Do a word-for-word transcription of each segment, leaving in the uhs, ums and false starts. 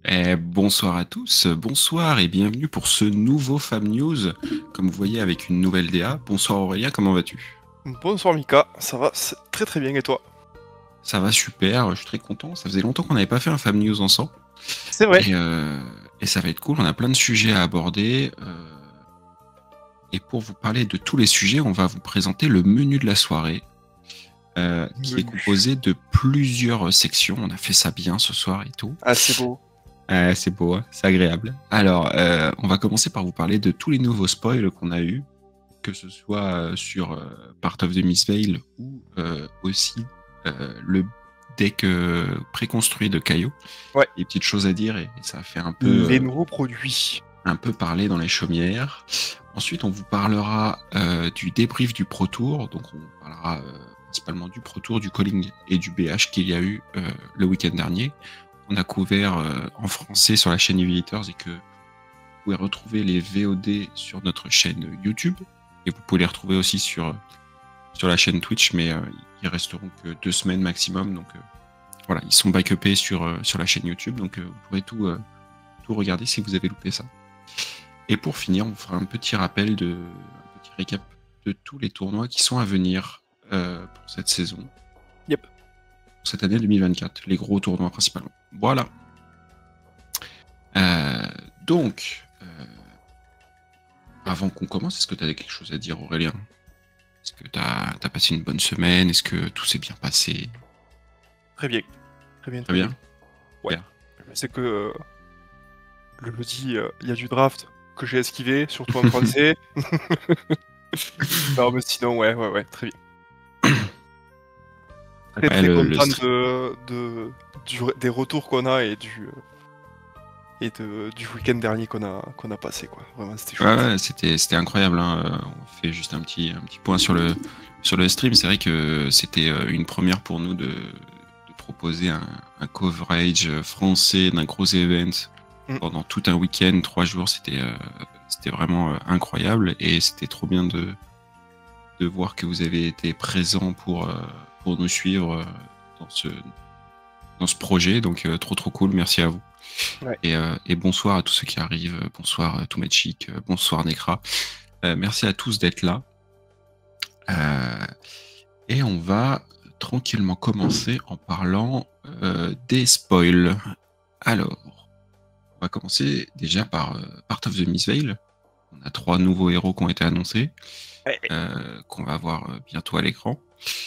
Eh, bonsoir à tous, bonsoir et bienvenue pour ce nouveau Fab News, comme vous voyez avec une nouvelle D A. Bonsoir Aurélien, comment vas-tu? Bonsoir Mika, ça va c'est très très bien et toi? Ça va super, je suis très content, ça faisait longtemps qu'on n'avait pas fait un Fab News ensemble. C'est vrai. Et, euh, et ça va être cool, on a plein de sujets à aborder. euh, et pour vous parler de tous les sujets, on va vous présenter le menu de la soirée, euh, qui est Menu. composé de plusieurs sections. On a fait ça bien ce soir et tout. Ah c'est beau. Euh, c'est beau, hein, c'est agréable. Alors, euh, on va commencer par vous parler de tous les nouveaux spoils qu'on a eus, que ce soit euh, sur euh, Part of the Mistveil ou euh, aussi euh, le deck euh, préconstruit de Caillou. Ouais. Des petites choses à dire et, et ça fait un peu, Les euh, nouveaux produits. un peu parler dans les chaumières. Ensuite, on vous parlera euh, du débrief du Pro Tour. Donc, on parlera euh, principalement du Pro Tour, du calling et du B H qu'il y a eu euh, le week-end dernier. On a couvert euh, en français sur la chaîne Evillators et que vous pouvez retrouver les V O D sur notre chaîne YouTube. Et vous pouvez les retrouver aussi sur, sur la chaîne Twitch, mais euh, ils resteront que deux semaines maximum. Donc euh, voilà, ils sont backupés sur, euh, sur la chaîne YouTube, donc euh, vous pourrez tout, euh, tout regarder si vous avez loupé ça. Et pour finir, on vous fera un petit rappel, de, un petit récap de tous les tournois qui sont à venir euh, pour cette saison. Yep. Pour cette année deux mille vingt-quatre, les gros tournois principalement. Voilà. Euh, donc, euh, avant qu'on commence, est-ce que tu as quelque chose à dire, Aurélien? Est-ce que tu as, as passé une bonne semaine? Est-ce que tout s'est bien passé? Très bien. Très bien, Très bien. Ouais. Bien. C'est que euh, le jeudi, il euh, y a du draft que j'ai esquivé, surtout en français. Non mais sinon, ouais, ouais, ouais, très bien. Très Ouais, très le, le content stream. de, de, du, des retours qu'on a et du euh, et de, du week-end dernier qu'on a, qu'on a passé, quoi. Vraiment, c'était chouette. Ouais, ouais, c'était, c'était incroyable. Hein. Euh, On fait juste un petit, un petit point sur le, sur le stream. C'est vrai que c'était euh, une première pour nous de, de proposer un, un coverage français d'un gros event Mm. pendant tout un week-end, trois jours. C'était, euh, c'était vraiment euh, incroyable et c'était trop bien de, de voir que vous avez été présents pour, euh, pour nous suivre euh, dans ce, dans ce projet. Donc, euh, trop, trop cool. Merci à vous. Ouais. Et, euh, et bonsoir à tous ceux qui arrivent. Bonsoir euh, Toumachik, euh, bonsoir Nekra. Euh, merci à tous d'être là. Euh, et on va tranquillement commencer en parlant euh, des spoils. Alors, on va commencer déjà par euh, Part of the Mistveil. On a trois nouveaux héros qui ont été annoncés, Ouais. euh, qu'on va voir euh, bientôt à l'écran.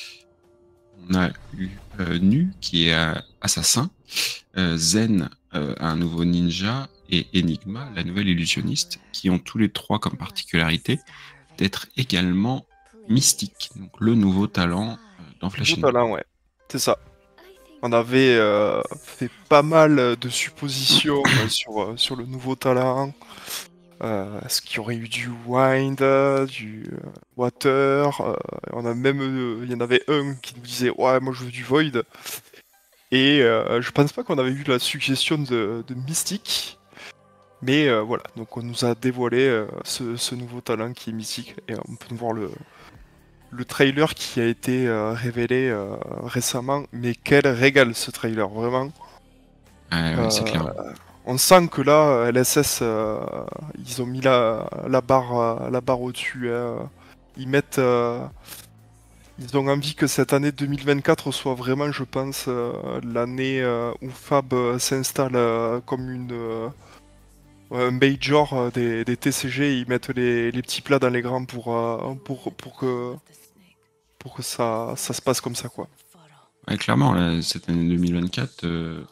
On a eu euh, Nu, qui est euh, assassin, euh, Zen, euh, un nouveau ninja, et Enigma, la nouvelle illusionniste, qui ont tous les trois comme particularité d'être également mystiques, donc le nouveau talent euh, dans Flash Nouveau and Blue. talent, ouais. C'est ça. On avait euh, fait pas mal de suppositions euh, sur, euh, sur le nouveau talent. Euh, Est-ce qu'il y aurait eu du wind, euh, du euh, water? euh, On a même, euh, il y en avait un qui nous disait ouais, moi je veux du void. Et euh, je pense pas qu'on avait eu la suggestion de, de mystique. Mais euh, voilà, donc on nous a dévoilé euh, ce, ce nouveau talent qui est mystique. Et on peut voir le, le trailer qui a été euh, révélé euh, récemment. Mais quel régal ce trailer, vraiment. Ah ouais, c'est Euh, clair. on sent que là, L S S, euh, ils ont mis la, la barre, euh, la barre au-dessus. Hein. Ils mettent, euh, ils ont envie que cette année deux mille vingt-quatre soit vraiment, je pense, euh, l'année euh, où Fab euh, s'installe euh, comme une euh, un major euh, des, des T C G. Ils mettent les, les petits plats dans les grands pour, euh, pour, pour que, pour que ça, ça se passe comme ça, quoi. Ouais, clairement, là, cette année deux mille vingt-quatre euh,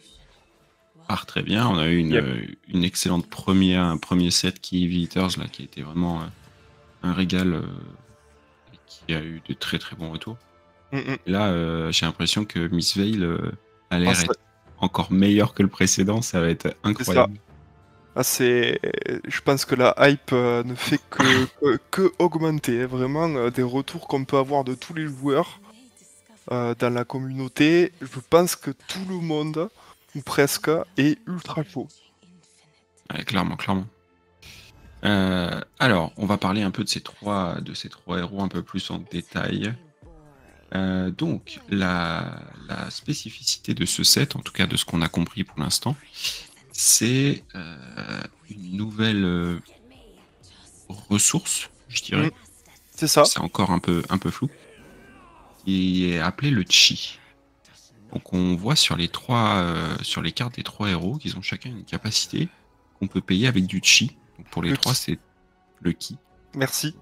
part très bien. On a eu une, Yep. euh, une excellente première, un premier set qui est Visitors, là, qui a été vraiment euh, un régal euh, et qui a eu de très très bons retours. Mm, mm. Et là, euh, j'ai l'impression que Miss Veil euh, a Ah, l'air ça- être encore meilleur que le précédent. Ça va être c'est ça. incroyable. Ah, c'est... Je pense que la hype euh, ne fait que, que, que augmenter. Hein. Vraiment, euh, des retours qu'on peut avoir de tous les joueurs euh, dans la communauté. Je pense que tout le monde, ou presque, est ultra chaud. Ouais, clairement, clairement. Euh, alors, on va parler un peu de ces trois, de ces trois héros un peu plus en détail. Euh, donc, la, la spécificité de ce set, en tout cas de ce qu'on a compris pour l'instant, C'est euh, une nouvelle euh, ressource, je Mm, dirais. c'est ça. C'est encore un peu, un peu flou. Qui est appelé le chi. Donc on voit sur les trois, euh, sur les cartes des trois héros qu'ils ont chacun une capacité qu'on peut payer avec du chi. Donc pour les Le trois, qui. c'est le ki. Merci.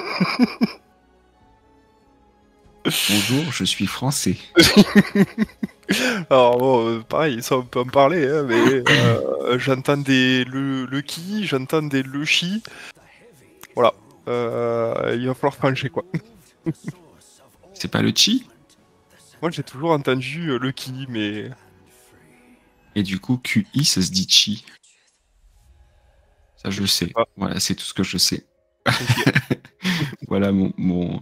Bonjour, je suis français. Alors bon, euh, pareil, ça on peut en parler, hein, mais euh, j'entends des le, le qui, j'entends des le chi. Voilà. Euh, il va falloir trancher quoi. C'est pas le chi? Moi j'ai toujours entendu euh, le qui, mais Et du coup, Q I, ça se dit chi. Ça, je je sais sais. pas. Voilà, c'est tout ce que je sais. Ok. Voilà mon, mon,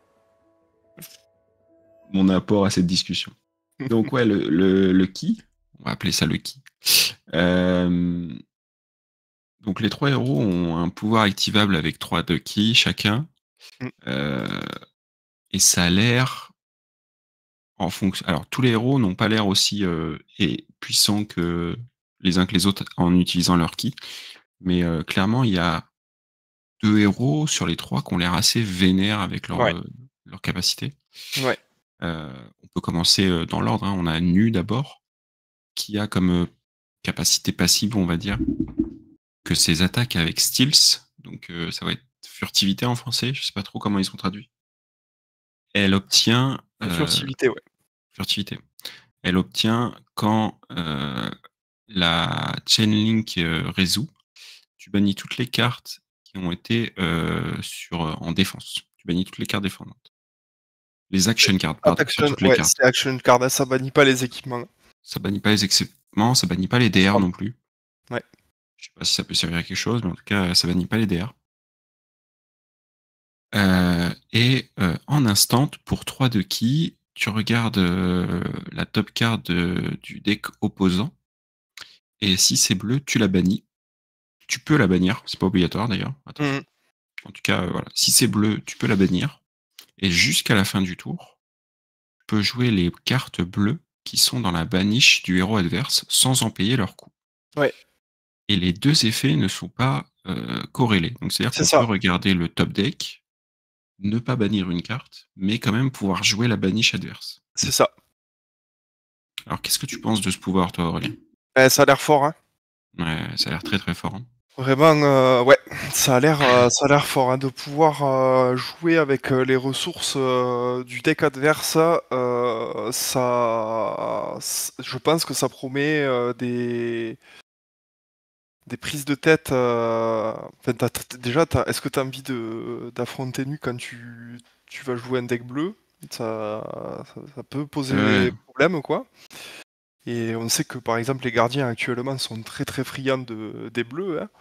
mon apport à cette discussion. Donc ouais, le, le, le ki, on va appeler ça le ki. Euh, donc les trois héros ont un pouvoir activable avec trois de ki chacun. Mm, Euh, et ça a l'air en fonction. Alors tous les héros n'ont pas l'air aussi euh, et puissants que les uns que les autres en utilisant leur ki. Mais euh, clairement, il y a deux héros sur les trois qui ont l'air assez vénères avec leur, ouais, euh, leur capacité. ouais. Euh, on peut commencer euh, dans l'ordre, hein. On a Nu d'abord, qui a comme euh, capacité passive, on va dire, que ses attaques avec Stealth, donc euh, ça va être furtivité en français, je sais pas trop comment ils sont traduits. Elle obtient euh, Furtivité, ouais. furtivité. Elle obtient quand euh, la Chainlink euh, résout, tu bannis toutes les cartes qui ont été euh, sur, en défense. Tu bannis toutes les cartes défendantes. Les action cards, pardon, pas Action, toutes les ouais, cartes. c'est action card, ça bannit pas les équipements. Ça bannit pas les équipements, ça bannit pas les D R Pardon. non plus. Ouais. Je sais pas si ça peut servir à quelque chose, mais en tout cas, ça bannit pas les D R. Euh, et euh, en instant, pour trois de ki, tu regardes euh, la top card de- du deck opposant, et si c'est bleu, tu la bannis. Tu peux la bannir, c'est pas obligatoire d'ailleurs, attention. Mhm. En tout cas, euh, voilà, si c'est bleu, tu peux la bannir. Et jusqu'à la fin du tour, tu peux jouer les cartes bleues qui sont dans la baniche du héros adverse sans en payer leur coût. Ouais, Et les deux effets ne sont pas euh, corrélés. Donc c'est-à-dire c'est qu'on peut ça, regarder le top deck, ne pas bannir une carte, mais quand même pouvoir jouer la baniche adverse. c'est ça. Alors qu'est-ce que tu penses de ce pouvoir, toi, Aurélien? Eh, ça a l'air fort, hein. Ouais, ça a l'air très très fort, hein. Vraiment, euh, ouais, ça a l'air, euh, ça a l'air fort hein, de pouvoir euh, jouer avec euh, les ressources euh, du deck adverse. Euh, ça, c- je pense que ça promet euh, des des prises de tête. euh, Enfin, t'as- t'as- déjà, t'as- est-ce que tu as envie de d'affronter Nu quand tu tu vas jouer un deck bleu? Ça, ça, ça peut Ouais, poser problème, quoi. Et on sait que par exemple les gardiens actuellement sont très très friands de, des bleus, hein.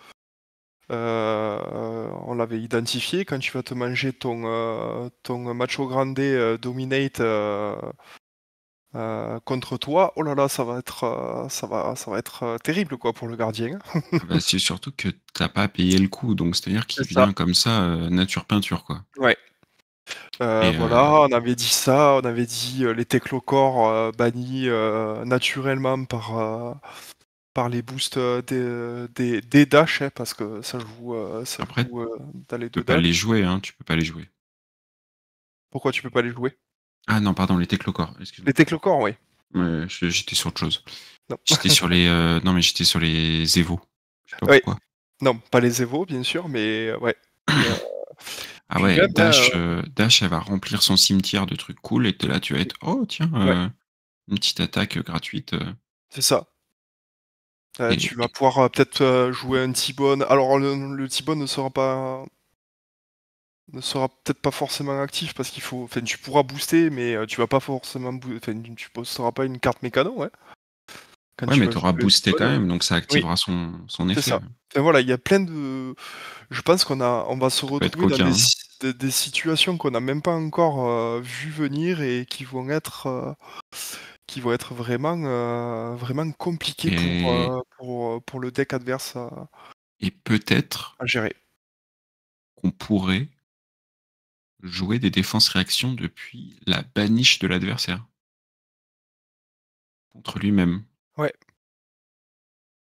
Euh, on l'avait identifié quand tu vas te manger ton, euh, ton Macho Grande euh, Dominate euh, euh, contre toi. Oh là là, ça va être, euh, ça va, ça va être euh, terrible quoi pour le gardien, hein. ah bah, c'est surtout que t'as pas payé le coup, donc c'est-à-dire qu'il C'est ça. vient comme ça, euh, nature peinture, quoi. Ouais. Euh, Et voilà, euh, on avait dit ça, on avait dit euh, les Techlocores euh, bannis euh, naturellement par, euh, par les boosts euh, des, des, des dash, hein, parce que ça joue, euh, ça après, tu joue euh, dans les peux deux pas dash. les jouer, hein, tu peux pas les jouer. Pourquoi tu peux pas les jouer? Ah non, pardon, les Techlocores, Les excuse-moi. Techlocores, oui. Ouais, je- j'étais sur autre chose. Non. J'étais sur les, euh, non mais j'étais sur les Evo. Je sais pas Ouais. pourquoi. Non, pas les Evo, bien sûr, mais euh, ouais. Et, euh, Ah puis ouais, même, hein, Dash, euh, Dash, elle va remplir son cimetière de trucs cool, et t'es là, tu vas euh, être, oh tiens, ouais, euh, une petite attaque euh, gratuite. euh, c'est ça. Euh, et, tu vas et- pouvoir euh, peut-être euh, jouer un T-Bone. Alors le, le T-Bone ne sera pas ne sera peut-être pas forcément actif parce qu'il faut. Enfin, tu pourras booster, mais euh, tu vas pas forcément. boo- Enfin, tu posteras pas une carte mécano, ouais. Quand ouais, tu mais vas jouer t'auras le boosté quand T-Bone. même, donc ça Oui, activera son, son c'est effet. ça. Ouais. Enfin, voilà, il y a plein de. Je pense qu'on a, on va se Ça peut être retrouver dans des, coquin, hein. si- des, des situations qu'on n'a même pas encore euh, vu venir et qui vont être, euh, qui vont être vraiment, euh, vraiment compliquées pour, Et, euh, pour, euh, pour le deck adverse à, et peut-être à gérer. qu'on pourrait jouer des défenses réactions depuis la baniche de l'adversaire contre lui-même. Ouais,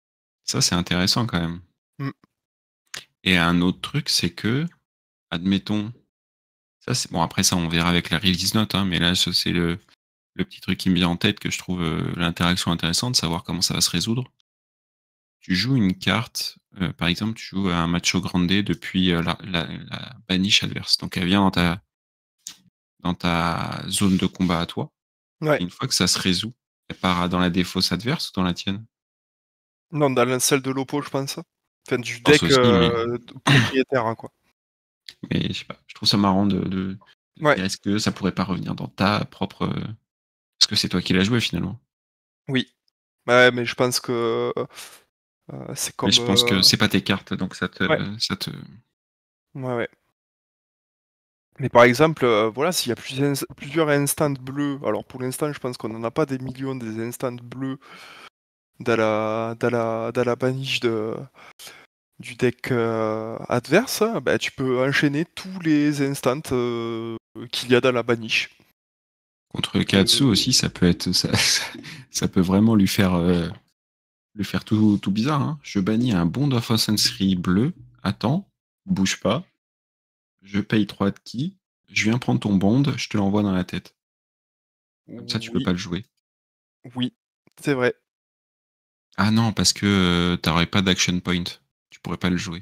Ça, c'est intéressant quand même. Mmh. Et un autre truc, c'est que, admettons, ça c'est bon après ça on verra avec la release note, hein, mais là ça c'est le le petit truc qui me vient en tête que je trouve, heu, l'interaction intéressante, savoir comment ça va se résoudre. Tu joues une carte, heu, par exemple, tu joues à un Macho Grande depuis, heu, la la la baniche adverse. Donc elle vient dans ta dans ta zone de combat à toi Ouais. et une fois que ça se résout, elle part dans la défausse adverse ou dans la tienne? Non, dans la celle de l'oppo, je pense. Enfin du Je pense deck, aussi, mais heu, d propriétaire, hein, quoi. mais je sais pas, je trouve ça marrant de de de Ouais. dire: «Est-ce que ça pourrait pas revenir dans ta propre, heu» parce que c'est toi qui l'as joué finalement. Oui. Ouais, mais je pense que, heu, c'est Mais comme, je pense que heu c'est pas tes cartes, donc ça te ouais. ça te Ouais, ouais. Mais par exemple, heu, voilà, s'il y a plus ins plusieurs instants bleus, alors pour l'instant, je pense qu'on en a pas des millions des instants bleus dans la dans la dans la baniche de du deck, heu, adverse, bah, tu peux enchaîner tous les instants, heu, qu'il y a dans la baniche. contre Katsu Et aussi, ça peut être ça ça ça peut vraiment lui faire, heu, lui faire tout tout bizarre, hein. Je bannis un Bond of Ossensry bleu, attends, bouge pas, je paye trois de ki, je viens prendre ton bond, je te l'envoie dans la tête. Comme ça, tu peux oui, pas le jouer. oui, c'est vrai. Ah non, parce que, heu, tu aurais pas d'action point. Tu pourrais pas le jouer.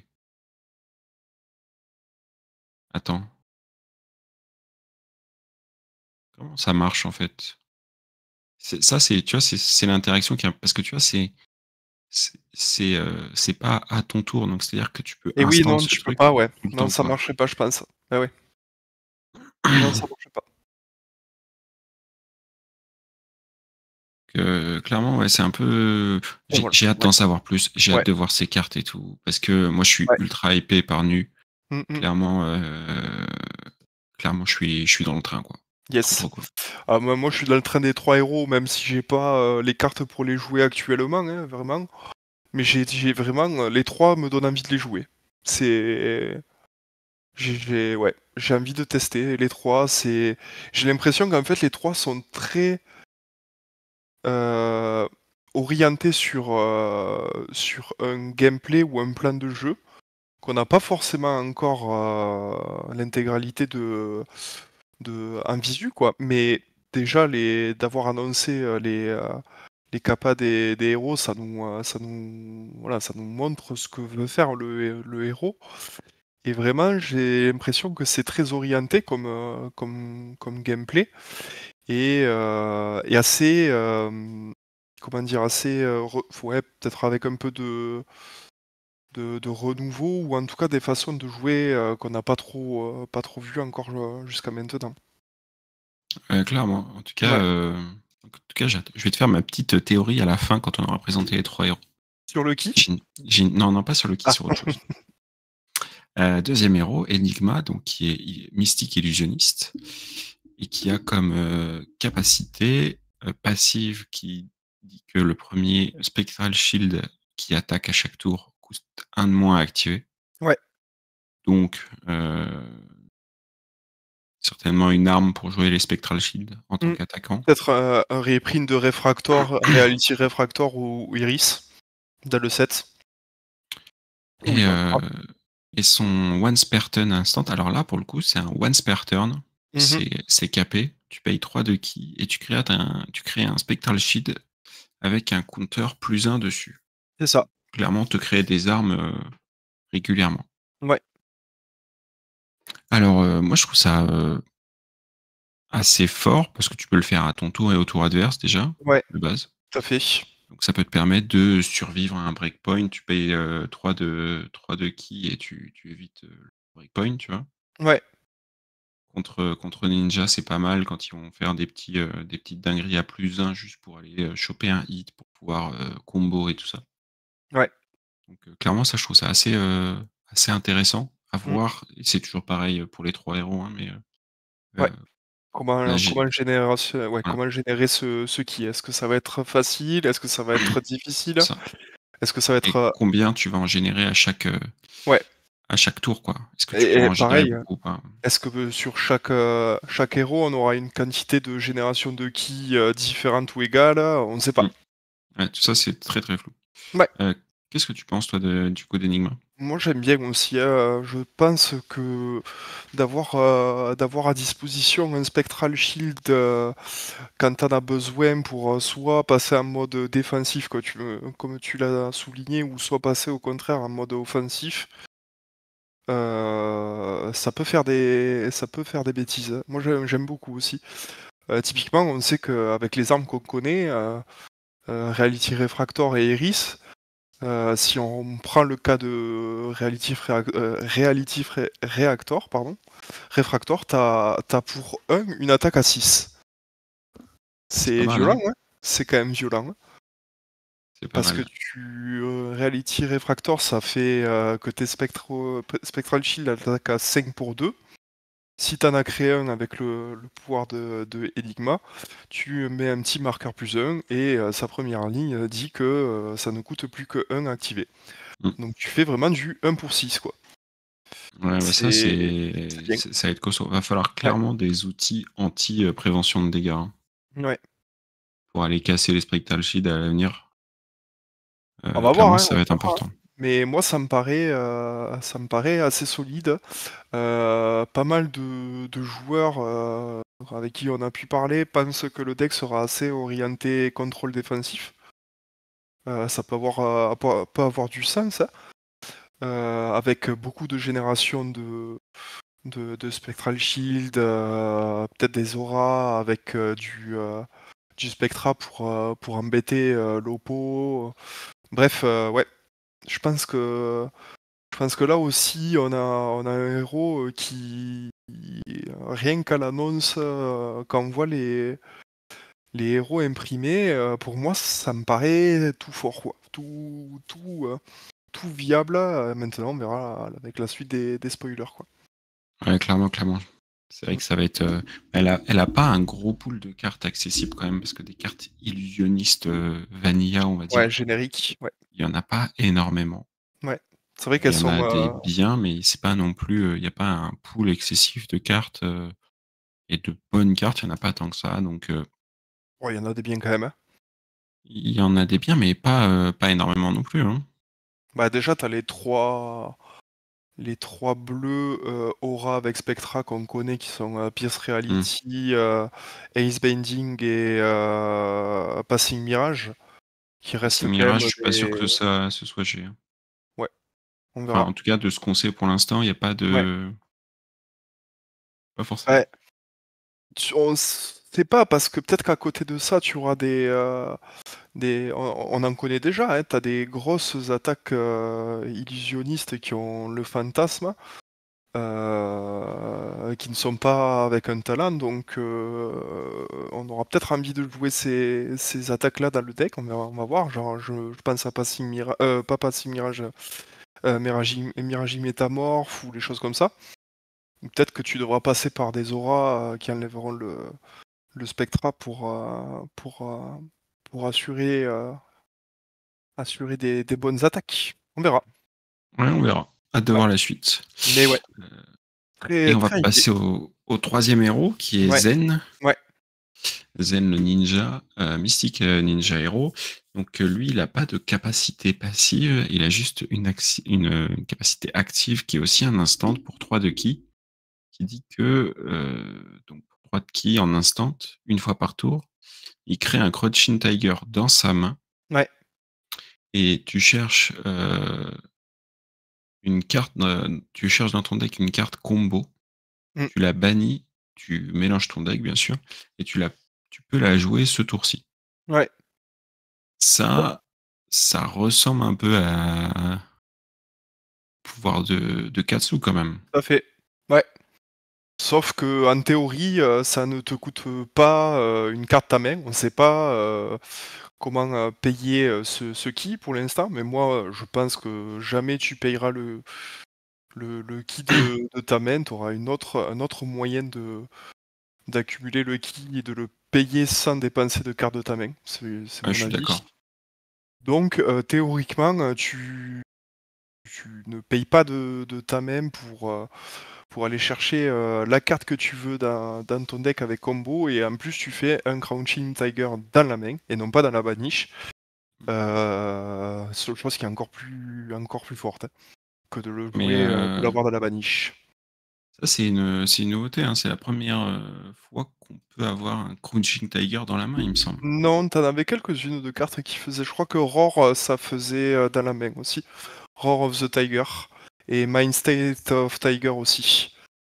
Attends. Comment ça marche en fait? C'est ça, c'est tu vois, c'est c'est l'interaction qui est parce que tu vois, c'est c'est c'est, heu, c'est pas à ton tour, donc c'est-à-dire que tu peux Et oui, instant non, ce tu peux truc pas, ouais. tout le Non, temps, ça quoi. marcherait pas, je pense. Ah ouais. Non, ça marcherait pas. Heu, clairement, ouais, c'est un peu Bon j'ai voilà, j'ai hâte ouais, d'en savoir plus. J'ai hâte ouais, de voir ces cartes et tout, parce que moi, je suis ouais. ultra hypé par Nu. Mmh mh. Clairement, heu, clairement, je suis je suis dans le train, quoi. Trop, Yes. trop cool. Ah moi moi je suis dans le train des trois héros, même si j'ai pas, heu, les cartes pour les jouer actuellement, hein, vraiment. Mais j'ai j'ai vraiment, heu, les trois me donnent envie de les jouer. C'est j'ai j'ai ouais, j'ai envie de tester les trois. C'est j'ai l'impression qu'en fait les trois sont très, heu, orientés sur, heu, sur un gameplay ou un plan de jeu qu'on n'a pas forcément encore, heu, l'intégralité de de en visu, quoi. Mais déjà les d'avoir annoncé, heu, les, heu, les capas des des héros, ça nous, heu, ça nous voilà, ça nous montre ce que veut faire le hé le héros. Et vraiment, j'ai l'impression que c'est très orienté comme, heu, comme comme gameplay et heu et assez, hem, comment dire? Assez, heu, re ouais, peut-être avec un peu de de de renouveau ou en tout cas des façons de jouer, heu, qu'on n'a pas trop, heu, pas trop vues encore, heu, jusqu'à maintenant. Heu, clairement. En tout cas, Ouais. heu, en tout cas, j'ai hâte. Je vais te faire ma petite théorie à la fin quand on aura présenté les trois héros. Sur le qui? J'ai une j'ai une non, non, pas sur le qui, Ah! sur autre chose. Heu, deuxième héros, Enigma, donc qui est i mystique illusionniste et qui a comme, heu, capacité, heu, passive qui dit que le premier Spectral Shield qui attaque à chaque tour coûte un de moins à activer. Ouais. Donc, heu, certainement une arme pour jouer les Spectral Shield en tant Mmh. qu'attaquant. Peut-être, heu, un reprint de Refractor, Reality Refractor ou ou Iris, dans le set, où Et il en heu aura. et son once per turn instant, alors là, pour le coup, c'est un once per turn, Mmh mh. c'est c'est capé. Tu payes trois de ki et tu crées un tu crées un Spectral Shield avec un counter plus un dessus. C'est ça. Clairement, te créer des armes, heu, régulièrement. Ouais, Alors, heu, moi, je trouve ça, heu, assez fort parce que tu peux le faire à ton tour et au tour adverse déjà, ouais, de base. tout à fait. Donc ça peut te permettre de survivre à un breakpoint. Tu payes, heu, trois de trois de ki et tu tu évites, heu, le breakpoint, tu vois? Ouais, Contre, contre Ninja, c'est pas mal quand ils vont faire des petits, heu, des petites dingueries à plus un juste pour aller, heu, choper un hit, pour pouvoir, heu, combo et tout ça. ouais. Donc, heu, clairement ça je trouve ça assez, heu, assez intéressant à Mmh. voir et c'est toujours pareil, heu, pour les trois héros, hein, mais, heu, Ouais. heu, là Comment j'ai comment générer ce ouais, voilà, comment générer ce ce qui? Est-ce que ça va être facile? Est-ce que ça va être difficile? ça Est-ce que ça va être, et heu combien tu vas en générer à chaque, heu, ouais à chaque tour, quoi? Est-ce que tu et pourras et en générer pareil, heu, beaucoup ou pas? est-ce que, heu, sur chaque, heu, chaque héros, on aura une quantité de génération de ki, heu, différente ou égale? On ne sait Mmh. pas. Ouais, tout ça c'est très, très flou. Ouais. Heu, Qu'est-ce que tu penses, toi, de, du coup d'Enigma? Moi j'aime bien aussi, euh, je pense que d'avoir euh, d'avoir à disposition un Spectral Shield euh, quand t'en as besoin pour euh, soit passer en mode défensif comme tu, euh, comme tu l'as souligné, ou soit passer au contraire en mode offensif, euh, ça peut faire des ça peut faire des bêtises. Moi j'aime j'aime beaucoup aussi. Euh, typiquement, on sait qu'avec les armes qu'on connaît, euh, euh, Reality Refractor et Iris, euh, si on prend le cas de Reality, Réa- euh, Reality Ré- Reactor, pardon, Refractor, t'as as pour un une attaque à six. C'est pas C'est mal, violent, hein? hein. C'est quand même violent, hein. C'est pas Parce que mal. tu euh, Reality Refractor, ça fait euh, que tes Spectro- Spectral Shield attaque à cinq pour deux. Si t'en as créé un avec le, le pouvoir de, de Enigma, tu mets un petit marqueur plus un et euh, sa première ligne euh, dit que euh, ça ne coûte plus que un à activer. Mm. Donc tu fais vraiment du un pour six, quoi. Ouais, bah ça, C'est c'est c'est, bien. c'est- ça va être costaud. Va falloir Ouais. clairement des outils anti-prévention de dégâts, hein, Ouais. pour aller casser les Spectral Shield à l'avenir. On Euh, va voir, clairement, hein, ça on va être verra, hein. important. Mais moi, ça me paraît, euh, ça me paraît assez solide. Euh, pas mal de, de joueurs euh, avec qui on a pu parler pensent que le deck sera assez orienté contrôle défensif. Euh, ça peut avoir, euh, peut peut avoir du sens, hein. Euh, avec beaucoup de générations de, de, de Spectral Shield, euh, peut-être des auras avec euh, du, euh, du Spectra pour, euh, pour embêter euh, l'oppo. Bref, euh, ouais, je pense que je pense que là aussi on a, on a un héros euh, qui, rien qu'à l'annonce, euh, quand on voit les, les héros imprimés, euh, pour moi ça me paraît tout fort, quoi. Tout, tout, euh, tout viable. Euh, Maintenant, on verra avec la suite des, des spoilers, quoi. Ouais, clairement, clairement. C'est vrai Mm. que ça va être. euh, Elle a, elle a pas un gros pool de cartes accessibles quand même, parce que des cartes illusionnistes euh, vanilla, on va Ouais, dire, générique. Ouais. il y en a pas énormément. Ouais. C'est vrai Il qu'elles y en sont. a des euh, biens, mais c'est pas non plus. euh, Il n'y a pas un pool excessif de cartes euh, et de bonnes cartes. Il y en a pas tant que ça. Donc, euh, Ouais, il y en a des biens quand même, hein. il y en a des biens, mais pas, euh, pas énormément non plus, hein. Bah déjà, t'as les trois. Les trois bleus euh, Aura avec Spectra qu'on connaît qui sont euh, Pierce Hmm. Reality, euh, Ace Bending et euh, Passing Mirage, qui Passing restent quand Mirage, même je suis pas sûr des. que ça ce soit G, hein. Ouais, on Enfin, verra. en tout cas, de ce qu'on sait pour l'instant, il n'y a pas Ouais. de. Pas forcément. Ouais. Tu- on sait pas parce que peut-être qu'à côté de ça, tu auras des. euh, des on, on en connaît déjà, hein, t'as des grosses attaques euh, illusionnistes qui ont le fantasme. Euh, qui ne sont pas avec un talent, donc euh, on aura peut-être envie de jouer ces, ces attaques-là dans le deck, on va, on va voir, genre je, je pense à Passing Mirage, euh, pas Passing Mirage, euh, Mirage, Mirage Métamorphe ou les choses comme ça. Ou peut-être que tu devras passer par des auras euh, qui enlèveront le, le Spectra pour, euh, pour, euh, pour assurer, euh, assurer des, des bonnes attaques. On verra. Ouais, on verra. Hâte de Ouais. voir la suite. Mais ouais, Euh, Et très, on va très hypé. passer au, au troisième héros qui est Ouais, Zen. ouais. Zen le ninja, euh, Mystique euh, Ninja Hero. Donc euh, lui, il n'a pas de capacité passive, il a juste une, axi- une, euh, une capacité active qui est aussi un instant pour trois de ki, qui dit que euh, donc pour trois de ki en instant, une fois par tour, il crée un Crouching Tiger dans sa main Ouais. et tu cherches euh, une carte, euh, tu cherches dans ton deck une carte combo. Mm. Tu la bannis, tu mélanges ton deck bien sûr, et tu la, tu peux la jouer ce tour-ci. Ouais. Ça, ça ressemble un peu à pouvoir de, de Katsu quand même. Tout à fait. Ouais. Sauf que en théorie, euh, ça ne te coûte pas euh, une carte ta main. On ne sait pas euh, comment euh, payer euh, ce, ce ki pour l'instant, mais moi, je pense que jamais tu payeras le, le, le ki de, de ta main. Tu auras une autre, un autre moyen de d'accumuler le ki et de le payer sans dépenser de carte de ta main. C'est c'est Ouais, je mon suis avis. d'accord. Donc, euh, théoriquement, euh, tu, tu ne payes pas de, de ta main pour, euh, pour aller chercher euh, la carte que tu veux dans, dans ton deck avec combo, et en plus tu fais un Crouching Tiger dans la main et non pas dans la baniche. Heu, seule chose qui est encore plus encore plus forte, hein, que de le Mais jouer, heu, de heu, l'avoir dans la Vanish. ça c'est une, c'est une nouveauté, hein, c'est la première re fois qu'on peut avoir un Crouching Tiger dans la main, il me semble. Non, tu en avais quelques-unes de cartes qui faisaient je crois que Roar, heu, ça faisait, heu, dans la main aussi. Roar of the Tiger et Mind State of Tiger aussi.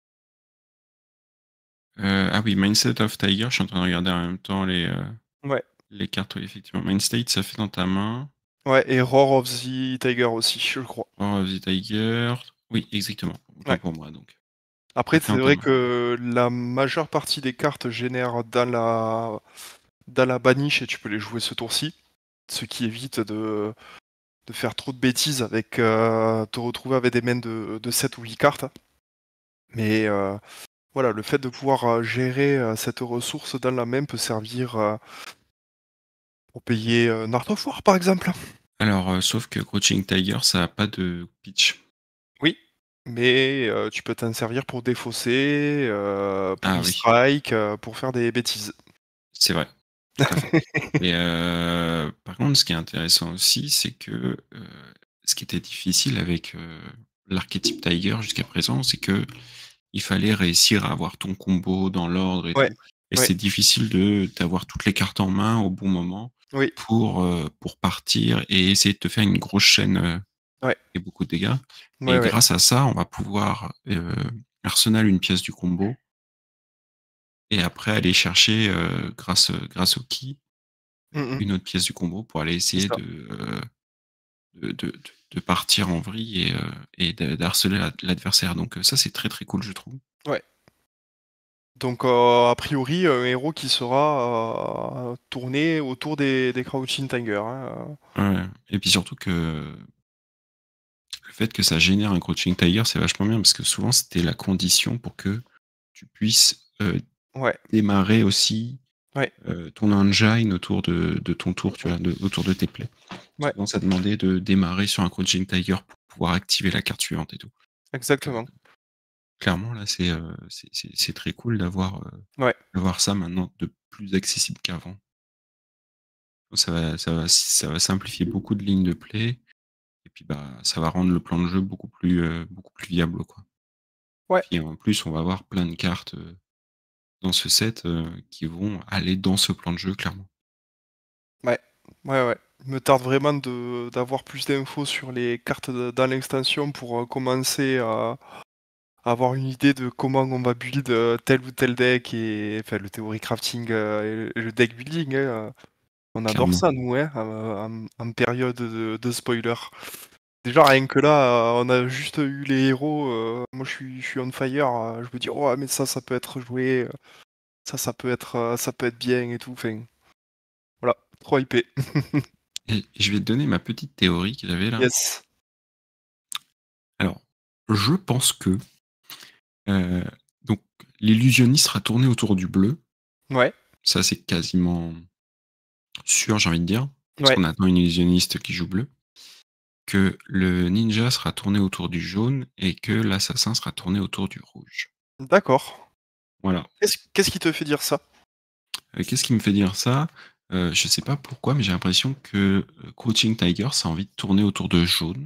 Heu, ah oui, Mindset of Tiger, je suis en train de regarder en même temps les, heu, Ouais, les cartes, oui, effectivement. Mind State, ça fait dans ta main. ouais et Roar of the Tiger aussi, je crois. Power of the Tiger, oui, exactement, autant Ouais. pour moi donc. Ça Après, fait c'est dans ta vrai main. que la majeure partie des cartes génèrent dans la dans la Banish et tu peux les jouer ce tour-ci. Ce qui évite de de faire trop de bêtises avec, heu, te retrouver avec des mains de de sept ou huit cartes. Mais, heu, voilà, le fait de pouvoir, heu, gérer, heu, cette ressource dans la main peut servir, heu, pour payer, heu, Art of War, par exemple. Alors, heu, sauf que Crouching Tiger, ça a pas de pitch. Oui, mais, heu, tu peux t'en servir pour défausser, heu, pour Ah oui, e-strike, heu, pour faire des bêtises. c'est vrai, tout à fait. Et heu, par contre, ce qui est intéressant aussi, c'est que, heu, ce qui était difficile avec, heu, l'archétype Tiger jusqu'à présent, c'est que il fallait réussir à avoir ton combo dans l'ordre et Ouais, tout. Et ouais, c'est difficile de d'avoir toutes les cartes en main au bon moment oui, pour, heu, pour partir et essayer de te faire une grosse chaîne, heu, ouais, et beaucoup de dégâts. ouais, Et ouais. grâce à ça, on va pouvoir, heu, arsenal une pièce du combo et après aller chercher, heu, grâce, heu, grâce au ki, Mmh mh. une autre pièce du combo pour aller C'est essayer ça. de, heu, de de de de partir en vrille et heu, et de d'harceler l'ad l'adversaire. Donc, heu, ça, c'est très, très cool, je trouve. Ouais. Donc, heu, a priori, un héros qui sera, heu, tourné autour des des Crouching Tiger, hein, heu. Ouais, et puis surtout que le fait que ça génère un Crouching Tiger, c'est vachement bien parce que souvent, c'était la condition pour que tu puisses, heu, Ouais, démarrer aussi, ouais. heu, ton engine autour de de ton tour, tu Mmh vois? De autour de tes plays. mh. Ouais, Souvent, ça demandait de démarrer sur un Crouching Tiger pour pouvoir activer la carte suivante et tout. Donc, heu, exactement. clairement, là, c'est, heu, c'est c'est c'est très cool d'avoir, heu, Ouais, d'avoir ça maintenant de plus accessible qu'avant. Ça va ça va ça va simplifier beaucoup de lignes de play et puis, bah, ça va rendre le plan de jeu beaucoup plus, heu, beaucoup plus viable, quoi. ouais, Puis en plus, on va avoir plein de cartes, heu, dans ce set, heu, qui vont aller dans ce plan de jeu, clairement. ouais, ouais, ouais. Il me tarde vraiment de d'avoir plus d'infos sur les cartes de dans l'extension pour, heu, commencer à avoir une idée de comment on va build, heu, tel ou tel deck et enfin le theory crafting, heu, et le deck building, hein, heu. On adore Clairement. ça nous, hein, heu, en en période de de spoiler. Déjà rien que là, heu, on a juste eu les héros, heu, moi je suis je suis on fire, heu, je me dis: «Oh mais ça, ça peut être joué, heu, ça, ça peut être, heu, ça peut être bien et tout», enfin, voilà, trop hypé. Et je vais te donner ma petite théorie que j'avais là. Yes. Alors, je pense que, heu, donc l'illusionniste sera tourné autour du bleu. Ouais, Ça, c'est quasiment sûr, j'ai envie de dire, parce ouais, qu'on attend une illusionniste qui joue bleu. Que le ninja sera tourné autour du jaune et que l'assassin sera tourné autour du rouge. d'accord. Voilà. Qu'est-ce qu'est-ce qui te fait dire ça? Heu, qu'est-ce qui me fait dire ça? Heu, je sais pas pourquoi, mais j'ai l'impression que, heu, Crouching Tiger, ça a envie de tourner autour de jaune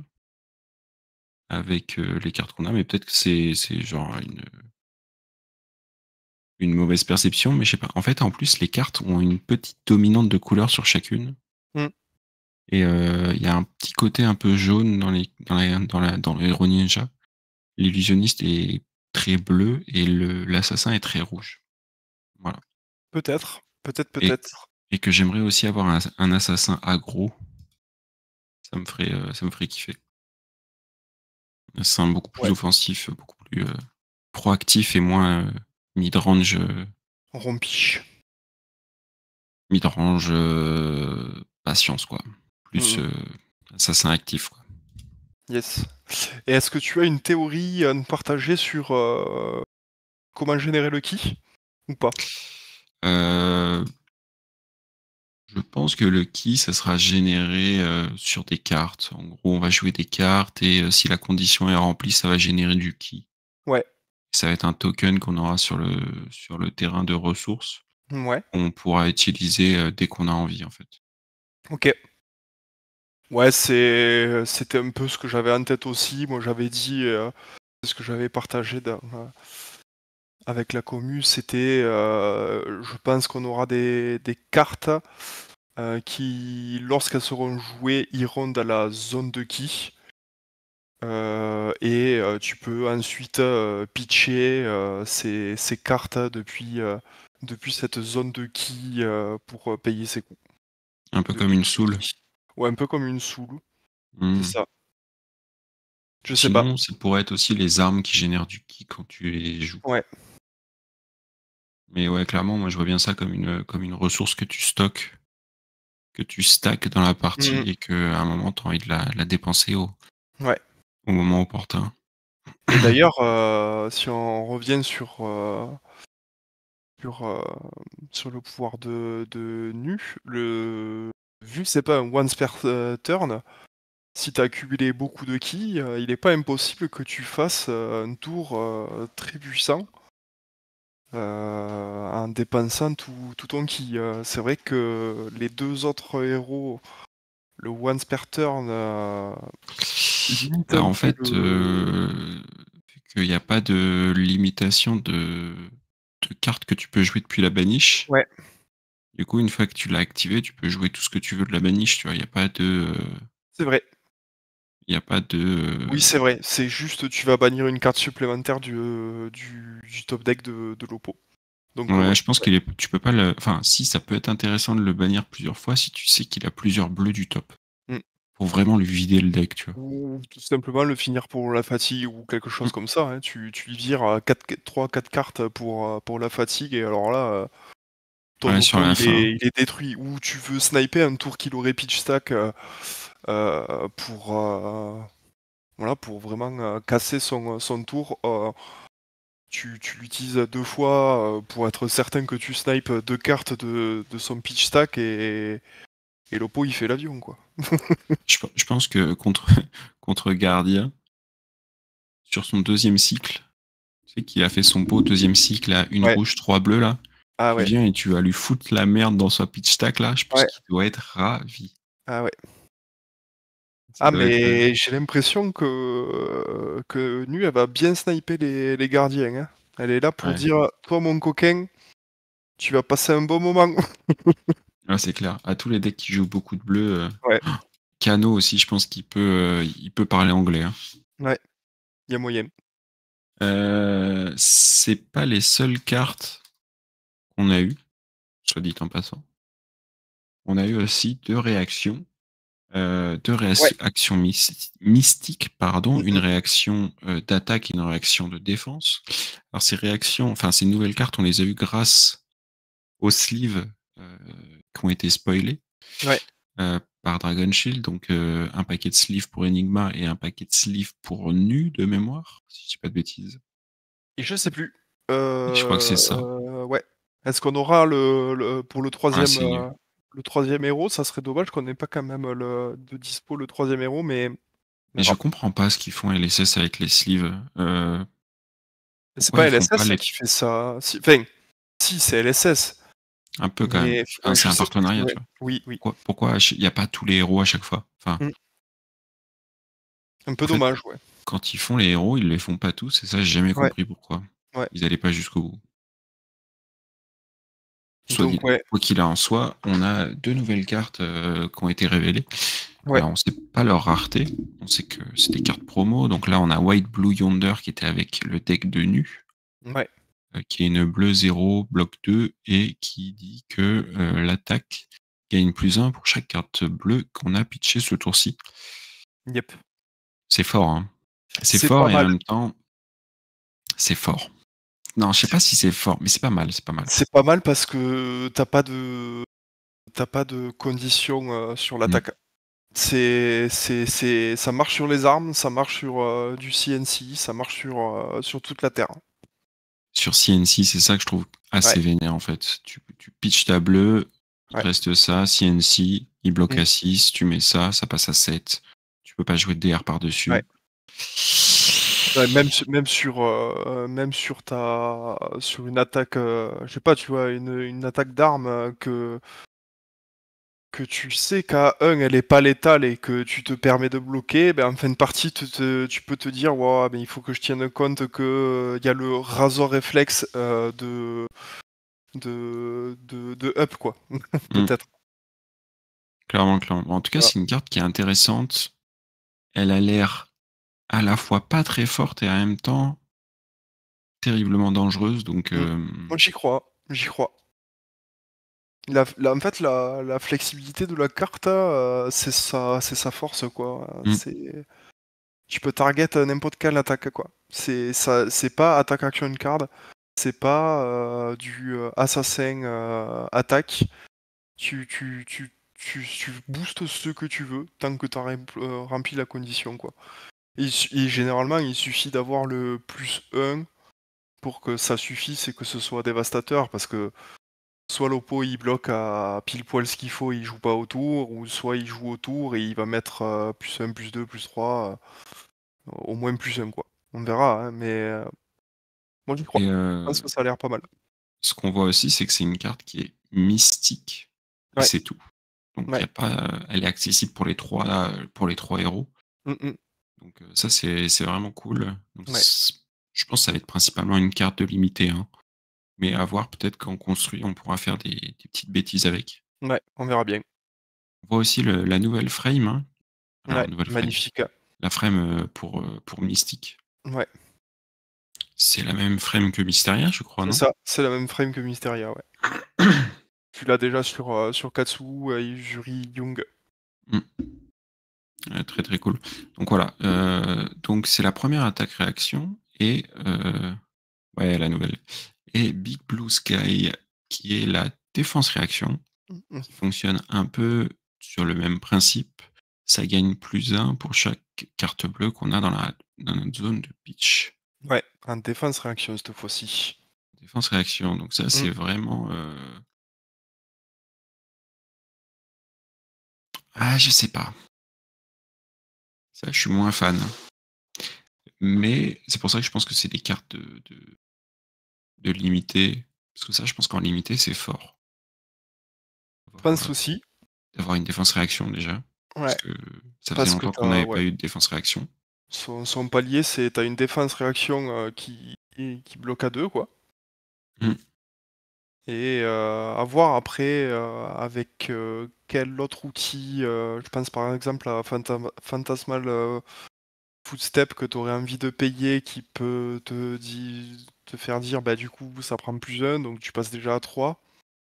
avec, heu, les cartes qu'on a, mais peut-être que c'est c'est genre une, une mauvaise perception, mais je sais pas. En fait, en plus, les cartes ont une petite dominante de couleur sur chacune Mmh, et heu, il y a un petit côté un peu jaune dans les dans la dans la dans le héros ninja. L'illusionniste est très bleu et le l'assassin est très rouge. Voilà. peut-être, peut-être, Et peut-être. et que j'aimerais aussi avoir un un assassin aggro, ça me ferait, heu, ça me ferait kiffer. Un assassin beaucoup plus Ouais, offensif, beaucoup plus, heu, proactif et moins, heu, mid-range, heu, rompiche. mid-range, heu, patience quoi. Mmh Plus, mh. heu, assassin actif quoi. Yes. Et est-ce que tu as une théorie à nous partager sur, heu, comment générer le ki? Ou pas? Heu, je pense que le ki, ça sera généré, heu, sur des cartes. En gros, on va jouer des cartes et heu, si la condition est remplie, ça va générer du ki. Ouais, Ça va être un token qu'on aura sur le sur le terrain de ressources, mouais, qu'on pourra utiliser, heu, dès qu'on a envie, en fait. OK. Ouais, c'est c'était un peu ce que j'avais en tête aussi. Moi, j'avais dit, heu, ce que j'avais partagé dans, heu, avec la commu, c'était, heu, je pense qu'on aura des des cartes, heu, qui, lorsqu'elles seront jouées, iront dans la zone de ki. Heu et heu, tu peux ensuite, heu, pitcher, heu, ces ces cartes depuis, heu, depuis cette zone de ki, heu, pour, heu, payer ses coûts. Un peu comme Depuis une le soul. ki. Ouais, un peu comme une soul, c'est Mmh. ça. Je sais pas. Sinon, ça pourrait être aussi les armes qui génèrent du ki quand tu les joues. Ouais. Mais ouais, clairement, moi je vois bien ça comme une, comme une ressource que tu stockes, que tu stacks dans la Mmh mh. partie et qu'à un moment tu as envie de la la dépenser au Ouais. au moment opportun. Et d'ailleurs, heu, si on revient sur, heu sur, hem, sur le pouvoir de de Nu, le vu que c'est pas un once per, heu, turn, si tu as accumulé beaucoup de ki, heu, il est pas impossible que tu fasses, heu, un tour, heu, très puissant heu, en dépensant tout tout ton ki, heu. C'est vrai que les deux autres héros, le once per turn, heu, limite Bah, un en peu fait, le heu, vu qu'il y a pas de limitation de de cartes que tu peux jouer depuis la banish Ouais. du coup, une fois que tu l'as activé, tu peux jouer tout ce que tu veux de la banish, tu vois? Il y a pas de, heu C'est vrai. il y a pas de, Oui, heu c'est vrai, c'est juste, tu vas bannir une carte supplémentaire du, heu, du du top deck de de l'oppo. Donc, heu, Ouais, ouais, je pense c'est vrai. qu'il est tu peux pas le enfin si, ça peut être intéressant de le bannir plusieurs fois si tu sais qu'il a plusieurs bleus du top. Mmh. Pour vraiment lui vider le deck, tu vois? Ou tout simplement le finir pour la fatigue ou quelque chose Mmh. comme ça, hein. Tu tu lui vires, heu, quatre q trois-quatre cartes pour, heu, pour la fatigue et alors là, heu, ton Ouais, sur oppo la il fin. est il est détruit. Ou tu veux sniper un tour qu'il aurait pitch stack, heu heu, pour, heu, voilà, pour vraiment, heu, casser son, heu, son tour, heu, tu tu l'utilises deux fois, heu, pour être certain que tu snipes, heu, deux cartes de de son pitch stack et et l'oppo il fait l'avion, quoi. Je pen je pense que contre contre Gardia sur son deuxième cycle, tu sais qu'il a fait son beau deuxième cycle à une Ouais. rouge, trois bleus là. Ah Tu ouais. viens et tu vas lui foutre la merde dans sa pitch stack là, je pense Ouais. qu'il doit être ravi. Ah ouais. Ça Ah doit être, heu mais j'ai l'impression que que Nu elle va bien sniper les les gardiens, hein. Elle est là pour Ouais. dire: «Toi mon coquin, tu vas passer un bon moment». Ouais, c'est clair. À tous les decks qui jouent beaucoup de bleu, heu, Ouais. Kano aussi, je pense qu'il peut, heu, il peut parler anglais, hein. Ouais, il y a moyen. Heu, c'est pas les seules cartes qu'on a eues, soit dit en passant. On a eu aussi deux réactions, heu, deux Ouais. réac actions myst mystiques, pardon, Mmh une mh. réaction, heu, d'attaque et une réaction de défense. Alors ces réactions, enfin ces nouvelles cartes, on les a eues grâce aux sleeves, heu, qui ont été spoilés, Ouais. heu, par Dragon Shield, donc heu, un paquet de sleeves pour Enigma et un paquet de sleeves pour Nu de mémoire, si je dis pas de bêtises. Et je sais plus. Je crois que c'est ça. Heu, ouais. Est-ce qu'on aura le le pour le Ah, troisième, c'est heu, le troisième héros? Ça serait dommage qu'on ait pas quand même le de dispo le troisième héros, mais Mais mais je rap comprends pas ce qu'ils font L S S avec les sleeves, heu C'est pourquoi pas ils font pas LSS les qui fait ça? Si, enfin, si c'est LSS, Un peu quand même. mais Enfin, ouais, c'est je un sais ce que tu partenariat, ouais, tu vois? oui, oui. Pourquoi pourquoi à ch il y a pas tous les héros à chaque fois? Enfin Mmh. Un peu en fait, dommage, ouais. quand ils font les héros, ils les font pas tous et ça, j'ai jamais Ouais. compris pourquoi. Ouais. Ils allaient pas jusqu'au bout. Soit dit Donc ouais. quoi qu'il en soit, on a deux nouvelles cartes, heu, qui ont été révélées. Ouais. Alors on sait pas leur rareté, on sait que c'est des cartes promo, donc là on a White Blue Yonder qui était avec le deck de Nu Ouais. heu, qui est une bleue zéro, bloc deux et qui dit que, heu, l'attaque gagne plus un pour chaque carte bleue qu'on a pitchée ce tour-ci. Yep. C'est fort, hein. C'est C'est pas fort et en mal. même temps c'est fort. Non, je sais C'est pas si c'est fort, mais c'est pas mal, c'est pas mal. c'est pas mal parce que tu as pas de tu as pas de conditions, heu, sur Mmh. l'attaque. C'est c'est c'est ça marche sur les armes, ça marche sur, heu, du CNC, ça marche sur, heu, sur toute la terre. Sur CNC, c'est ça que je trouve Ouais. assez vénère, en fait. Tu tu pitches ta bleue, il te Ouais. reste ça, CNC, il bloque Mmh. à six, tu mets ça, ça passe à sept. Tu peux pas jouer de D R Ouais. par-dessus. Ouais, même su même sur, heu, même sur ta sur une attaque, heu, je sais pas, tu vois, une une attaque d'armes, heu, que que tu sais qu'à un, elle est pas létale et que tu te permets de bloquer, ben, en fin de partie, te, te- tu peux te dire, wow, ben, il faut que je tienne compte que il y a le Razor réflexe euh, de, de, de, de up, quoi. Mm. Peut-être. Clairement, clairement. En tout cas, Voilà. c'est une carte qui est intéressante. Elle a l'air à la fois pas très forte et en même temps terriblement dangereuse. Donc, Mm. euh, Moi, j'y crois, j'y crois. La, la- en fait, la, la flexibilité de la carte, euh, c'est sa, c'est sa force, quoi. mm. C'est, tu peux target n'importe quelle attaque, quoi. C'est ça, c'est pas attaque action card, c'est pas euh, du euh, assassin euh, attaque. Tu, tu, tu, tu, tu boostes ce que tu veux tant que tu as rempli la condition, quoi. Et, su- et généralement, il suffit d'avoir le plus un pour que ça suffise et que ce soit dévastateur, parce que soit l'oppo il bloque à pile poil ce qu'il faut, il joue pas autour, ou soit il joue autour et il va mettre euh, plus un, plus deux, plus trois, euh, au moins plus un, quoi. On verra, hein, mais euh, moi j'y crois. Et Je euh, pense que ça a l'air pas mal. ce qu'on voit aussi, c'est que c'est une carte qui est mystique et Ouais, c'est tout. Donc, il y ouais. a pas, elle est accessible pour les trois, pour les trois héros. Mm, mm, Donc, euh, ça, c'est c'est vraiment cool. Donc, ouais. c'est- je pense que ça va être principalement une carte de limité, hein. Mais à voir, peut-être qu'en construit, on pourra faire des, des petites bêtises avec. Ouais, on verra bien. On voit aussi le- la nouvelle frame, hein. Alors, Ouais, nouvelle frame. magnifique. La frame euh, pour, euh, pour Mystique. Ouais, C'est la même frame que Mysteria, je crois, c'est non? ça, c'est la même frame que Mysteria, ouais. Tu l'as déjà sur, euh, sur Katsu, euh, Yuri, Young. Mm. Ouais, très très cool. Donc voilà. euh, donc c'est la première attaque réaction et euh, ouais, la nouvelle. Et Big Blue Sky, qui est la défense réaction, Mm, mm. qui fonctionne un peu sur le même principe. Ça gagne plus un pour chaque carte bleue qu'on a dans, la, dans notre zone de pitch. Ouais, en défense réaction cette fois-ci. Défense réaction. Donc ça, Mm. c'est vraiment. euh, Ah, je sais pas. Ça, je suis moins fan. Mais c'est pour ça que je pense que c'est des cartes de, de, de limité. Parce que ça, je pense qu'en limité, c'est fort. Je D'avoir pense euh, aussi. d'avoir une défense réaction déjà. Parce Ouais, que ça faisait parce que longtemps qu'on t'as, n'avait ouais. pas eu de défense réaction. Son, son palier, c'est t'as une défense réaction euh, qui, qui bloque à deux, quoi. Mm. Et euh, à voir après euh, avec euh, quel autre outil, euh, je pense par exemple à Phanta- Phantasmal euh, Footstep que tu aurais envie de payer qui peut te, di- te faire dire bah du coup ça prend plus un donc tu passes déjà à trois.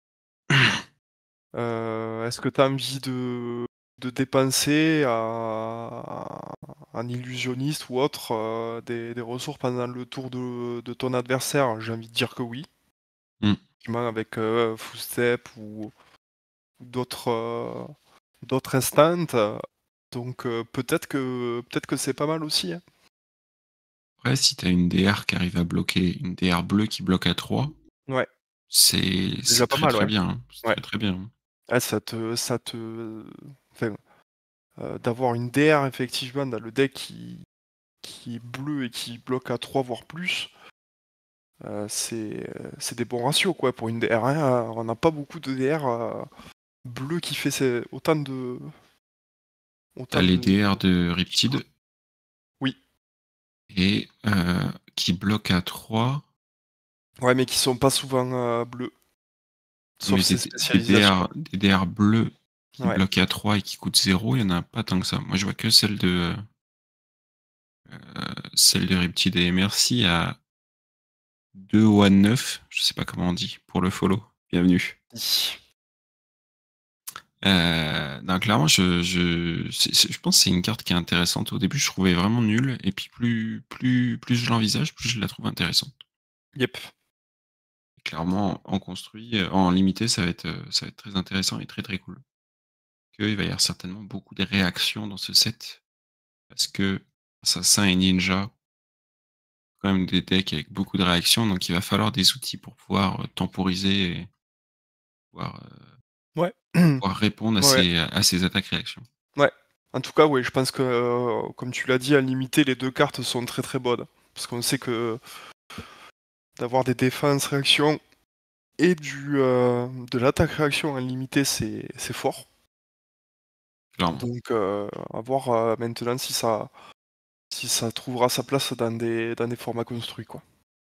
Euh, est-ce que tu as envie de, de dépenser à, un illusionniste ou autre euh, des, des ressources pendant le tour de, de ton adversaire? J'ai envie de dire que oui. Mm. Effectivement, avec euh, Footstep ou, ou d'autres euh, d'autres instants. euh, Donc euh, peut-être que peut-être que c'est pas mal aussi, hein. Après, si t'as une D R qui arrive à bloquer, une D R bleue qui bloque à trois, Ouais, c'est c'est déjà c'est pas très mal, très ouais. bien, hein. C'est Ouais. très très bien, hein. Ah, ça te ça te enfin, euh, d'avoir une D R effectivement dans le deck qui qui est bleu et qui bloque à trois voire plus, euh, c'est euh, c'est des bons ratios quoi pour une D R, hein. On n'a pas beaucoup de D R euh, bleu qui fait ces- autant de T'as autant les de D R de chiffres. Riptide Oui. et euh, qui bloquent à trois, Ouais, mais qui sont pas souvent euh, bleus, sauf mais des, ces des spécialisations. D R, des D R bleus qui Ouais. bloquent à trois et qui coûtent zéro, il y en a pas tant que ça. Moi, je vois que celle de euh, celle de Riptide et Merci à deux ou à neuf, je sais pas comment on dit, pour le follow. Bienvenue. Euh, non, clairement, je, je, c'est- c'est- je pense que c'est une carte qui est intéressante. Au début, je trouvais vraiment nulle, et puis plus, plus, plus je l'envisage, plus je la trouve intéressante. Yep. Clairement, en construit, euh, en limité, ça va être, euh, ça va être très intéressant et très très cool. Que il va y avoir certainement beaucoup de réactions dans ce set, parce que Assassin et Ninja, quand même des decks avec beaucoup de réactions, donc il va falloir des outils pour pouvoir euh, temporiser et pouvoir, euh, Ouais. pouvoir répondre à Ouais. ces, à ces attaques-réactions. Ouais. En tout cas, oui, je pense que, euh, comme tu l'as dit, à limiter, les deux cartes sont très très bonnes. Parce qu'on sait que d'avoir des défenses réactions et du, euh, de l'attaque réaction à limité, c'est c'est fort. clairement. Donc heu, à voir, heu, maintenant si ça si ça trouvera sa place dans des dans des formats construits, quoi.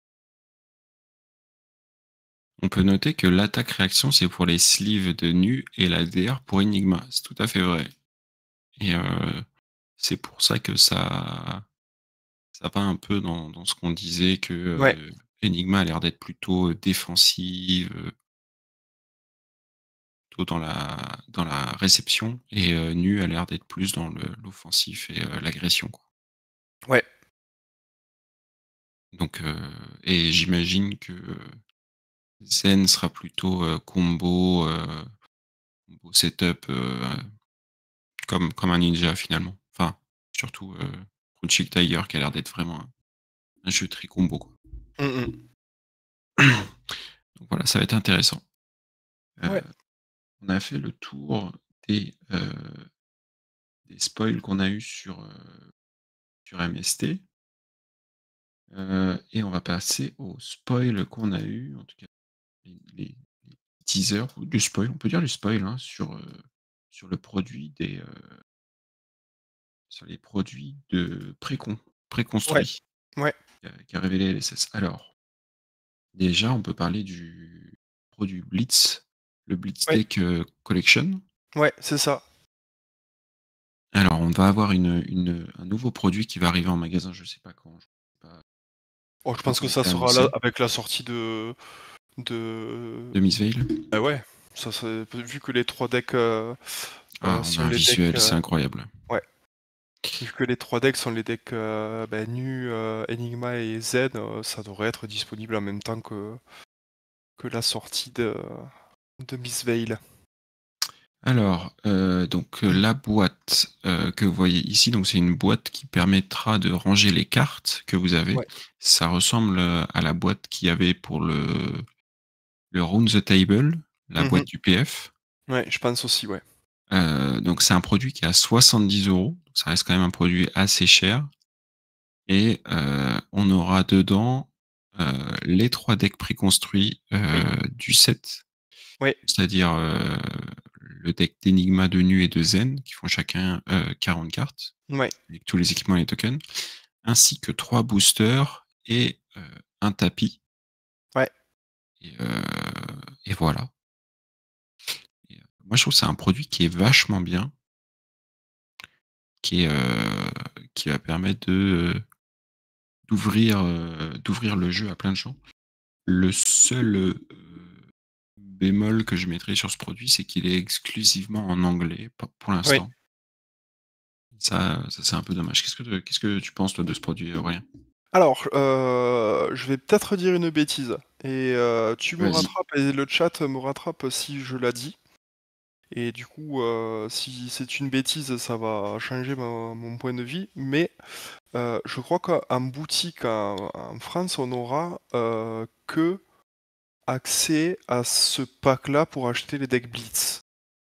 On peut noter que l'attaque réaction, c'est pour les sleeves de Nu et la D R pour Enigma. C'est tout à fait vrai. Et heu, c'est pour ça que ça ça va un peu dans dans ce qu'on disait que, Ouais, heu, Enigma a l'air d'être plutôt défensive, heu, plutôt dans la dans la réception et heu, Nu a l'air d'être plus dans le l'offensif et heu, l'agression, quoi. ouais, Donc heu et j'imagine que Zen sera plutôt, heu, combo, heu, combo setup, heu, comme comme un ninja finalement. Enfin, surtout, heu, Crouching Tiger qui a l'air d'être vraiment un un jeu très combo, quoi. mmh mh. Donc voilà, ça va être intéressant. Ouais, Heu, on a fait le tour des, heu, des spoils qu'on a eu sur, heu, sur M S T, heu et on va passer aux spoils qu'on a eu, en tout cas les les les teasers ou du spoil, on peut dire du spoil, hein, sur, heu, sur le produit des, heu, sur les produits de précon ouais, préconstruits ouais, qu'a qu'a révélé L S S. Alors, déjà, on peut parler du produit Blitz, le Blitz ouais, Deck, heu, Collection. ouais, c'est ça. Alors, on va avoir une une un nouveau produit qui va arriver en magasin, je sais pas quand, je pas Oh, je pas pense encore que ça été sera là annoncé, avec la sortie de de de Miss Veil. bah, ouais, ça c'est vu que les trois decks, heu Ah, heu, on a sont un les decks, visuel, heu c'est incroyable. ouais, vu que les trois decks sont les decks, heu, bah, Nu, heu, Enigma et Zen, heu, ça devrait être disponible en même temps que que la sortie de de Miss Veil. Alors, heu, donc, heu, la boîte, heu, que vous voyez ici, donc c'est une boîte qui permettra de ranger les cartes que vous avez. Ouais. Ça ressemble, heu, à la boîte qu'il y avait pour le le Round the Table, la Mmh. boîte du P F. Ouais, je pense aussi, ouais. Heu, donc c'est un produit qui est à soixante-dix euros. Ça reste quand même un produit assez cher et heu, on aura dedans, heu, les trois decks préconstruits, heu, Oui, du set. ouais, C'est-à-dire, heu, le deck d'Enigma, de Nu et de Zen qui font chacun, heu, quarante cartes, ouais, avec tous les équipements et les tokens, ainsi que trois boosters et heu, un tapis ouais, et heu et voilà. Et heu, moi je trouve que c'est un produit qui est vachement bien, qui est, heu, qui va permettre de, heu, d'ouvrir, heu, d'ouvrir le jeu à plein de gens. Le seul, heu, bémol que je mettrais sur ce produit, c'est qu'il est exclusivement en anglais, pour pour ouais. l'instant. Ça, ça c'est un peu dommage. Qu'est-ce que qu'est-ce que tu penses toi de ce produit, Aurélien? Alors, heu, je vais peut-être dire une bêtise et heu, tu me Vas-y. rattrapes et le chat me rattrape si je la dis et du coup, heu, si c'est une bêtise, ça va changer mon mon point de vue, mais heu, je crois qu'en boutique en en France, on aura, heu, que accès à ce pack-là pour acheter les decks Blitz.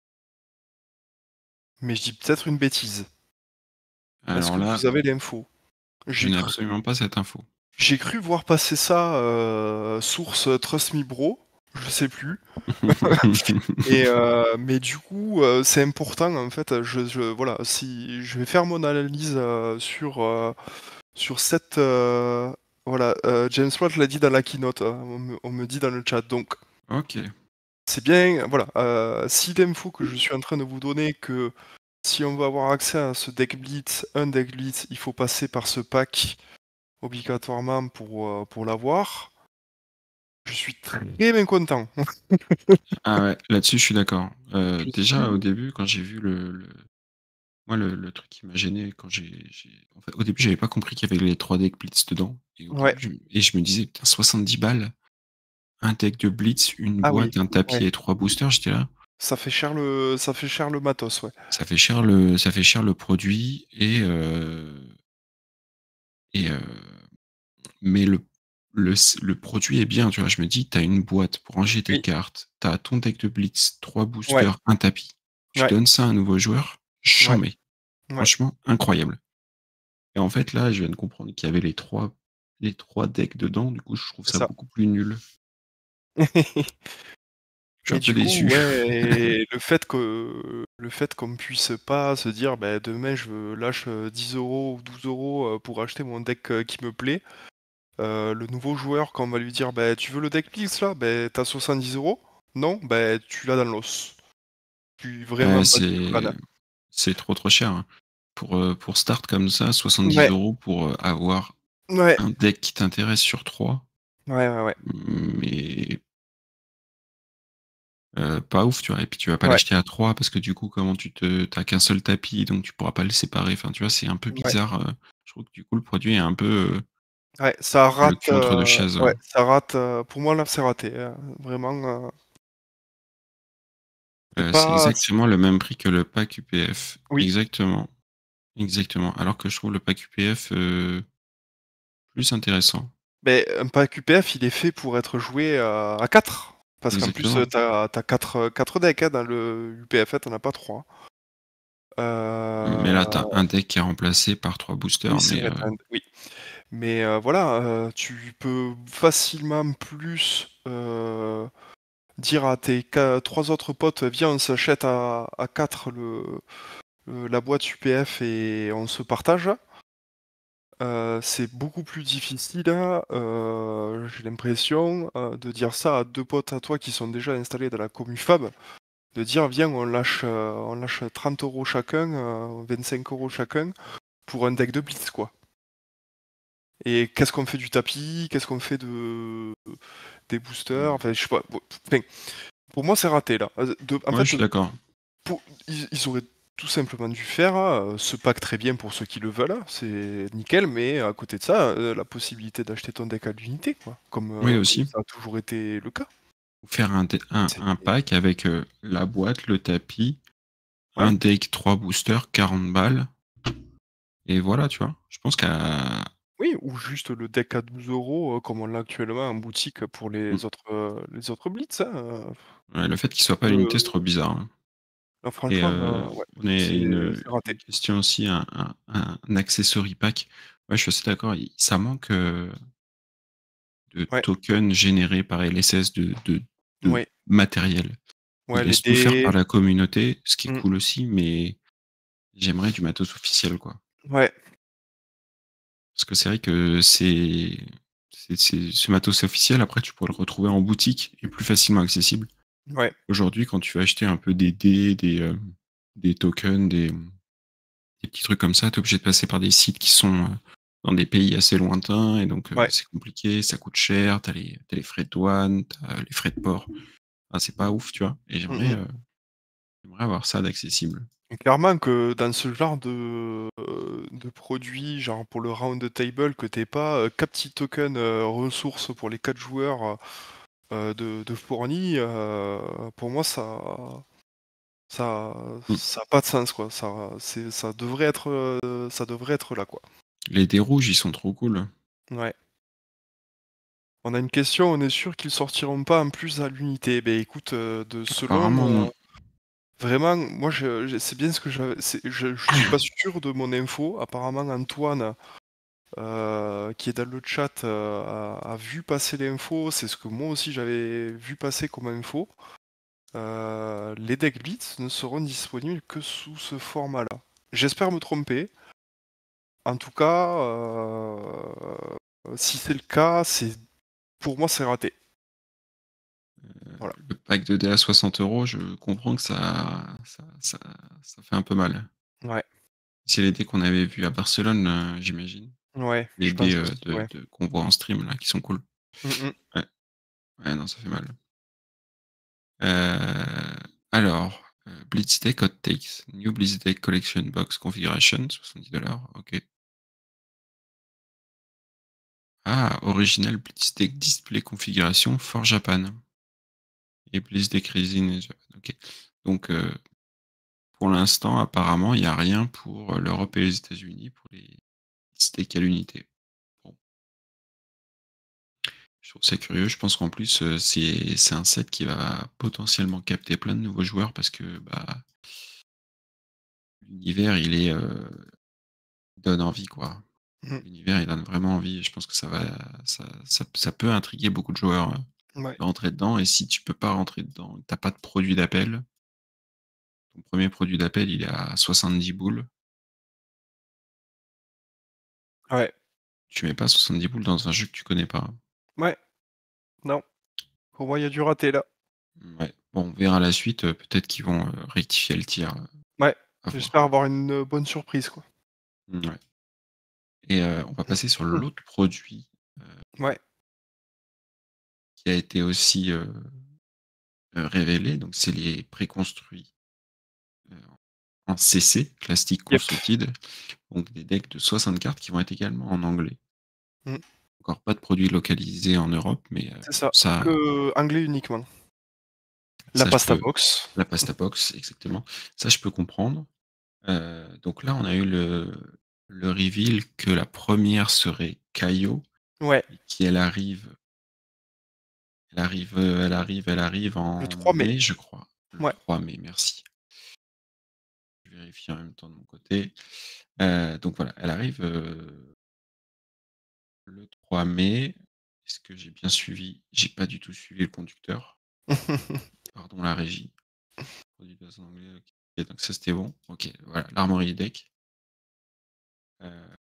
Mais je dis peut-être une bêtise. Est-ce Alors que là, vous avez l'info? je J'ai n'ai cru absolument pas cette info. j'ai cru voir passer ça, heu, source, Trust Me Bro, je sais plus. Et heu, mais du coup, heu, c'est important en fait, je je voilà, si je vais faire mon analyse, heu, sur, heu, sur cette, heu, voilà, heu, James Watt l'a dit dans la keynote, hein, on me on me dit dans le chat, donc OK. c'est bien, voilà, heu, si l'info que je suis en train de vous donner, que si on veut avoir accès à ce deck Blitz, un deck Blitz, il faut passer par ce pack obligatoirement pour, heu, pour l'avoir, je suis très bien content. Ah ouais, là-dessus, je suis d'accord. Heu, Je déjà, au suis début, quand j'ai vu le le moi, le le truc qui m'a gêné quand j'ai j'ai en fait, au début, j'avais pas compris qu'il y avait les trois decks Blitz dedans et au ouais, début, je me et je me disais: «Putain, soixante-dix balles, un deck de Blitz, une ah oui, boîte, un ouais. tapis et trois boosters». J'étais là: Ça fait cher le ça fait cher le matos, ouais. «Ça fait cher le ça fait cher le produit» et heu et heu mais le le c le produit est bien, tu vois? Je me dis: «Tu as une boîte pour ranger tes Oui, cartes, tu as ton deck de Blitz, trois ouais, boosters, un tapis. Tu ouais, donnes ça à un nouveau joueur, ouais, chambé, ouais, franchement incroyable» et en fait, là, je viens de comprendre qu'il y avait les trois les trois decks dedans, du coup, je trouve c'est ça ça. beaucoup plus nul. Je suis Mais un peu du coup, déçu. ouais et le fait que le fait qu'on puisse pas se dire: «Beh, demain je lâche, heu, dix euros ou douze euros, heu, pour acheter mon deck, heu, qui me plaît». Heu, le nouveau joueur quand on va lui dire: «Beh, tu veux le deck Blitz là? Beh, tu as soixante-dix euros? Non? Beh, tu l'as dans l'os. Tu Bah, vraiment pas du c'est fan». c'est trop, trop cher, hein. Pour, heu, pour start comme ça, soixante-dix Ouais, euros pour, heu, avoir ouais, un deck qui t'intéresse sur trois, ouais, ouais, ouais, mais heu, pas ouf, tu vois? Et puis tu vas pas ouais, l'acheter à trois parce que du coup, comment tu te tu qu'un seul tapis, donc tu pourras pas le séparer. Enfin, tu vois, c'est un peu ouais, bizarre, heu, je trouve que du coup, le produit est un peu, heu, ouais, ça le rate, cul entre deux heu, chaises, ouais. ouais, ça rate, heu, pour moi là, c'est raté, heu, vraiment, heu, c'est Heu, c'est pas c exactement le même prix que le pack U P F. oui, Exactement, exactement. Alors que je trouve le pack U P F, heu, plus intéressant. beh, un pack U P F, il est fait pour être joué, heu, à quatre. Parce qu'en plus, heu, Exactement. tu as tu as quatre, quatre decks, hein, dans le U P F, hein, tu en as pas trois. Mais là, tu as Heu, un deck qui est remplacé par trois oui, boosters, c'est mais vrai, heu, tu as un oui. Mais heu, voilà, heu, tu peux facilement plus, heu, dire à tes qua trois autres potes: «Viens, on s'achète à à quatre le, heu, la boîte U P F et on se partage». Heu, c'est beaucoup plus difficile, heu, j'ai l'impression, heu, de dire ça à deux potes à toi qui sont déjà installés dans la commu Fab, de dire: «Viens, on lâche, heu, on lâche trente euros chacun, heu, vingt-cinq euros chacun pour un deck de blitz, quoi». Et qu'est-ce qu'on fait du tapis? Qu'est-ce qu'on fait de des boosters? mmh, Enfin, je sais pas, bon, enfin, pour moi, c'est raté, là. Heu, de en ouais, je fait, suis d'accord. pour ils ils auraient tout simplement dû faire, heu, ce pack très bien pour ceux qui le veulent, hein, c'est nickel, mais à côté de ça, heu, la possibilité d'acheter ton deck à l'unité, quoi, comme, Oui, heu, comme aussi. ça a toujours été le cas. Faire un dé un C'est un pack avec, heu, la boîte, le tapis, un ouais, deck, trois boosters, quarante balles et voilà, tu vois? Je pense qu'à oui, ou juste le deck à douze euros €, heu, comme on l'a actuellement en boutique pour mmh, les autres, heu, les autres blitz, hein, heu, ouais, le fait qu'il soit pas à l'unité, c'est heu, trop bizarre, hein. là Et franchement, heu, heu, ouais, on a c'est une, c'est raté. une question aussi, un un un accessory pack. Ouais, je suis assez d'accord, il ça manque, heu, de Ouais, tokens générés par L S S de de de ouais, matériel. ouais, Ils les laissent tout faire par dés, la communauté, ce qui est mmh, cool aussi, mais j'aimerais du matos officiel, quoi. ouais, Parce que c'est vrai que c'est c'est c'est ce matos officiel, après, tu pourrais le retrouver en boutique et plus facilement accessible. ouais, Aujourd'hui, quand tu veux acheter un peu des dés, des, hem, des tokens, des, mmh, des petits trucs comme ça, tu es obligé de passer par des sites qui sont, heu, dans des pays assez lointains et donc heu, ouais, c'est compliqué, ça coûte cher, tu as les tu as les frais de douane, tu as les frais de port. Ah, c'est pas ouf, tu vois? Et mmh j'aimerais, mh. heu, j'aimerais avoir ça d'accessible. Et clairement que dans ce genre de, heu, de produits, genre pour le round table, que tu aies pas, heu, quatre petits tokens, heu, ressources pour les quatre joueurs, heu de de fournis, heu, pour moi ça ça Mmh. ça a pas de sens, quoi. Ça c'est ça devrait être, heu, ça devrait être là, quoi. Les dés rouges, ils sont trop cool. Ouais. On a une question, on est sûr qu'ils sortiront pas en plus à l'unité? Beh, écoute, heu, de selon, Apparemment non. heu, vraiment, moi je je c'est bien ce que je c'est je je suis pas sûr de mon info. Apparemment Antoine, heu, qui est dans le chat, heu, a a vu passer l'info. C'est ce que moi aussi j'avais vu passer comme info. Heu, les decks Blitz ne seront disponibles que sous ce format-là. J'espère me tromper. En tout cas, heu, si c'est le cas, c'est pour moi, c'est raté. Voilà. Le pack de dés à soixante euros, je comprends que ça ça ça ça fait un peu mal. Ouais, C'est les dés qu'on avait vus à Barcelone, heu, j'imagine? ouais, Les je dés, pense heu, aussi, de ouais. de qu'on voit en stream là, qui sont cool. Mmh mh. Ouais, ouais, non, ça fait mal. Heu, alors, heu, Blitz Deck Hot Takes, New Blitz Deck Collection Box Configuration, soixante-dix dollars. OK. Ah, Original Blitz Deck Display Configuration for Japan et Blitz Deck Resin in Japan. OK. Donc, heu, pour l'instant, apparemment, il y a rien pour, heu, l'Europe et les États-Unis pour les Blitz Deck à l'unité. Bon, je trouve ça curieux. Je pense qu'en plus, heu, c'est c'est un set qui va potentiellement capter plein de nouveaux joueurs parce que, bah, l'univers, il est, heu, donne envie, quoi. Mmh. L'univers, il donne vraiment envie et je pense que ça va ça ça ça peut intriguer beaucoup de joueurs, heu. Ouais. Tu peux rentrer dedans et si tu peux pas rentrer dedans, tu as pas de produit d'appel ton premier produit d'appel, il est à soixante-dix boules. Ouais. Tu mets pas soixante-dix boules dans un jeu que tu connais pas. Ouais. Non. Pour moi, il y a du raté là. Ouais, bon, on verra la suite, heu, peut-être qu'ils vont, heu, rectifier le tir, heu, Ouais, à voir. j'espère avoir une, heu, bonne surprise, quoi. Mouais. Et heu, on va passer sur l'autre produit, heu Ouais. qui a été aussi, heu heu, révélé, donc c'est les préconstruits, heu, en C C, Classic Yep. Constructed, donc des decks de soixante cartes qui vont être également en anglais. Mmh. Encore pas de produits localisés en Europe, mais heu, C'est ça, ça que anglais uniquement. La ça je pasta peux box. la pasta box, exactement. Ça, je peux comprendre. Heu, donc là, on a eu le le reveal que la première serait Kaio Ouais. et qu'elle arrive elle arrive, heu, elle arrive elle arrive Le en trois mai. mai, je crois. Le Ouais. trois mai, merci. Je vérifie en même temps de mon côté. Heu, donc voilà, elle arrive, heu le trois mai. Est-ce que j'ai bien suivi? J'ai pas du tout suivi le conducteur. Pardon la régie. Produit de base en anglais, OK. Donc ça, c'était bon. OK, voilà, l'Armory deck. Heu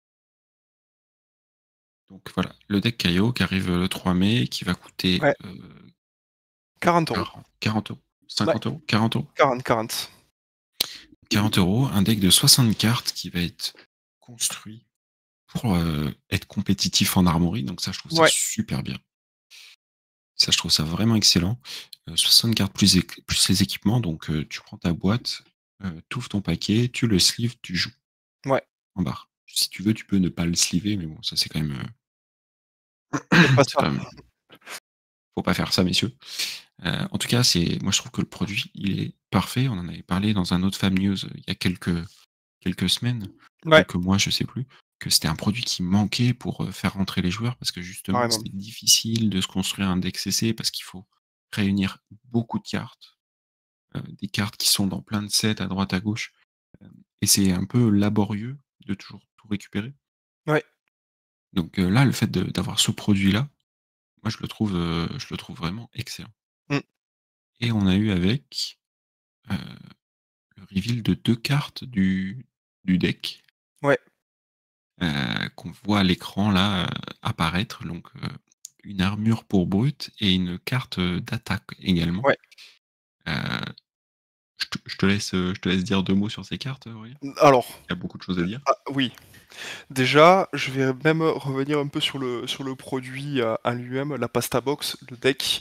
donc voilà, le deck Kaio qui arrive, heu, le trois mai, qui va coûter, Ouais. heu quarante euros. quarante quarante euros? Ouais. cinquante euros? quarante euros? quarante-quarante. quarante euros, un deck de soixante cartes qui va être construit pour, heu, être compétitif en Armory, donc ça, je trouve ça Ouais. super bien. Ça, je trouve ça vraiment excellent. Heu, soixante cartes plus éq plus les équipements, donc heu, tu prends ta boîte, heu, tu ouvres ton paquet, tu le sleeves, tu joues Ouais. en barre. Si tu veux, tu peux ne pas le sleever, mais bon, ça, c'est quand même, heu Faites pas c'est ça. quand même faut pas faire ça, messieurs. Heu, en tout cas, c'est moi, je trouve que le produit, il est parfait. On en avait parlé dans un autre Fab News, il y a quelques quelques semaines, Ouais. quelques mois, je sais plus, que c'était un produit qui manquait pour, heu, faire rentrer les joueurs parce que justement, Carrément. c'était difficile de se construire un deck C C parce qu'il faut réunir beaucoup de cartes, heu, des cartes qui sont dans plein de sets à droite à gauche, hem et c'est un peu laborieux de toujours tout récupérer. Ouais. Donc heu, là, le fait de d'avoir ce produit-là, moi, je le trouve, heu, je le trouve vraiment excellent. Mmh. Et on a eu avec, heu, le reveal de deux cartes du du deck Ouais. heu, qu'on voit à l'écran là, heu, apparaître donc heu, une armure pour brute et une carte, heu, d'attaque également. Ouais. Heu, je te je te laisse, heu, je te laisse dire deux mots sur ces cartes, Aurélien. Mmh, alors, Il y a beaucoup de choses à dire. ah oui. Déjà, je vais même revenir un peu sur le sur le produit, heu, en lui-même, la pasta box, le deck,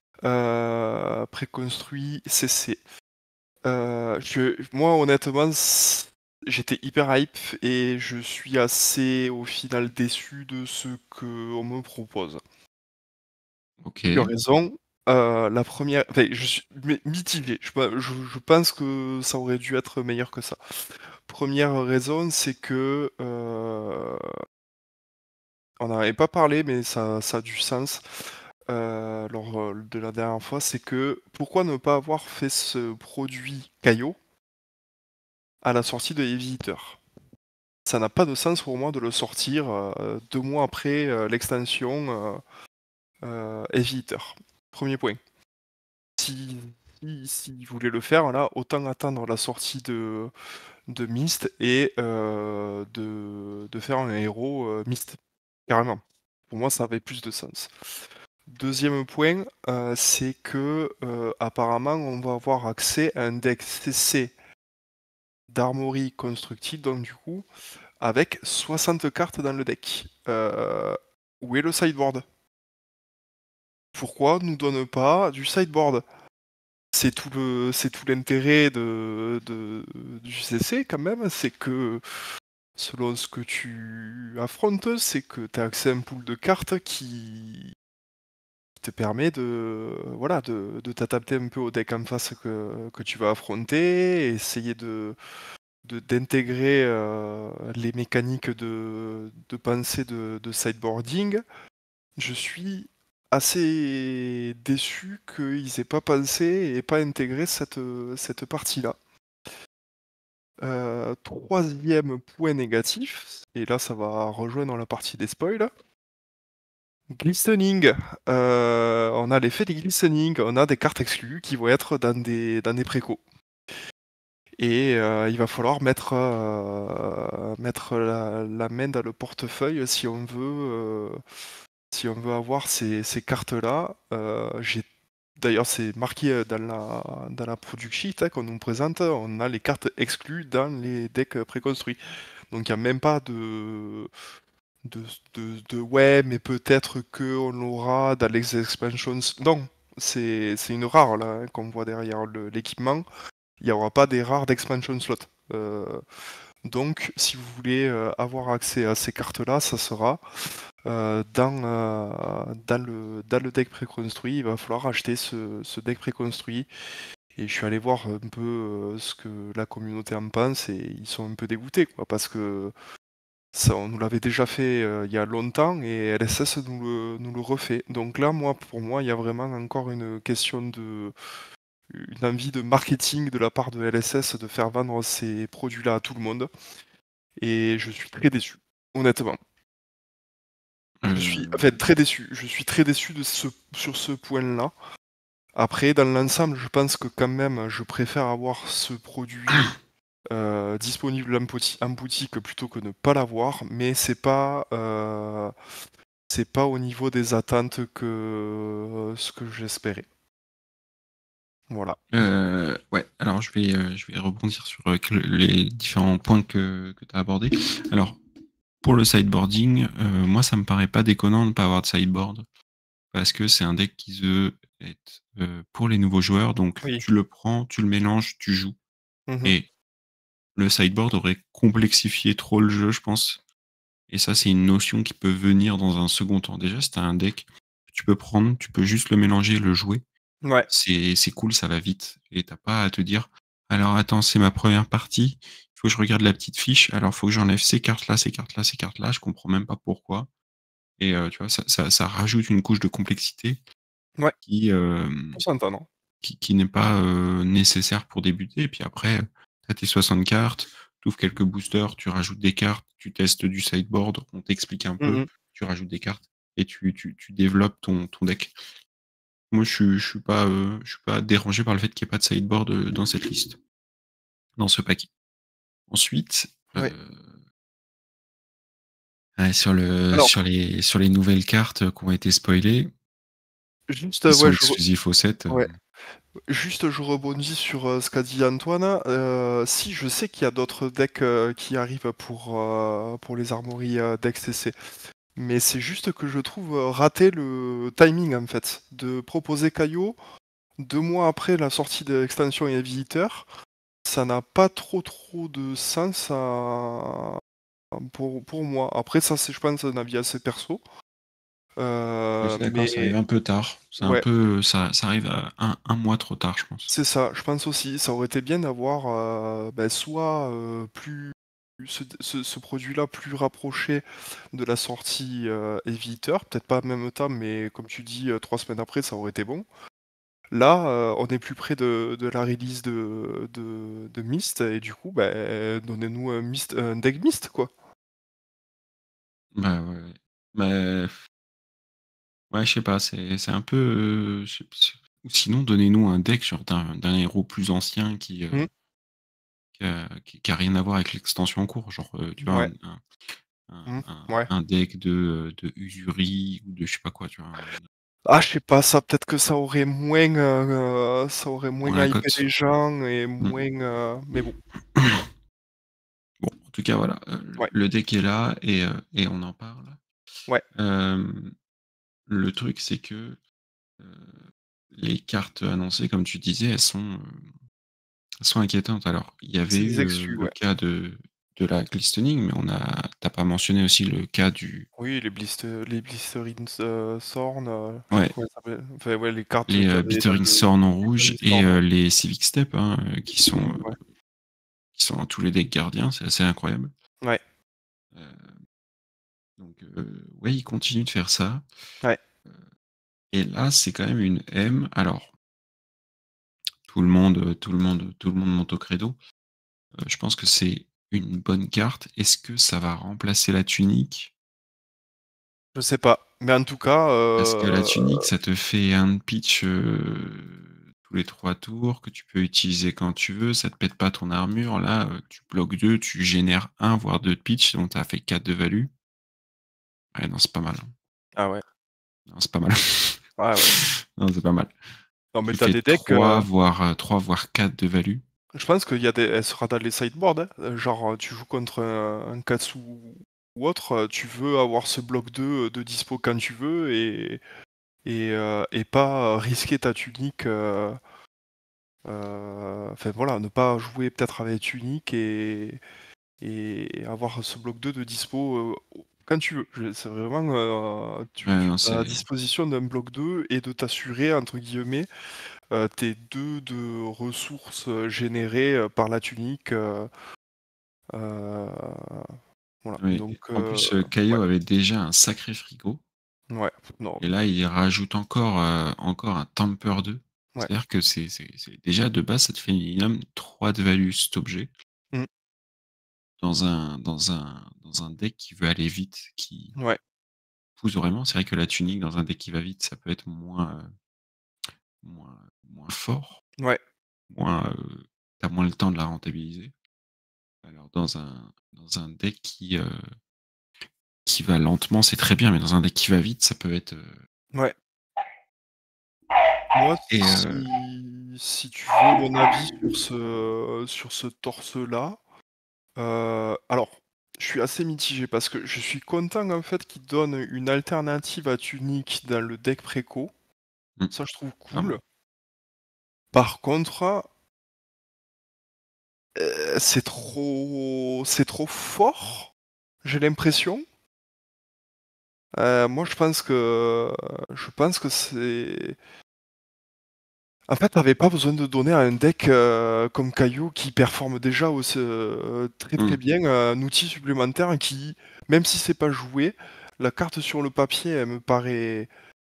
heu, préconstruit C C. Heu, je moi, honnêtement, c j'étais hyper hype et je suis assez, au final, déçu de ce qu'on me propose. deux OK. raisons, heu, la première enfin, je suis mi mitigé. Je pe je je pense que ça aurait dû être meilleur que ça. première raison, c'est que, heu on n'en avait pas parlé, mais ça ça a du sens, heu, lors, heu, de la dernière fois, c'est que pourquoi ne pas avoir fait ce produit Kaio à la sortie de Heavy Hitter? Ça n'a pas de sens pour moi de le sortir, heu, deux mois après, heu, l'extension, heu heu, Heavy Hitter. premier point. Si si s'ils voulaient le faire là, autant attendre la sortie de de Myst et heu, de de faire un héros, heu, Myst, carrément. Pour moi, ça avait plus de sens. deuxième point, heu, c'est que, heu, apparemment, on va avoir accès à un deck C C d'Armory Constructed, donc du coup, avec soixante cartes dans le deck. Heu, où est le sideboard? Pourquoi nous donne pas du sideboard? C'est tout le c'est tout l'intérêt de de du C C quand même, c'est que, selon ce que tu affrontes, c'est que tu as accès à un pool de cartes qui te permet de, voilà, de de t'adapter un peu au deck en face que que tu vas affronter, essayer de de d'intégrer, heu, les mécaniques de de pensée de de sideboarding. Je suis assez déçu qu'ils aient pas pensé et pas intégré cette, heu, cette partie-là. Heu, troisième point négatif, et là ça va rejoindre la partie des spoils Glistening, heu, on a l'effet des glistening, on a des cartes exclues qui vont être dans des dans des précaux. Et heu, il va falloir mettre, heu, mettre la la main dans le portefeuille si on veut, heu, si on veut avoir ces ces cartes-là. Heu, j'ai d'ailleurs, c'est marqué, heu, dans la dans la product sheet, hein, qu'on nous présente, on a les cartes exclues dans les decks, heu, préconstruits. Donc il y a même pas de de de de «ouais, mais peut-être qu'on l'aura dans les expansions». Non, c'est c'est une rare là, hein, qu'on voit derrière le l'équipement. Il y aura pas des rares d'expansion slot. Heu, donc si vous voulez, heu, avoir accès à ces cartes-là, ça sera, heu, dans, heu, dans le dans le deck préconstruit. Il va falloir acheter ce ce deck préconstruit et je suis allé voir un peu, heu, ce que la communauté en pense et ils sont un peu dégoûtés, quoi, parce que ça, on nous l'avait déjà fait, heu, il y a longtemps et L S S nous le nous le refait. Donc là, moi, pour moi, il y a vraiment encore une question de une envie de marketing de la part de L S S de faire vendre ces produits-là à tout le monde et je suis très déçu, honnêtement. Je suis en fait Euh, très déçu. Je suis très déçu de ce sur ce point-là. Après, dans l'ensemble, je pense que quand même, je préfère avoir ce produit, heu, disponible en poti en boutique plutôt que ne pas l'avoir, mais c'est pas, heu, c'est pas au niveau des attentes que ce que j'espérais. Voilà. euh, ouais, alors je vais, euh, je vais rebondir sur euh, que- les différents points que, que tu as abordés. Alors, pour le sideboarding, euh, moi, ça me paraît pas déconnant de ne pas avoir de sideboard, parce que c'est un deck qui veut être euh, pour les nouveaux joueurs, donc Oui. tu le prends, tu le mélanges, tu joues. Mmh. Et le sideboard aurait complexifié trop le jeu, je pense. Et ça, c'est une notion qui peut venir dans un second temps. Déjà, si t'as un deck que tu peux prendre, tu peux juste le mélanger, le jouer. Ouais. C'est c'est cool, ça va vite. Et t'as pas à te dire, alors attends, c'est ma première partie, il faut que je regarde la petite fiche, alors faut que j'enlève ces cartes-là, ces cartes-là, ces cartes-là, je comprends même pas pourquoi. Et euh, tu vois, ça, ça, ça rajoute une couche de complexité Ouais. qui, euh, On s'entend, non? qui, qui n'est pas euh, nécessaire pour débuter. Et puis après, tu as tes soixante cartes, tu ouvres quelques boosters, tu rajoutes des cartes, tu testes du sideboard, on t'explique un peu, Mmh. tu rajoutes des cartes et tu, tu, tu développes ton, ton deck. Moi, je suis, je suis pas, euh, je suis pas dérangé par le fait qu'il n'y ait pas de sideboard euh, dans cette liste, dans ce paquet. Ensuite, Ouais. euh, ouais, sur le, Alors, sur les, sur les nouvelles cartes qui ont été spoilées, juste, qui heu, ouais, sont je re exclusives au set, euh, ouais. Juste, je rebondis sur, heu, ce qu'a dit Antoine. Heu, si, je sais qu'il y a d'autres decks, heu, qui arrivent pour, heu, pour les armoiries, heu, deck C C. Mais c'est juste que je trouve, heu, raté le timing, en fait, de proposer Caillot deux mois après la sortie de l'extension et Visiteur. Ça n'a pas trop, trop de sens à pour pour moi. Après ça, c'est je pense un avis assez perso. je Heu, suis d'accord, ça arrive mais un peu tard. C'est un ouais. peu, ça, ça arrive à un, un mois trop tard, je pense. C'est ça, je pense aussi. Ça aurait été bien d'avoir, heu, bah, soit, heu, plus ce ce ce produit-là plus rapproché de la sortie, heu, éditeur, peut-être pas en même temps, mais comme tu dis, heu, trois semaines après, ça aurait été bon. Là, heu, on est plus près de de la release de de de Myst et du coup, bah, donnez-nous un Myst un deck Myst, quoi. Bah ouais, ouais. Bah, ouais, je sais pas, c'est c'est un peu. euh, je sais- je- ou sinon, donnez-nous un deck genre d'un d'un héros plus ancien qui, euh, Mmh, qui, a, qui- qui a rien à voir avec l'extension en cours. Genre, euh, tu vois, ouais, un, un, un- mmh, un- ouais. un deck de, euh, de Usuri ou de je sais pas quoi, tu vois. un- Ah, je sais pas, ça peut-être que ça aurait moins, heu, ça aurait moins Bon, la hypé cote. les gens et Mm. moins, heu mais bon, Bon, en tout cas, voilà. euh, ouais, le deck est là et, euh, et on en parle. ouais. Euh, le truc, c'est que euh, les cartes annoncées, comme tu disais, elles sont. euh, sont inquiétantes. Alors, il y avait C'est des eu euh, exclus, le ouais. cas de, de la glistening, mais on a, t'as pas mentionné aussi le cas du, Oui, les blister les Blisterine euh, Sorn, heu, je sais plus ouais, comment ça s'appelle. Enfin, ouais, les cartes les qu'il y euh, avait dans Bittering le Thorn en rouge Blisterine et Sorn, euh, ouais. les Civic Step, hein, euh, qui sont, Ouais. euh, qui sont dans tous les decks gardiens, c'est assez incroyable. Ouais, Euh, donc, euh, ouais, ils continuent de faire ça. ouais. Et là, c'est quand même une M. Alors, tout le monde, euh, tout le monde, tout le monde monte au credo. Euh, je pense que c'est une bonne carte. Est-ce que ça va remplacer la tunique? Je sais pas, Mais en tout cas, Parce que la heu tunique, ça te fait un pitch heu, tous les trois tours que tu peux utiliser quand tu veux, ça te pète pas ton armure. Là, heu, tu bloques deux, tu génères un voire deux de pitch, donc tu as fait quatre de value. Ouais, non, c'est pas mal, hein. Ah ouais. Non, c'est pas mal. Ouais, ouais. Non, c'est pas mal. Non, mais Tu tu as fais des decks, trois heu voire, heu, trois voire quatre de value. je pense qu'il y a des elle sera dans les sideboards, hein. Heu, genre, heu, tu joues contre un un Katsu ou autre, heu, tu veux avoir ce bloc deux, heu, de dispo quand tu veux et et heu, et pas, heu, risquer ta tunique, heu heu, enfin voilà, ne pas jouer peut-être avec tunique et et avoir ce bloc deux de dispo, heu, au quand tu veux. Je c'est vraiment, heu, tu Ouais, tu non, as à c'est disposition d'un bloc deux et de t'assurer entre guillemets, heu, tes deux de ressources, heu, générées, heu, par la tunique, heu heu, voilà oui, donc en heu, plus, heu, ouais, Caio avait déjà un sacré frigo ouais, non, et là, il rajoute encore, heu, encore un Temper deux. ouais, C'est-à-dire que c'est c'est c'est déjà de base, ça te fait minimum trois de value cet objet mmh, dans un dans un dans un deck qui veut aller vite, qui ouais, pousse vraiment. C'est vrai que la tunique dans un deck qui va vite, ça peut être moins, heu, moins moins fort, ouais, moins, heu, tu moins le temps de la rentabiliser. Alors dans un dans un deck qui, heu, qui va lentement, c'est très bien, mais dans un deck qui va vite, ça peut être, heu ouais. Moi, et heu si si tu veux mon avis sur ce sur ce torse-là, heu, alors, je suis assez mitigé parce que je suis content en fait qu'il donne une alternative à Tunic dans le deck préco. mmh, Ça, je trouve clairement. cool. Par contre, heu, c'est trop c'est trop fort, j'ai l'impression. Heu, moi, je pense que je pense que c'est en fait, tu pas besoin de donner à un deck, heu, comme Caillou qui performe déjà aussi, heu, très, très Mmh. bien, heu, un outil supplémentaire qui, même si c'est pas joué, la carte sur le papier, elle me paraît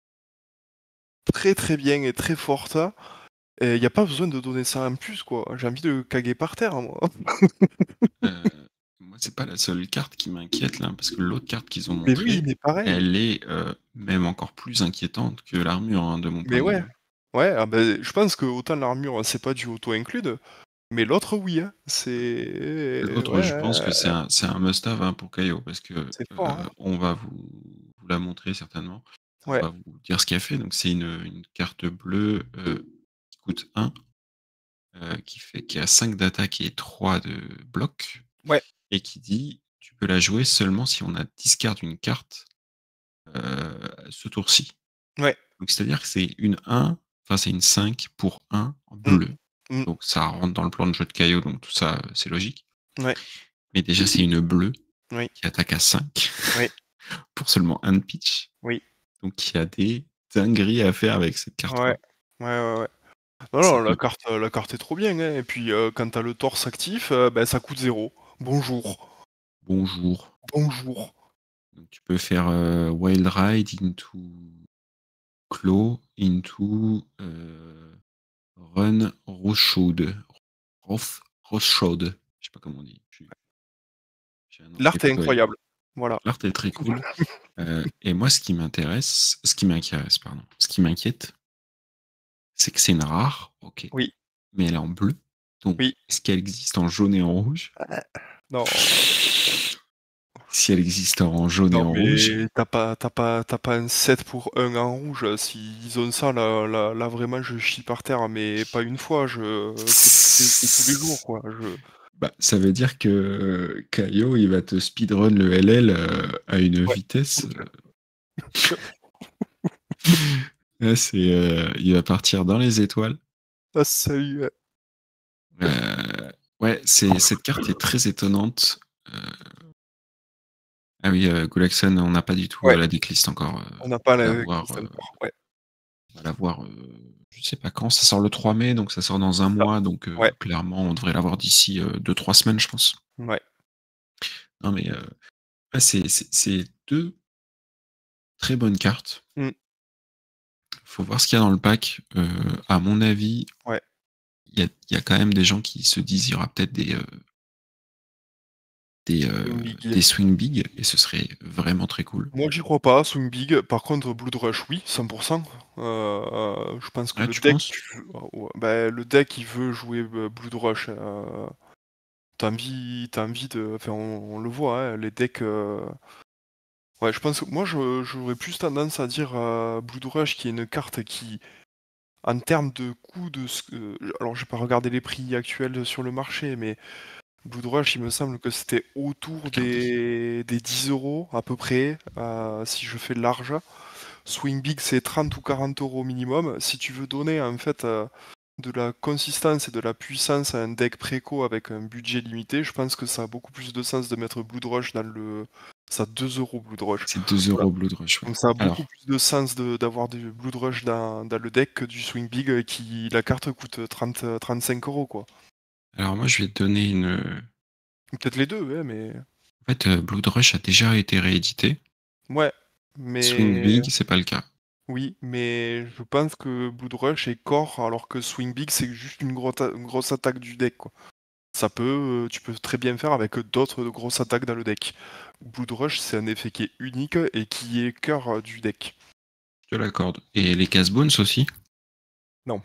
très, très bien et très forte et il y a pas besoin de donner ça en plus, quoi. J'ai envie de caguer par terre, moi. Heu, moi, c'est pas la seule carte qui m'inquiète là, parce que l'autre carte qu'ils ont Mais oui, montrée, mais pareil. elle est, heu, même encore plus inquiétante que l'armure, hein, de mon point Mais de ouais. vue. Ouais, ah beh, je pense que autant l'armure, c'est pas du auto include, mais l'autre oui, hein. C'est L'autre, ouais, je pense que c'est ouais, un c'est un must have, hein, pour Caio parce que, c'est fort, hein. heu, on va vous vous la montrer certainement. On Ouais, va vous dire ce qu'elle fait. Donc c'est une, une carte bleue, heu, qui coûte un, heu, qui fait qui a cinq d'attaque et trois de bloc ouais, et qui dit: «Tu peux la jouer seulement si on a discard une carte, heu, ce tour-ci». ouais. Donc c'est-à-dire que c'est une un, enfin c'est une cinq pour un en Mmh. bleu. Mmh. Donc ça rentre dans le plan de jeu de Caio, donc tout ça, heu, c'est logique. Ouais, Mais déjà, c'est une bleue oui, qui attaque à cinq oui, pour seulement un de pitch. oui. Donc il y a des dingueries à faire avec cette Ouais. carte-là. Ouais, ouais, ouais. Non, Ça non, la peut carte, heu, la carte est trop bien, hein et puis, heu, quand tu as le torse actif, heu, bah, ça coûte zéro. Bonjour, bonjour. bonjour. Donc tu peux faire, heu, Wild Ride into Claw into, heu, Run Rothschild. Roth Rothschild. Je sais pas comment on dit. J'ai j'ai un L'art anglais est plutôt. incroyable. Voilà. L'art est très cool. Heu et moi, ce qui m'intéresse ce qui m'intéresse, pardon, ce qui m'inquiète, c'est que c'est une rare, OK, Oui, mais elle est en bleu. Donc oui. est-ce qu'elle existe en jaune et en rouge? Non, Si elle existe en jaune et non, en rouge, mais tu as pas tu as pas tu as pas un sept pour un en rouge, s'ils ont ça, là là là, vraiment, je chie par terre, mais pas une fois, je c'est c'est c'est tous les jours, quoi. Je bah, ça veut dire que Caio, il va te speedrun le L L, heu, à une ouais. vitesse, là, c'est, heu, il va partir dans les étoiles. Ah salut, ouais. Heu, ouais, c'est cette carte est très étonnante. Heu, ah oui, heu, Gulaxon, on n'a pas du tout, heu, Ouais, la decklist encore, heu, on n'a pas on va la l'avoir, glisse heu, encore, ouais, on va l'avoir, heu, je sais pas quand, ça sort le trois mai, donc ça sort dans un c'est ça. mois, donc heu, Ouais, clairement, on devrait l'avoir d'ici, heu, deux trois semaines, je pense. ouais. Non mais, heu, ouais, c'est c'est c'est deux très bonnes cartes. Mmh, Faut voir ce qu'il y a dans le pack. Heu, à mon avis, ouais. il y a il y a quand même des gens qui se disent: «Il y aura peut-être des, heu, des, euh, Swing Big. des Swing Big, et ce serait vraiment très cool. Moi, j'y crois pas, Swing Big. Par contre, Blood Rush, oui, cent pour cent. Euh, euh, je pense que Ah, le tu deck, penses? tu- ouais, bah, le deck, il veut jouer euh, Blood Rush. Euh, t'as envie, t'as envie de, enfin, on, on le voit, hein, les decks. euh, Ouais, je pense que moi, je- j'aurais plus tendance à dire euh, Blood Rush, qui est une carte qui, en termes de coût de, ce- euh, alors, j'ai pas regardé les prix actuels sur le marché, mais Blood Rush, il me semble que c'était autour Regardez. des, des dix euros à peu près, euh, si je fais large. Swing Big, c'est trente ou quarante euros minimum. Si tu veux donner en fait euh, de la consistance et de la puissance à un deck préco avec un budget limité, je pense que ça a beaucoup plus de sens de mettre Blood Rush dans le. Ça a deux euros Blood Rush. C'est deux Voilà. euros Blood Rush, ouais. Donc ça a beaucoup Alors, plus de sens de- d'avoir du Blood Rush dans, dans le deck que du Swing Big euh, qui la carte coûte trente, trente-cinq euros quoi. alors moi, je vais te donner une. Ou peut-être les deux, ouais, mais. En fait, euh, Blood Rush a déjà été réédité. Ouais, Swing mais. Big, c'est pas le cas. Oui, mais je pense que Blood Rush est core alors que Swing Big c'est juste une grosse, une grosse attaque du deck quoi. Ça peut, euh, tu peux très bien faire avec d'autres grosses attaques dans le deck. Blood Rush c'est un effet qui est unique et qui est cœur euh, du deck. Je te l'accorde. Et les Casbones aussi. Non.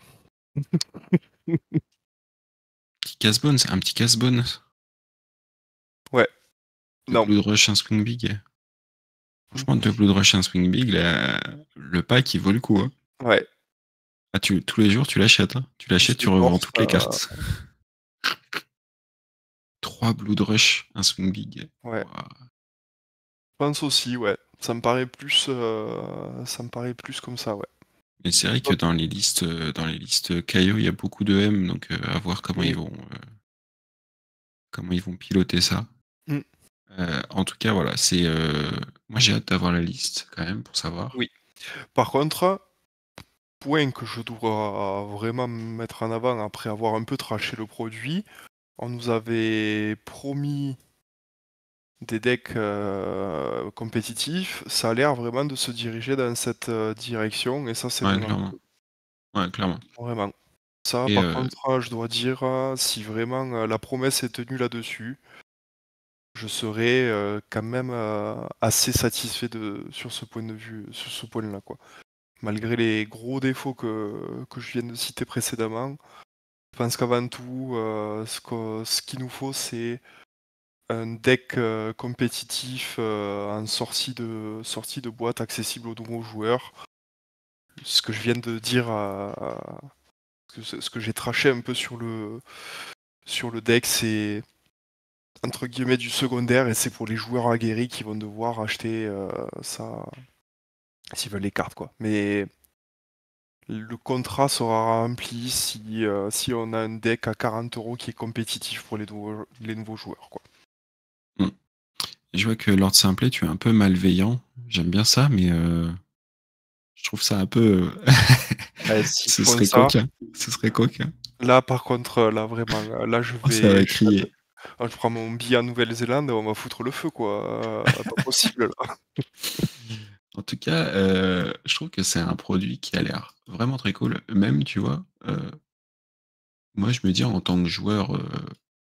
Petit Casbones, un petit Casbone. Ouais. De Non. Blood Rush, un Swing Big. Franchement, de Blood Rush, un Swing Big, la- le pack, il vaut le coup, hein. Ouais. Ah, tu... tous les jours, tu l'achètes, hein. Tu Plus l'achètes, de tu revends force. toutes les euh, cartes. trois Blood Rush, un Swing Big. Ouais. Ouah. Je pense aussi, ouais. Ça me paraît plus, euh, ça me paraît plus comme ça, ouais. Mais c'est vrai que dans les listes, euh, dans les listes K O, il y a beaucoup de M, donc euh, à voir comment ils Mm. vont, euh, comment ils vont piloter ça. Mm. Euh, en tout cas, voilà, c'est. euh, Moi, j'ai hâte d'avoir la liste quand même pour savoir. Oui. Par contre, point que je dois vraiment mettre en avant après avoir un peu traché le produit, on nous avait promis des decks euh, compétitifs, ça a l'air vraiment de se diriger dans cette euh, direction et ça c'est Ouais, vraiment clairement. cool. Ouais, clairement. Vraiment. Ça Et par euh, contre, euh, je dois dire, euh, si vraiment euh, la promesse est tenue là-dessus, je serais euh, quand même euh, assez satisfait de, sur ce point de vue, sur ce point-là, quoi. Malgré les gros défauts que, que je viens de citer précédemment, je pense qu'avant tout, euh, ce, que- ce qu'il nous faut, c'est un deck euh, compétitif euh, en sortie de, sortie de boîte accessible aux nouveaux joueurs. Ce que je viens de dire, à- à- ce que, ce que j'ai traché un peu sur le, sur le deck, c'est entre guillemets du secondaire et c'est pour les joueurs aguerris qui vont devoir acheter euh, ça s'ils veulent les cartes, quoi. Mais le contrat sera rempli si, euh, si on a un deck à quarante euros qui est compétitif pour les nouveaux, les nouveaux joueurs, quoi. hmm. Je vois que Lord Simplet, tu es un peu malveillant. J'aime bien ça, mais euh, je trouve ça un peu. euh, Ouais, s'ils Ce font serait ça, coquin. Ce serait coquin. là par contre, euh, là vraiment, euh, là je Oh, ça vais, va je, vais- crier. ah, je prends mon billet en Nouvelle-Zélande et on va foutre le feu, quoi. Euh, pas possible, là. En tout cas, euh, je trouve que c'est un produit qui a l'air vraiment très cool. Même, tu vois, euh, moi, je me dis en tant que joueur euh,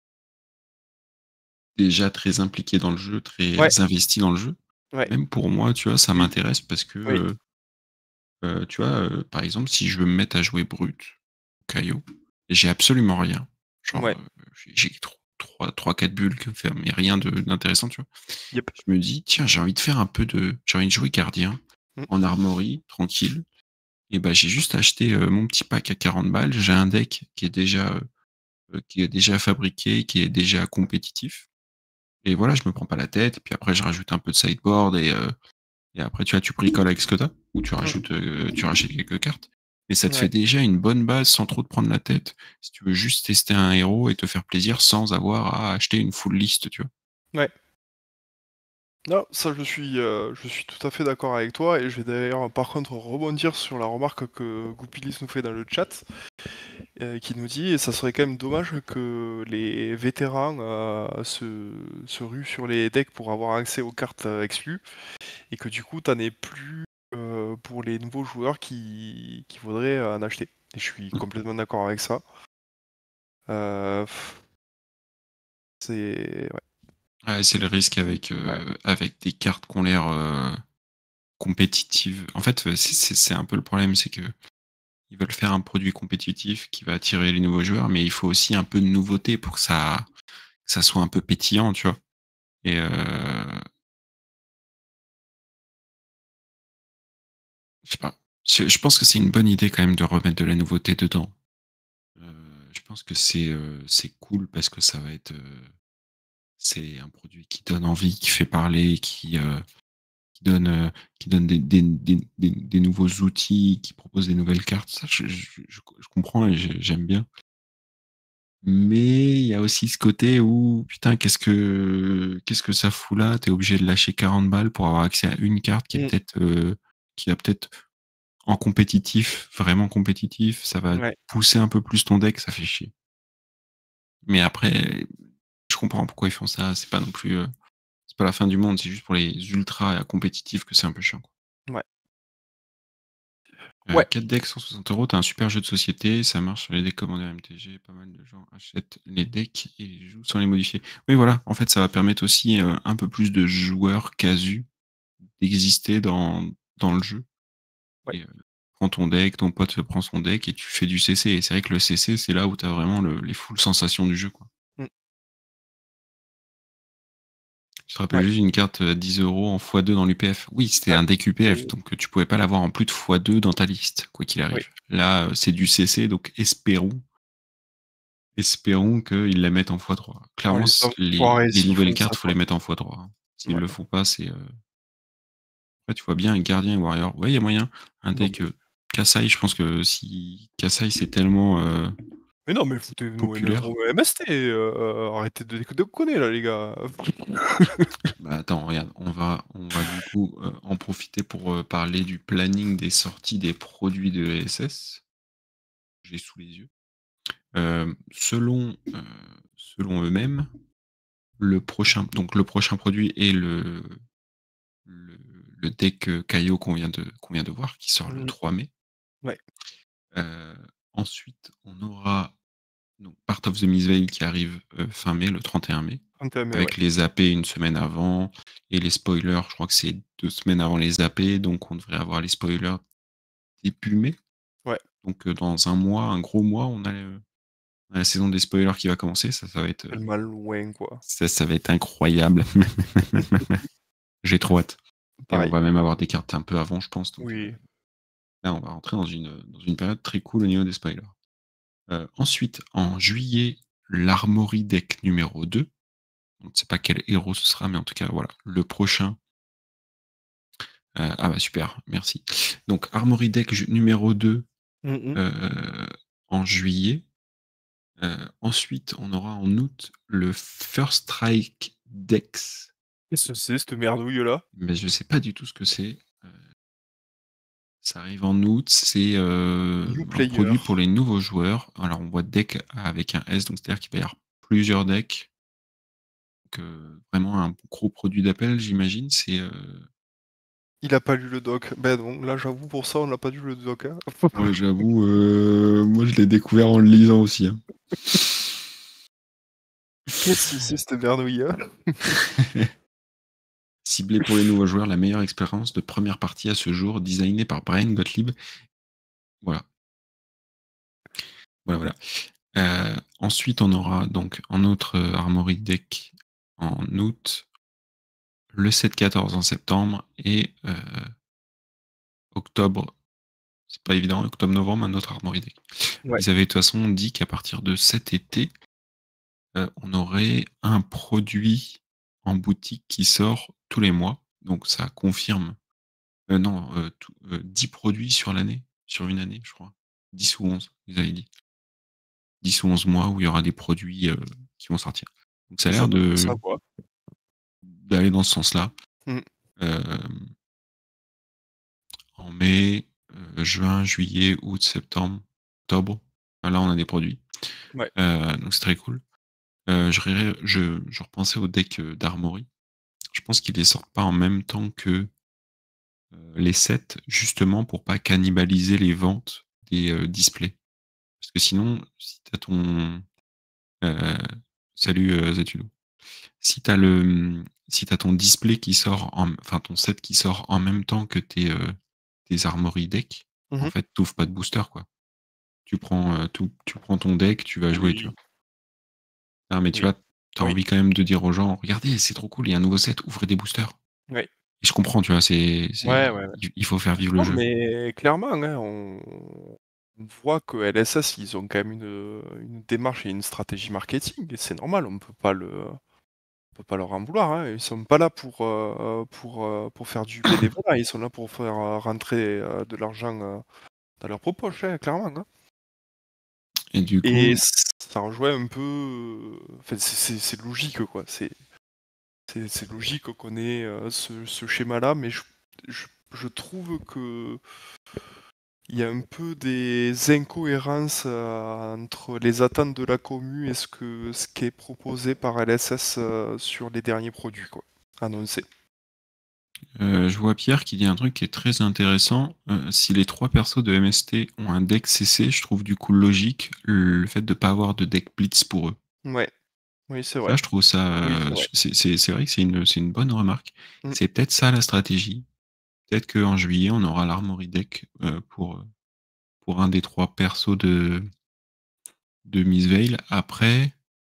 déjà très impliqué dans le jeu, Ouais, très investi dans le jeu, ouais, même pour moi, tu vois, ça oui, m'intéresse parce que, oui, euh, euh, tu vois, euh, par exemple, si je veux me mettre à jouer brut, Caillou, j'ai absolument rien. Genre, ouais, euh, j'ai j'ai trois, trois, quatre bulles que faire, mais rien de- d'intéressant, tu vois. yep. Je me dis, tiens, j'ai envie de faire un peu de. J'ai envie de jouer gardien, Mm. en armory, tranquille. Et bah, j'ai juste acheté euh, mon petit pack à quarante balles. J'ai un deck qui est déjà, euh, qui est déjà fabriqué, qui est déjà compétitif. Et voilà, je me prends pas la tête. Puis après, je rajoute un peu de sideboard et, euh, et après, tu vois, tu bricoles avec ce que t'as. Ou tu Mm. rajoutes, euh, tu rachètes quelques cartes. Mais ça te Ouais. fait déjà une bonne base sans trop te prendre la tête. Si tu veux juste tester un héros et te faire plaisir sans avoir à acheter une full liste, tu vois. Ouais. Non, ça je suis, euh, je suis tout à fait d'accord avec toi et je vais d'ailleurs par contre rebondir sur la remarque que Goupilis nous fait dans le chat, euh, qui nous dit et ça serait quand même dommage que les vétérans euh, se, se ruent sur les decks pour avoir accès aux cartes euh, exclues et que du coup t'en aies plus euh, pour les nouveaux joueurs qui, qui voudraient euh, en acheter. Et je suis complètement d'accord avec ça. Euh, pff, c'est... ouais. Ouais, c'est le risque avec, Ouais. heu, avec des cartes qui ont l'air, heu, compétitives. En fait, heu, c'est c'est c'est un peu le problème, c'est qu'ils veulent faire un produit compétitif qui va attirer les nouveaux joueurs, mais il faut aussi un peu de nouveauté pour que ça que ça soit un peu pétillant, tu vois? Et heu, je sais pas, je je pense que c'est une bonne idée quand même de remettre de la nouveauté dedans. Heu, je pense que c'est, heu, c'est cool parce que ça va être, heu, c'est un produit qui donne envie, qui fait parler, qui, heu, qui donne, heu, qui donne des des des des des nouveaux outils, qui propose des nouvelles cartes. Ça, je je je je comprends et j'ai j'aime bien. Mais il y a aussi ce côté où, putain, qu'est-ce que qu'est-ce que ça fout là? Tu es obligé de lâcher quarante balles pour avoir accès à une carte qui est Mmh. peut-être, heu, qui va peut-être en compétitif, vraiment compétitif, ça va Ouais. pousser un peu plus ton deck, ça fait chier. Mais après, je comprends pourquoi ils font ça, c'est pas non plus, heu, c'est pas la fin du monde, c'est juste pour les ultra compétitifs que c'est un peu chiant, quoi. Ouais. Heu, Ouais. quatre decks, cent soixante euros, tu as un super jeu de société, ça marche sur les decks commandés M T G, pas mal de gens achètent les decks et les jouent sans les modifier. Oui, voilà, en fait, ça va permettre aussi, heu, un peu plus de joueurs casus d'exister dans dans le jeu Ouais. et heu, prends ton deck, ton pote prend son deck et tu fais du C C et c'est vrai que le C C, c'est là où tu as vraiment le les full sensations du jeu, quoi. Mmh. Je te rappelle Ouais. juste une carte à dix euros en fois deux dans l'U P F. Oui, c'était Ouais. un deck U P F, Et donc heu, tu pouvais pas l'avoir en plus de fois deux dans ta liste, quoi qu'il oui. arrive. Là, heu, c'est du C C, donc espérons espérons qu'ils la mettent en fois trois. Oh Clairement, les s les enfoirés les s'ils nouvelles font ça, cartes, faut quoi. les mettre en fois trois, hein. S'ils Ouais. le font pas, c'est, heu après tu vois bien Gardien et Warrior. Ouais, il y a moyen. Un Non deck, mais heu, Kassai, je pense que si Kassai, c'est tellement, heu, mais non, mais foutez-nous une populaire. euro M S T, heu, arrêtez de déconner là, les gars. Bah, attends, regarde, on va on va du coup, heu, en profiter pour, heu, parler du planning des sorties des produits de E S S. J'ai sous les yeux. Hem, selon, heu, selon eux-mêmes, le prochain donc le prochain produit est le le le deck, heu, Kaio qu'on vient de qu'on vient de voir, qui sort le Mmh. trois mai. Ouais. Heu, ensuite, on aura donc Part of the Mistveil qui arrive, heu, fin mai, le trente et un mai, trente et un mai, ouais. avec les A P une semaine avant et les spoilers, je crois que c'est deux semaines avant les A P, donc on devrait avoir les spoilers début mai. Ouais. Donc, heu, dans un mois, un gros mois, on a, heu, on a la saison des spoilers qui va commencer. Ça, ça va être, heu, Tellement loin, quoi. ça, ça va être incroyable. J'ai trop hâte et on Pareil. va même avoir des cartes un peu avant, je pense, donc, heu, Oui. là, on va rentrer dans une, dans une période très cool au niveau des spoilers. Heu, ensuite, en juillet, l'Armory Deck numéro deux. On ne sait pas quel héros ce sera, mais en tout cas, voilà, le prochain. Heu, ah bah, super, merci. Donc Armory Deck ju numéro deux, Mmh mh. heu, en juillet. Heu, ensuite, on aura en août le First Strike Dex. Qu'est-ce que c'est cette merdouille là? Mais je sais pas du tout ce que c'est. Heu, ça arrive en août, c'est, heu, New un Player. produit pour les nouveaux joueurs. Alors on voit deck avec un S, donc c'est-à-dire qu'il va y avoir plusieurs decks. Donc, heu, vraiment un gros produit d'appel, j'imagine. C'est, heu Il a pas lu le doc. Ben non, là j'avoue pour ça on n'a pas lu le doc, hein. ouais, j'avoue, heu, moi je l'ai découvert en le lisant aussi, hein. Qu'est-ce que c'est cette merdouille, hein? Ciblé pour les nouveaux joueurs, la meilleure expérience de première partie à ce jour, designée par Brian Gottlieb. Voilà, voilà, voilà. Heu, ensuite, on aura donc un autre, heu, Armory Deck en août, le sept quatorze en septembre et heu, octobre, c'est pas évident, octobre-novembre, un autre Armory Deck. Ouais. Ils avaient de toute façon dit qu'à partir de cet été, heu, on aurait un produit en boutique qui sort tous les mois. Donc ça confirme, heu, non, heu, tout, heu, dix produits sur l'année, sur une année, je crois. dix ou onze, ils avaient dit. dix ou onze mois où il y aura des produits, heu, qui vont sortir. Donc ça a Ça l'air doit être ça, de quoi. d'aller dans ce sens-là. Mmh. Hem, en mai, heu, juin, juillet, août, septembre, octobre, enfin là on a des produits. Ouais. Heu, donc c'est très cool. Heu, je rirais je je repensais au deck, heu, d'Armory. Je pense qu'ils les sortent pas en même temps que, heu, les sets, justement pour pas cannibaliser les ventes des, heu, displays. Parce que sinon, si tu as ton, heu, salut, heu, Zatulo. Si tu as le, mmh, si tu as ton display qui sort en enfin ton set qui sort en même temps que tes, heu, tes armory deck, Mmh en mh. fait, tu ouvres pas de booster, quoi. Tu prends, heu, tout tu prends ton deck, tu vas jouer, tu Oui. vois? Non, mais tu Oui. vois, tu as Oui. envie quand même de dire aux gens: «Regardez, c'est trop cool, il y a un nouveau set, ouvrez des boosters». Oui. Et je comprends, tu vois? C'est c'est Ouais, ouais, ouais. il il faut faire vivre le Non, jeu. mais clairement, hein, on on voit que L S S, ils ont quand même une, heu, une démarche et une stratégie marketing et c'est normal, on peut pas le on peut pas leur en vouloir, hein. Ils sont pas là pour, heu, pour, heu, pour faire du bénévolat, ils sont là pour faire, heu, rentrer, heu, de l'argent, heu, dans leurs propres poches, hein, clairement, hein. Et du Et coup ça rejoint un peu, heu, enfin, c'est c'est c'est logique, quoi. C'est c'est c'est logique qu'on ait, heu, ce ce schéma-là, mais je je je trouve que il y a un peu des incohérences, heu, entre les attentes de la commu et ce que ce qui est proposé par L S S, heu, sur les derniers produits, quoi, annoncés. Heu, je vois Pierre qui dit un truc qui est très intéressant, heu, si les trois persos de M S T ont un deck C C, je trouve du coup logique le fait de pas avoir de deck blitz pour eux. Ouais, oui, c'est vrai. Ça, je trouve ça, Oui, c'est heu, vrai. c'est c'est c'est vrai que c'est une c'est une bonne remarque. Mmh. C'est peut-être ça la stratégie. Peut-être qu'en juillet, on aura l'armory deck, heu, pour, heu, pour un des trois persos de de Miss Veil. Après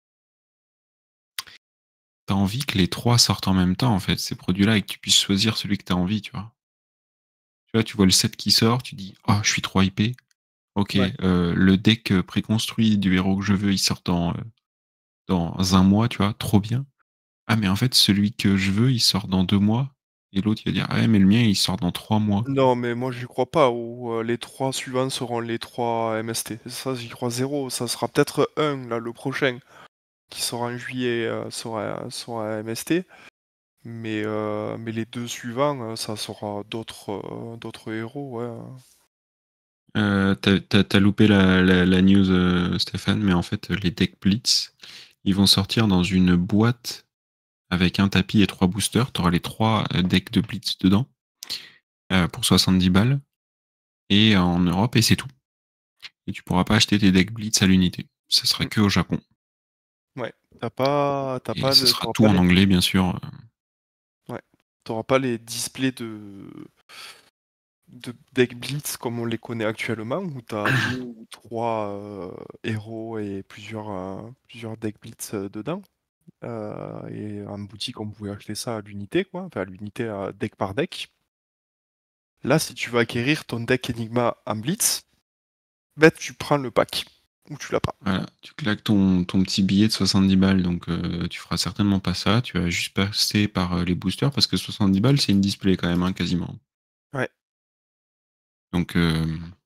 tu as envie que les trois sortent en même temps, en fait, ces produits-là et que tu puisses choisir celui que tu as envie, tu vois? Tu vois, tu vois le set qui sort, tu dis: «Oh, je suis trop hypé. OK, Ouais. heu, le deck, heu, préconstruit du héros que je veux, il sort dans, heu, dans un mois», tu vois? Trop bien. Ah mais en fait, celui que je veux, il sort dans deux mois et l'autre, il va dire: «Ah ouais, mais le mien, il sort dans trois mois». Non, mais moi j'y crois pas où, heu, les trois suivants seront les trois M S T. Ça, j'y crois zéro. Ça sera peut-être un là, le prochain, qui sera en juillet, heu, sera sera M S T, mais heu, mais les deux suivants, heu, ça sera d'autres, heu, d'autres héros, ouais, heu. Heu, tu as tu as tu as loupé la la la news, heu, Stéphane, mais en fait, les decks blitz, ils vont sortir dans une boîte avec un tapis et trois boosters. Tu auras les trois, heu, decks de blitz dedans, heu, pour soixante-dix balles et en Europe et c'est tout. Et tu pourras pas acheter tes decks blitz à l'unité. Ce sera Mmh. qu'au Japon. Ouais, tu as pas tu as Et pas ce le sera tu auras tout pas en les anglais, bien sûr, heu. ouais, tu auras pas les displays de de deck blitz comme on les connaît actuellement, où tu as deux ou trois, heu, héros et plusieurs, heu, plusieurs deck blitz, heu, dedans. Heu et en boutique, on pouvait acheter ça à l'unité, quoi, enfin à l'unité, heu, deck par deck. Là, si tu veux acquérir ton deck Enigma en blitz, bah, tu prends le pack ou tu l'as pas. Voilà, tu claques ton ton petit billet de soixante-dix balles, donc heu, tu feras certainement pas ça. Tu vas juste passer par, heu, les boosters parce que soixante-dix balles, c'est une display quand même, hein, quasiment. Ouais. Donc hem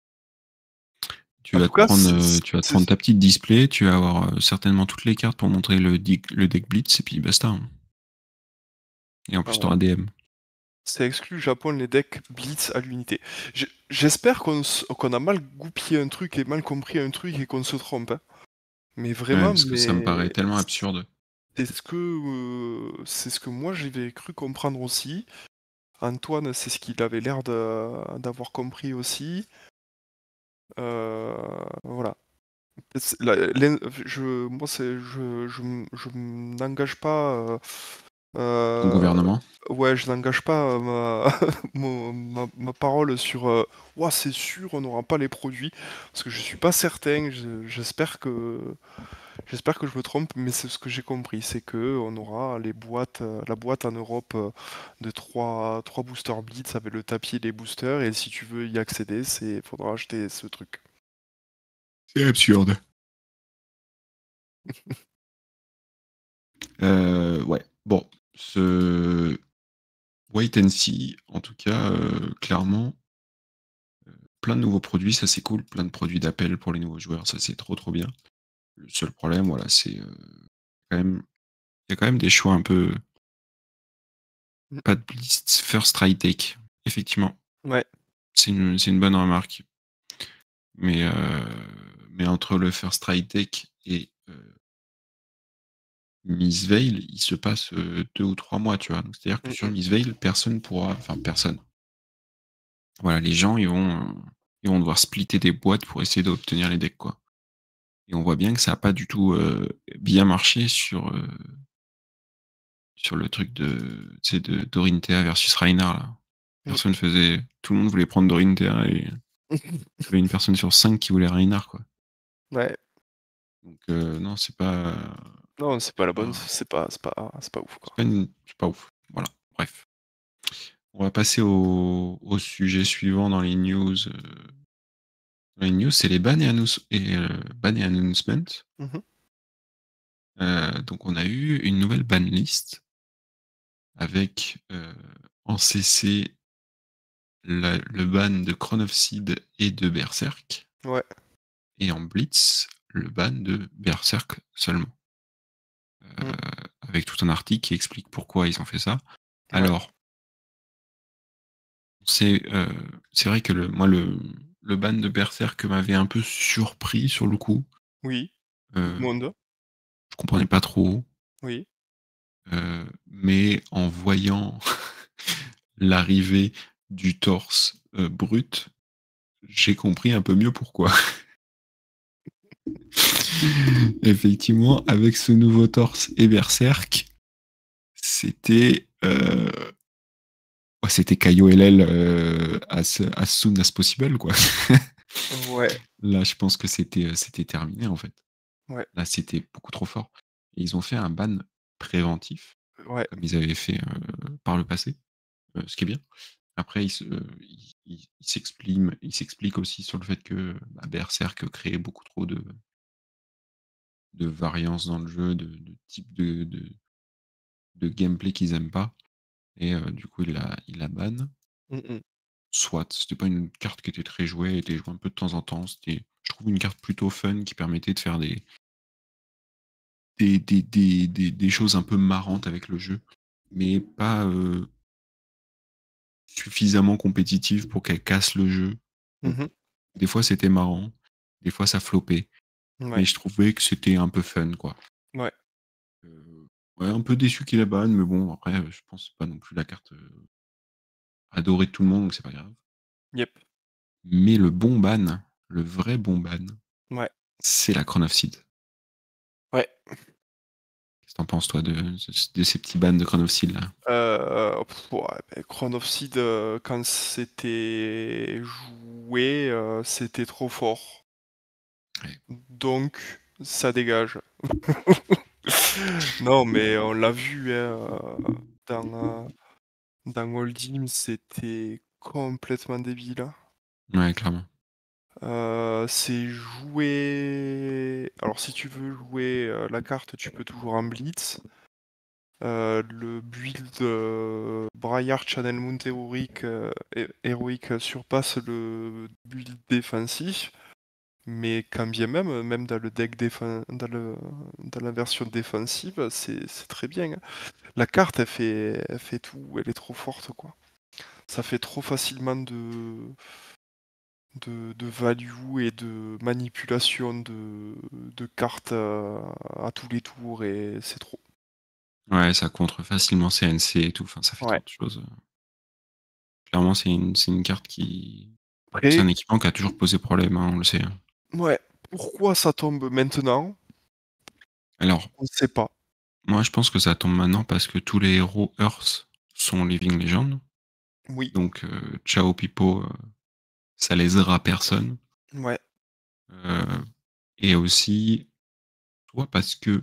tu En vas tout te cas, prendre, c'est heu, tu vas te c'est prendre ta petite display, tu vas avoir, heu, certainement toutes les cartes pour montrer le dic le deck blitz et puis basta, hein. Et en Ah plus, tu ouais. auras D M. C'est exclu Japon, les decks blitz à l'unité. J j'espère qu'on s qu'on a mal goupillé un truc et mal compris un truc et qu'on se trompe, hein. Mais Ouais, vraiment, parce que ça me mais paraît tellement absurde. c'est ce que, heu, c'est ce que moi j'avais cru comprendre aussi. Antoine, c'est ce qu'il avait l'air de d'avoir compris aussi. Heu, voilà. C'est la l'in je moi, c'est je je m je n'engage pas, heu Ton heu, gouvernement? ouais, je n'engage pas, heu, ma mon ma ma parole sur, heu: «Ouah, c'est sûr, on n'aura pas les produits», parce que je suis pas certain. Je j'espère que j'espère que je me trompe, mais c'est ce que j'ai compris, c'est qu'on aura les boîtes, heu, la boîte en Europe, heu, de trois trois boosters blitz avec le tapis et les boosters et si tu veux y accéder, c'est faudra acheter ce truc. C'est absurde. Heu, ouais, bon, ce wait and see, en tout cas, heu, clairement plein de nouveaux produits, ça c'est cool, plein de produits d'appel pour les nouveaux joueurs, ça c'est trop, trop bien. Le seul problème, voilà, c'est, heu, quand même il y a quand même des choix un peu Mmh. pas de blitz, first try take, effectivement. Ouais. C'est une c'est une bonne remarque. Mais heu, mais entre le first try take et heu Miss Veil, il se passe, heu, deux ou trois mois, tu vois? Donc c'est-à-dire que Mmh sur mh. Miss Veil, personne pourra enfin personne voilà, les gens, ils vont, heu, ils vont devoir splitter des boîtes pour essayer d'obtenir les decks, quoi. Et on voit bien que ça a pas du tout, heu, bien marché sur, heu sur le truc de tu sais, de Dorinthea versus Reinhardt, là. Mmh. Personne faisait tout le monde voulait prendre Dorinthea et il y avait une personne sur cinq qui voulait Reinhardt, quoi. Ouais. Donc heu, non, c'est pas Non, c'est pas c'est la bonne, pas c'est pas c'est pas c'est pas ouf, c'est quoi. pas une c'est pas ouf. Voilà, bref. On va passer au au sujet suivant dans les news, heu, dans les news, c'est les bans et annonce et heu, ban et announcement. Mmh mh. Heu, donc on a eu une nouvelle ban list avec, heu, en C C la le ban de Crown of Seed et de Berserk Ouais. et en Blitz, le ban de Berserk seulement. Heu, Mmh. avec tout un article qui explique pourquoi ils ont fait ça. Ouais. Alors c'est, heu, c'est vrai que le moi le le ban de Berserk m'avait un peu surpris sur le coup. Oui, tout le Heu, monde. je comprenais pas trop, Oui. heu, mais en voyant l'arrivée du torse, heu, brut, j'ai compris un peu mieux pourquoi. Effectivement, avec ce nouveau torse et Berserk, c'était, heu, bah, c'était K O L L, heu, as as soon as possible, quoi. Ouais. Là, je pense que c'était, heu, c'était terminé, en fait. Ouais. Là, c'était beaucoup trop fort et ils ont fait un ban préventif, Ouais. comme ils avaient fait, heu, par le passé, heu, ce qui est bien. Après, ils se ils ils ils s'expliment ils s'expliquent aussi sur le fait que, bah, Berserk créait beaucoup trop de de variance dans le jeu, de de type de de de gameplay qu'ils aiment pas et heu, du coup, il la il la ban. Mmh mh. Soit, c'était pas une carte qui était très jouée, elle était jouée un peu de temps en temps. C'était, je trouve, une carte plutôt fun qui permettait de faire des des des des des des choses un peu marrantes avec le jeu, mais pas, heu suffisamment compétitive pour qu'elle casse le jeu. Mmh Donc mh. des fois, c'était marrant, des fois ça flopait, mais Ouais. je trouvais que c'était un peu fun, quoi. Ouais. Heu, ouais, un peu déçu qu'il la banne, mais bon, après, heu, je pense pas non plus la carte, heu, adorée de tout le monde, donc c'est pas grave. Yep. Mais le bon ban, le vrai bon ban, Ouais. c'est la Crown of Seed. Ouais. Qu'est-ce que tu en penses, toi, de de ces petits bans de Crown of Seed, là? Heu, ouais, beh, Crown of Seed, heu, quand c'était joué, heu, c'était trop fort. Ouais. Donc ça dégage. Non, mais on l'a vu, hein, heu, dans, heu, dans Hold'em, c'était complètement débile, hein. Ouais, clairement. Heu, c'est joué alors si tu veux jouer, heu, la carte, tu peux toujours en blitz. Heu, le build, heu, Braillard Channel Moon héroïque, heu, hé héroïque surpasse le build défensif, mais quand bien même, heu, même dans le deck défen dans le dans la version défensive, c'est c'est très bien, hein. La carte, elle fait elle fait tout, elle est trop forte, quoi. Ça fait trop facilement de de de value et de manipulation de de cartes, heu, à tous les tours et c'est trop. Ouais, ça contre facilement C N C et tout, enfin, ça fait trop Ouais. de choses, heu. Clairement, c'est une c'est une carte qui c'est Après un équipement qui a toujours posé problème, hein, on le sait, hein. ouais, pourquoi ça tombe maintenant? Alors, On ne sait pas. moi, je pense que ça tombe maintenant parce que tous les héros Earth sont Living Legend. Oui, Donc, heu, ciao pipo, heu, ça lésera personne. ouais, Heu et aussi, soit parce que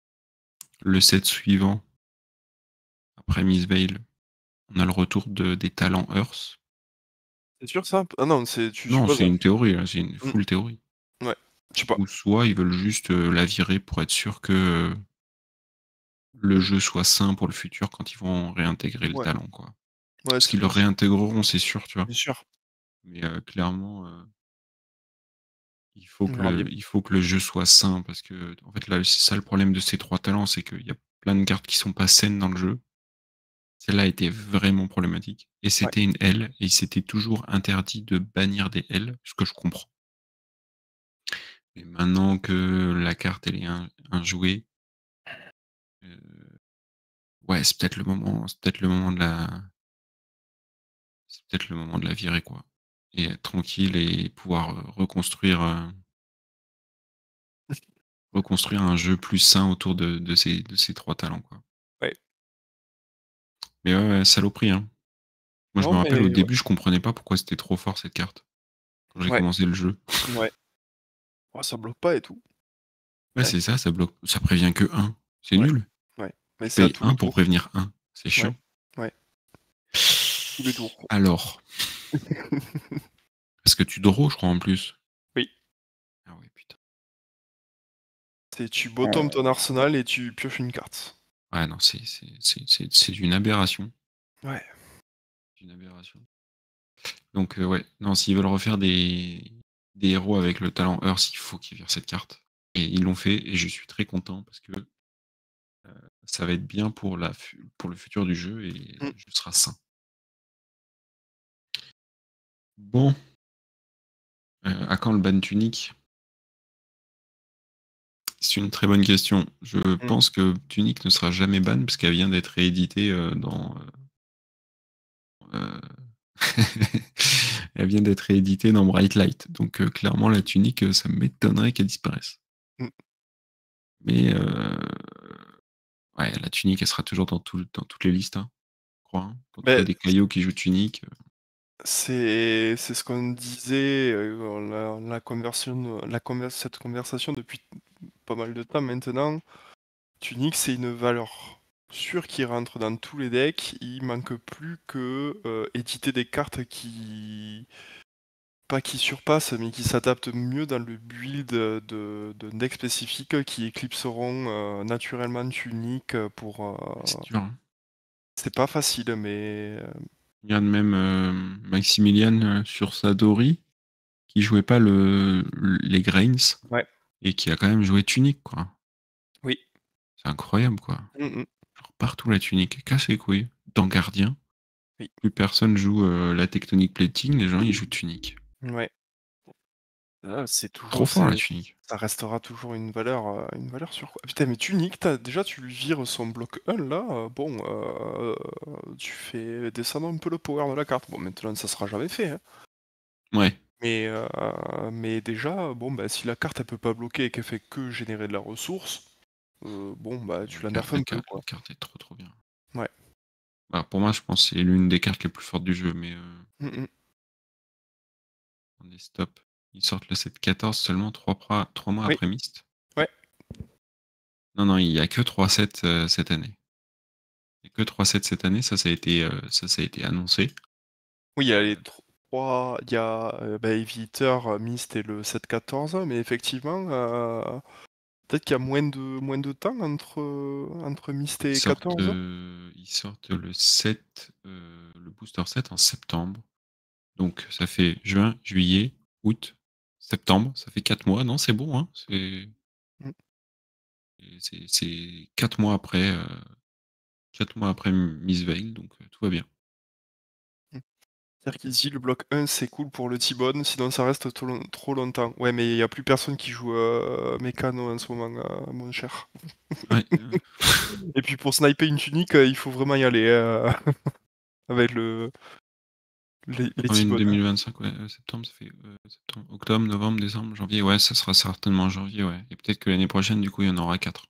le set suivant, après Miss Veil, on a le retour de des talents Earth. c'est sûr ça? Ah non, c'est tu Non, supposes, c'est hein? une théorie, là, c'est une Mmh, full théorie. ouais, je sais pas. Ou soit ils veulent juste, heu, la virer pour être sûr que, heu, le jeu soit sain pour le futur quand ils vont réintégrer le Ouais, talent, quoi. ouais, Parce c'est qu'ils le possible, réintégreront, c'est sûr, tu vois? bien sûr. Mais, heu, clairement, heu, il faut On que verra bien. le il faut que le jeu soit sain parce que en fait, là, c'est ça le problème de ces trois talents, c'est qu'il y a plein de cartes qui sont pas saines dans le jeu. Celle-là était vraiment problématique et Ouais, c'était une L et il s'était toujours interdit de bannir des L, ce que je comprends. Mais maintenant que la carte, elle est in injouée, heu, ouais, c'est peut-être le moment c'est peut-être le moment de la c'est peut-être le moment de la virer, quoi et être tranquille et pouvoir, heu, reconstruire, heu reconstruire un jeu plus sain autour de de ces de ces trois talents, quoi. ouais. Mais ouais, ouais, saloperie, hein. Moi, je Non, me rappelle, au mais ouais. début, je comprenais pas pourquoi c'était trop fort, cette carte. Quand j'ai Ouais. commencé le jeu. Ouais. Oh, ça bloque pas et tout. Ouais, Ouais. c'est ça, ça bloque ça prévient que un. C'est Ouais. nul. Ouais. Mais Tu c'est à payes tous les un pour tours. prévenir un. C'est Ouais. chiant. Ouais. Tous les tours. Alors. Parce que tu draw, je crois, en plus. Oui. Ah ouais, putain. C'est tu bottom ton arsenal et tu pioches une carte. Ouais, non, c'est c'est c'est c'est c'est une aberration. Ouais. C'est une aberration. Donc, heu, ouais, non, s'ils veulent refaire des des héros avec le talent Earth, il faut qu'ils virent cette carte. Et ils l'ont fait et je suis très content parce que, heu, ça va être bien pour la fu pour le futur du jeu et le Mmh. jeu sera sain. Bon. Heu, à quand le ban Tunic? C'est une très bonne question. Je Mmh. pense que Tunic ne sera jamais ban parce qu'elle vient d'être rééditée, heu, dans, heu heu, elle vient d'être rééditée dans Bright Light. Donc, heu, clairement la Tunic, heu, ça m'étonnerait qu'elle disparaisse. Mmh. Mais, heu, ouais, la Tunic, elle sera toujours dans tout dans toutes les listes, hein, je crois, hein. Quand tu vois Beh, des Caillots qui jouent Tunic, heu c'est c'est ce qu'on disait, heu, la la conversion la conver cette conversation depuis pas mal de temps maintenant. Tunic, c'est une valeur sûre qui rentre dans tous les decks. Il manque plus que, heu, éditer des cartes qui pas qui surpassent, mais qui s'adaptent mieux dans le build, heu, de d'un deck spécifique qui éclipseront, heu, naturellement Tunic, heu, pour, heu c'est dur, hein. c'est pas facile, mais, heu Regarde même, hem, Maximilian, heu, sur sa Dory, qui jouait pas le les Grains Ouais. et qui a quand même joué Tunic, quoi. Oui. C'est incroyable, quoi. Mmh mh. Genre partout la Tunic, casse les couilles. Dans Gardien, Oui. plus personne joue, heu, la Tectonic Plating, les gens ils jouent Tunic. Ouais. Ah, c'est Trop toujours fort la c'est Tunic. ça restera toujours une valeur, heu, une valeur sûre, quoi. Putain, mais Tunic, tu as déjà tu lui vires son bloc un là, heu, bon, heu, tu fais descendre un peu le power de la carte. Bon, maintenant ça sera jamais fait, hein. Ouais. Mais, heu, mais déjà, bon, bah, si la carte elle peut pas bloquer et qu'elle fait que générer de la ressource, heu, bon, bah, La tu la carte nerfs la un peu, carte la quoi. carte est trop, trop bien. Ouais. Bah, pour moi, je pense c'est l'une des cartes les plus fortes du jeu, mais, heu Mmh mh. attendez, stop. Ils sortent le set quatorze seulement trois pras trois mois Oui. après Myst? Ouais. Non, non, il y a que trois sets, heu, cette année. Il y a que trois sets cette année, ça ça a été, heu, ça ça a été annoncé. Oui, il y a les Heu trois il y a, heu, bah, Heavy Hitter, Myst et le sept quatorze, mais effectivement, heu, peut-être qu'il y a moins de moins de temps entre, heu, entre Myst Ils et sortent, quatorze? heu, ils sortent le sept, heu, le booster set en septembre. Donc ça fait juin, juillet, août, septembre, ça fait quatre mois. Non, c'est bon, hein, c'est Mmh. et c'est c'est quatre mois après, heu, quatre mois après M Mistveil, donc heu, tout va bien. Mmh. C'est-à-dire qu'ici, le bloc un, c'est cool pour le T-Bone, sinon ça reste trop long trop longtemps. Ouais, mais il y a plus personne qui joue, heu, Mécano en ce moment, heu, mon cher. Ouais, heu Et puis pour sniper une Tunic, heu, il faut vraiment y aller, heu, avec le les les En une T-Bone, deux hein. mille vingt-cinq, ouais, heu, septembre, ça fait, heu, septembre, octobre, novembre, décembre, janvier, ouais, ça sera certainement janvier, ouais et peut-être que l'année prochaine, du coup, il y en aura quatre.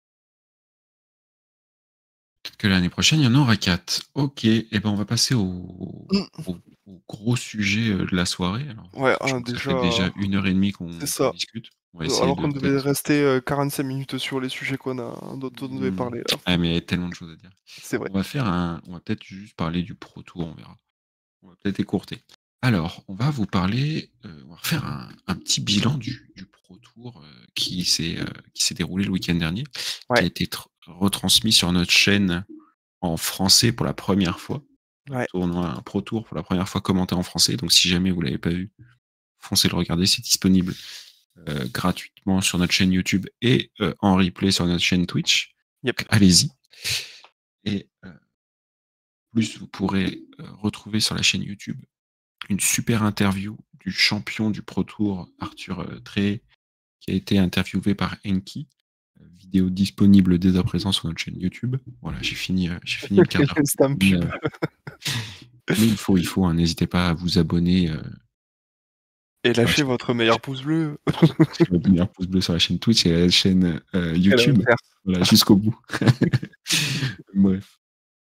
Peut-être que l'année prochaine, il y en aura quatre. OK et ben, on va passer au Mmh. au au gros sujet, heu, de la soirée. Alors, Ouais, je ah crois que ça déjà, fait déjà une heure et demie qu'on c'est qu'on ça. discute. On va Heu, essayer alors de qu'on devait peut-être rester, heu, quarante-cinq minutes sur les sujets qu'on a dont on devait Mmh. parler là. Ah mais il y a tellement de choses à dire. C'est vrai. On va faire un on va peut-être juste parler du Pro Tour, on verra. On va peut-être écourter. Alors, on va vous parler, heu, on va refaire un un petit bilan du du Pro Tour, heu, qui s'est, heu, qui s'est déroulé le week-end dernier, qui Ouais. a été tr retransmis sur notre chaîne en français pour la première fois. Un Ouais. tournoi, un Pro Tour pour la première fois commenté en français, donc si jamais vous l'avez pas vu, foncez le regarder, c'est disponible, heu, gratuitement sur notre chaîne YouTube et heu, en replay sur notre chaîne Twitch. Yep. Allez-y et heu plus vous pourrez, heu, retrouver sur la chaîne YouTube une super interview du champion du Pro Tour, Arthur, heu, Trehet, qui a été interviewé par Enki. Heu, vidéo disponible dès à présent sur notre chaîne YouTube. Voilà, j'ai fini, heu, j'ai fini le quart d'heure L'instant mais pub. heu mais il faut il faut, hein, n'hésitez pas à vous abonner, heu Et sur la lâchez chaîne votre meilleur pouce bleu. lâchez votre meilleur pouce bleu sur la chaîne Twitch et la chaîne, heu, Et YouTube. l'inverse. Voilà, jusqu'au bout. Bref.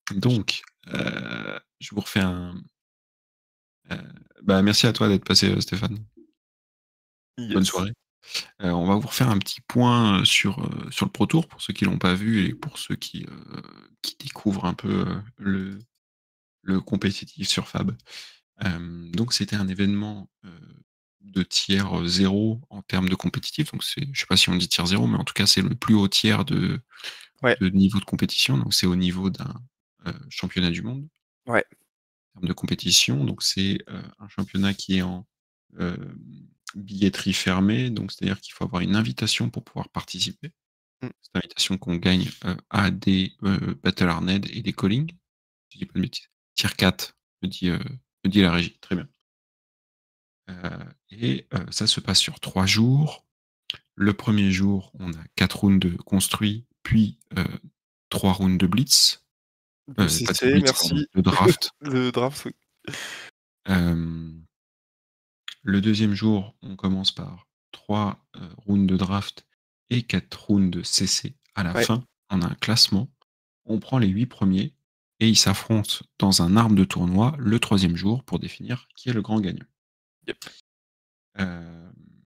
Donc, heu, je vous refais un heu, bah, merci à toi d'être passé, heu, Stéphane. Bonne Yes. soirée. Heu, on va vous refaire un petit point, heu, sur, heu, sur le Pro Tour pour ceux qui l'ont pas vu et pour ceux qui, heu, qui découvrent un peu, heu, le le compétitif sur Fab. Hem, donc c'était un événement, heu, de tiers, heu, zéro en termes de compétitif, donc c'est je sais pas si on dit tiers zéro, mais en tout cas, c'est le plus haut tiers de Ouais. de niveau de compétition, donc c'est au niveau d'un, heu, championnat du monde. Ouais. En termes de compétition, donc c'est, heu, un championnat qui est en, hem, billetterie fermée, donc c'est-à-dire qu'il faut avoir une invitation pour pouvoir participer. Mmh. Cette invitation qu'on gagne, heu, à des, heu, Battle Arned et des Calling, si je dis pas de bêtises. Tier quatre me dit, heu, me dit la régie, très bien. Heu et heu, ça se passe sur trois jours. Le premier jour, on a quatre rounds de construit, puis, heu, trois rounds de blitz, De heu, pas de C C, blitz, pardon, merci. de draft. Le draft, oui. Hem, le deuxième jour, on commence par trois, heu, rounds de draft et quatre rounds de C C. À la Ouais. fin, on a un classement. On prend les huit premiers et ils s'affrontent dans un arbre de tournoi le troisième jour pour définir qui est le grand gagnant. Yep. Hem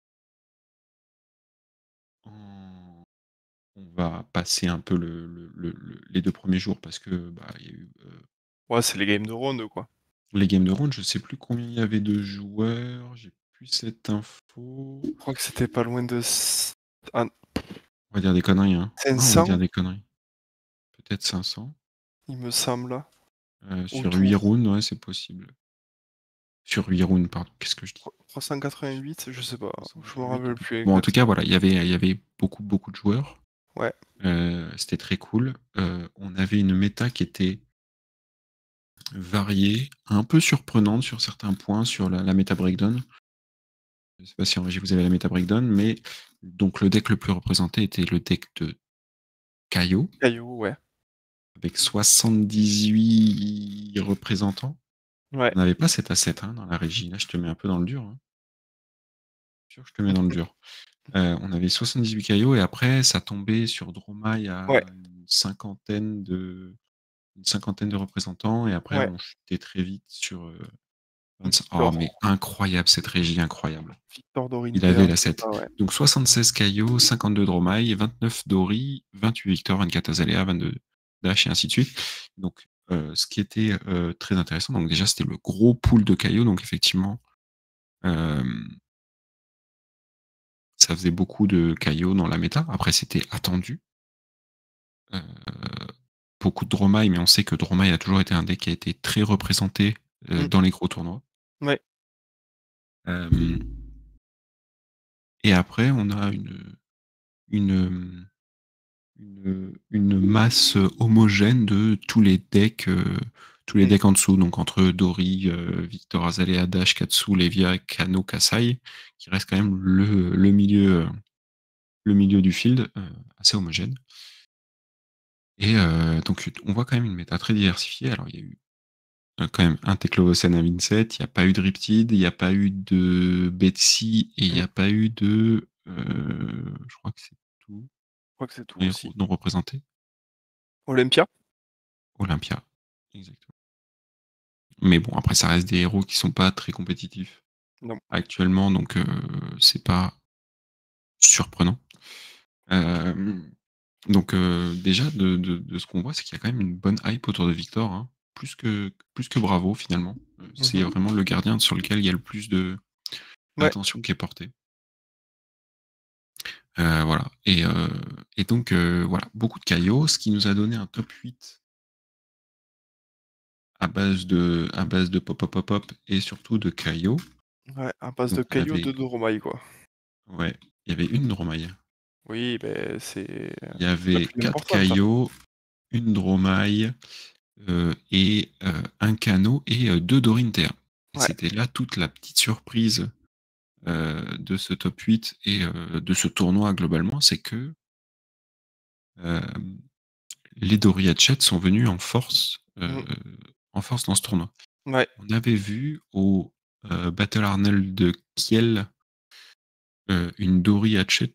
en on va passer un peu le le le le les deux premiers jours parce que, bah, il y a eu, heu Ouais, c'est les games de round, quoi. les games de round, je sais plus combien il y avait de joueurs, j'ai plus cette info. Je crois que c'était pas loin de s ah On va dire des conneries, hein. cinq Ah, on va dire cents? des conneries. Peut-être cinq cents. Il me semble, Heu, au sur huit tour. rounds, ouais, c'est possible. Sur huit rounds, pardon, qu'est-ce que je dis? Tro trois cent quatre-vingt-huit, je sais pas, trois cent je me quatre-vingt-huit rappelle peut-être. plus Bon, en tout cas, exactement. voilà, il y avait il y avait beaucoup, beaucoup de joueurs. Ouais. Heu, c'était très cool. Heu, on avait une méta qui était variée, un peu surprenante sur certains points, sur la la méta breakdown. Je sais pas si en régie vous avez la méta breakdown, mais donc le deck le plus représenté était le deck de Kaio Caillou, ouais. avec soixante-dix-huit représentants. Ouais. On n'avait pas sept à sept, hein, dans la régie. Là, je te mets un peu dans le dur, hein. Sûr, je te mets dans le dur. Heu, on avait soixante-dix-huit Kaio et après ça tombait sur Dromai Ouais. à une cinquantaine de une cinquantaine de représentants et après Ouais. on chutait très vite sur, heu, vingt-cinq oh Victor. mais incroyable cette régie, incroyable. Victor Il avait Dorinter, la c'est sept. ça, ouais. Donc soixante-seize Kaio, cinquante-deux Dromai, vingt-neuf Dori, vingt-huit Victor, vingt-quatre Azalea, vingt-deux Dash et ainsi de suite. Donc, heu, ce qui était, heu, très intéressant, donc déjà c'était le gros pool de Kaio, donc effectivement, hem ça faisait beaucoup de Kaio dans la méta. Après c'était attendu. Heu, beaucoup de Dromai, mais on sait que Dromai a toujours été un deck qui a été très représenté, heu, Mmh. dans les gros tournois. Ouais. Hem et après on a une une, hem, une, une masse homogène de tous les decks, heu, tous les Mmh. decks en dessous, donc entre Dori, heu, Victor, Azalea, Dash, Katsu, Levia, Kano, Kasai, qui reste quand même le le milieu, heu, le milieu du field, heu, assez homogène. Et heu, donc on voit quand même une méta très diversifiée. Alors il y a eu, heu, quand même un Teklovosen à Vincent, il y a pas eu de Riptide, il y a pas eu de Betsy et il y Mmh. a pas eu de, heu, je crois que c'est tout. Je crois que c'est tout Les aussi. héros non représentés. Olympia? Olympia, exactement. Mais bon, après ça reste des héros qui sont pas très compétitifs Non. actuellement, donc heu, c'est pas surprenant. Hem, donc heu, déjà de de de ce qu'on voit, c'est qu'il y a quand même une bonne hype autour de Victor, hein. Plus que plus que Bravo finalement. Heu, Mmh c'est mh. vraiment le gardien sur lequel il y a le plus de Ouais. d'attention qui est portée. Heu, voilà et heu et donc heu, voilà, beaucoup de Kaio, ce qui nous a donné un top huit à base de à base de pop, pop, pop, pop et surtout de Kaio. Ouais, à base Donc de on Caillou, avait de Dromai, quoi. ouais, il y avait une Dromai. Oui, beh, c'est Il y la avait plus quatre importante. Kaio, une Dromai, heu et heu, un Kano et heu, deux Dorinthea. Et Ouais. c'était là toute la petite surprise, heu, de ce top huit et heu, de ce tournoi globalement, c'est que hem, les Dori Hatchet sont venus en force, heu, Mmh. en force dans ce tournoi. Ouais. On avait vu au, heu, Battle Arnold de Kiel heu, une Dori Hatchet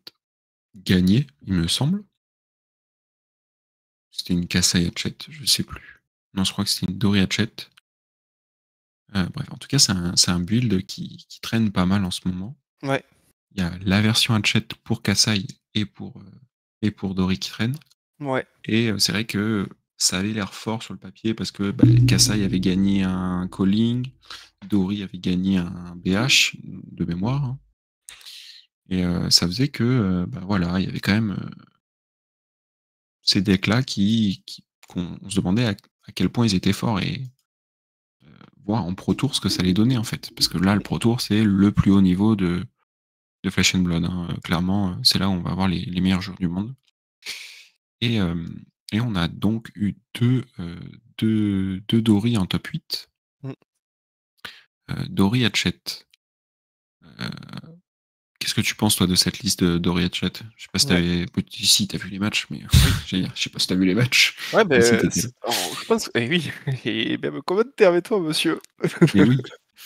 gagner, il me semble. C'était une Kasai Hatchet, je sais plus. Non, je crois que c'était une Dory Hatchet. Heu, bref, en tout cas, c'est un c'est un build qui qui traîne pas mal en ce moment. Ouais. Il y a la version Hatchet pour Kassai et pour, heu, et pour Dory qui traîne. Ouais. Et heu, c'est vrai que ça avait l'air fort sur le papier parce que, bah, Kassai avait gagné un calling, Dory avait gagné un B H de mémoire, hein. Et heu, ça faisait que, heu, bah, voilà, il y avait quand même, heu ces decks-là qui qui qu'on on se demandait à à quel point ils étaient forts et heu, voir en Pro Tour ce que ça allait donner, en fait. Parce que là, le Pro Tour, c'est le plus haut niveau de de Flesh and Blood, hein, heu, clairement, heu, c'est là où on va avoir les les meilleurs joueurs du monde. Et hem, et on a donc eu deux, heu, deux deux Dory en top huit. Mmh. Heu, Dory Hatchet. Heu, qu'est-ce que tu penses toi de cette liste de Dory Hatchet? Je sais pas si tu Ouais. avais peut si tu as vu les matchs, mais Oui. j'allais dire, je sais pas si tu as vu les matchs, Ouais, mais si beh, tu étais là. c'est alors je pense et oui, et même commentaire avec toi, monsieur. Et oui.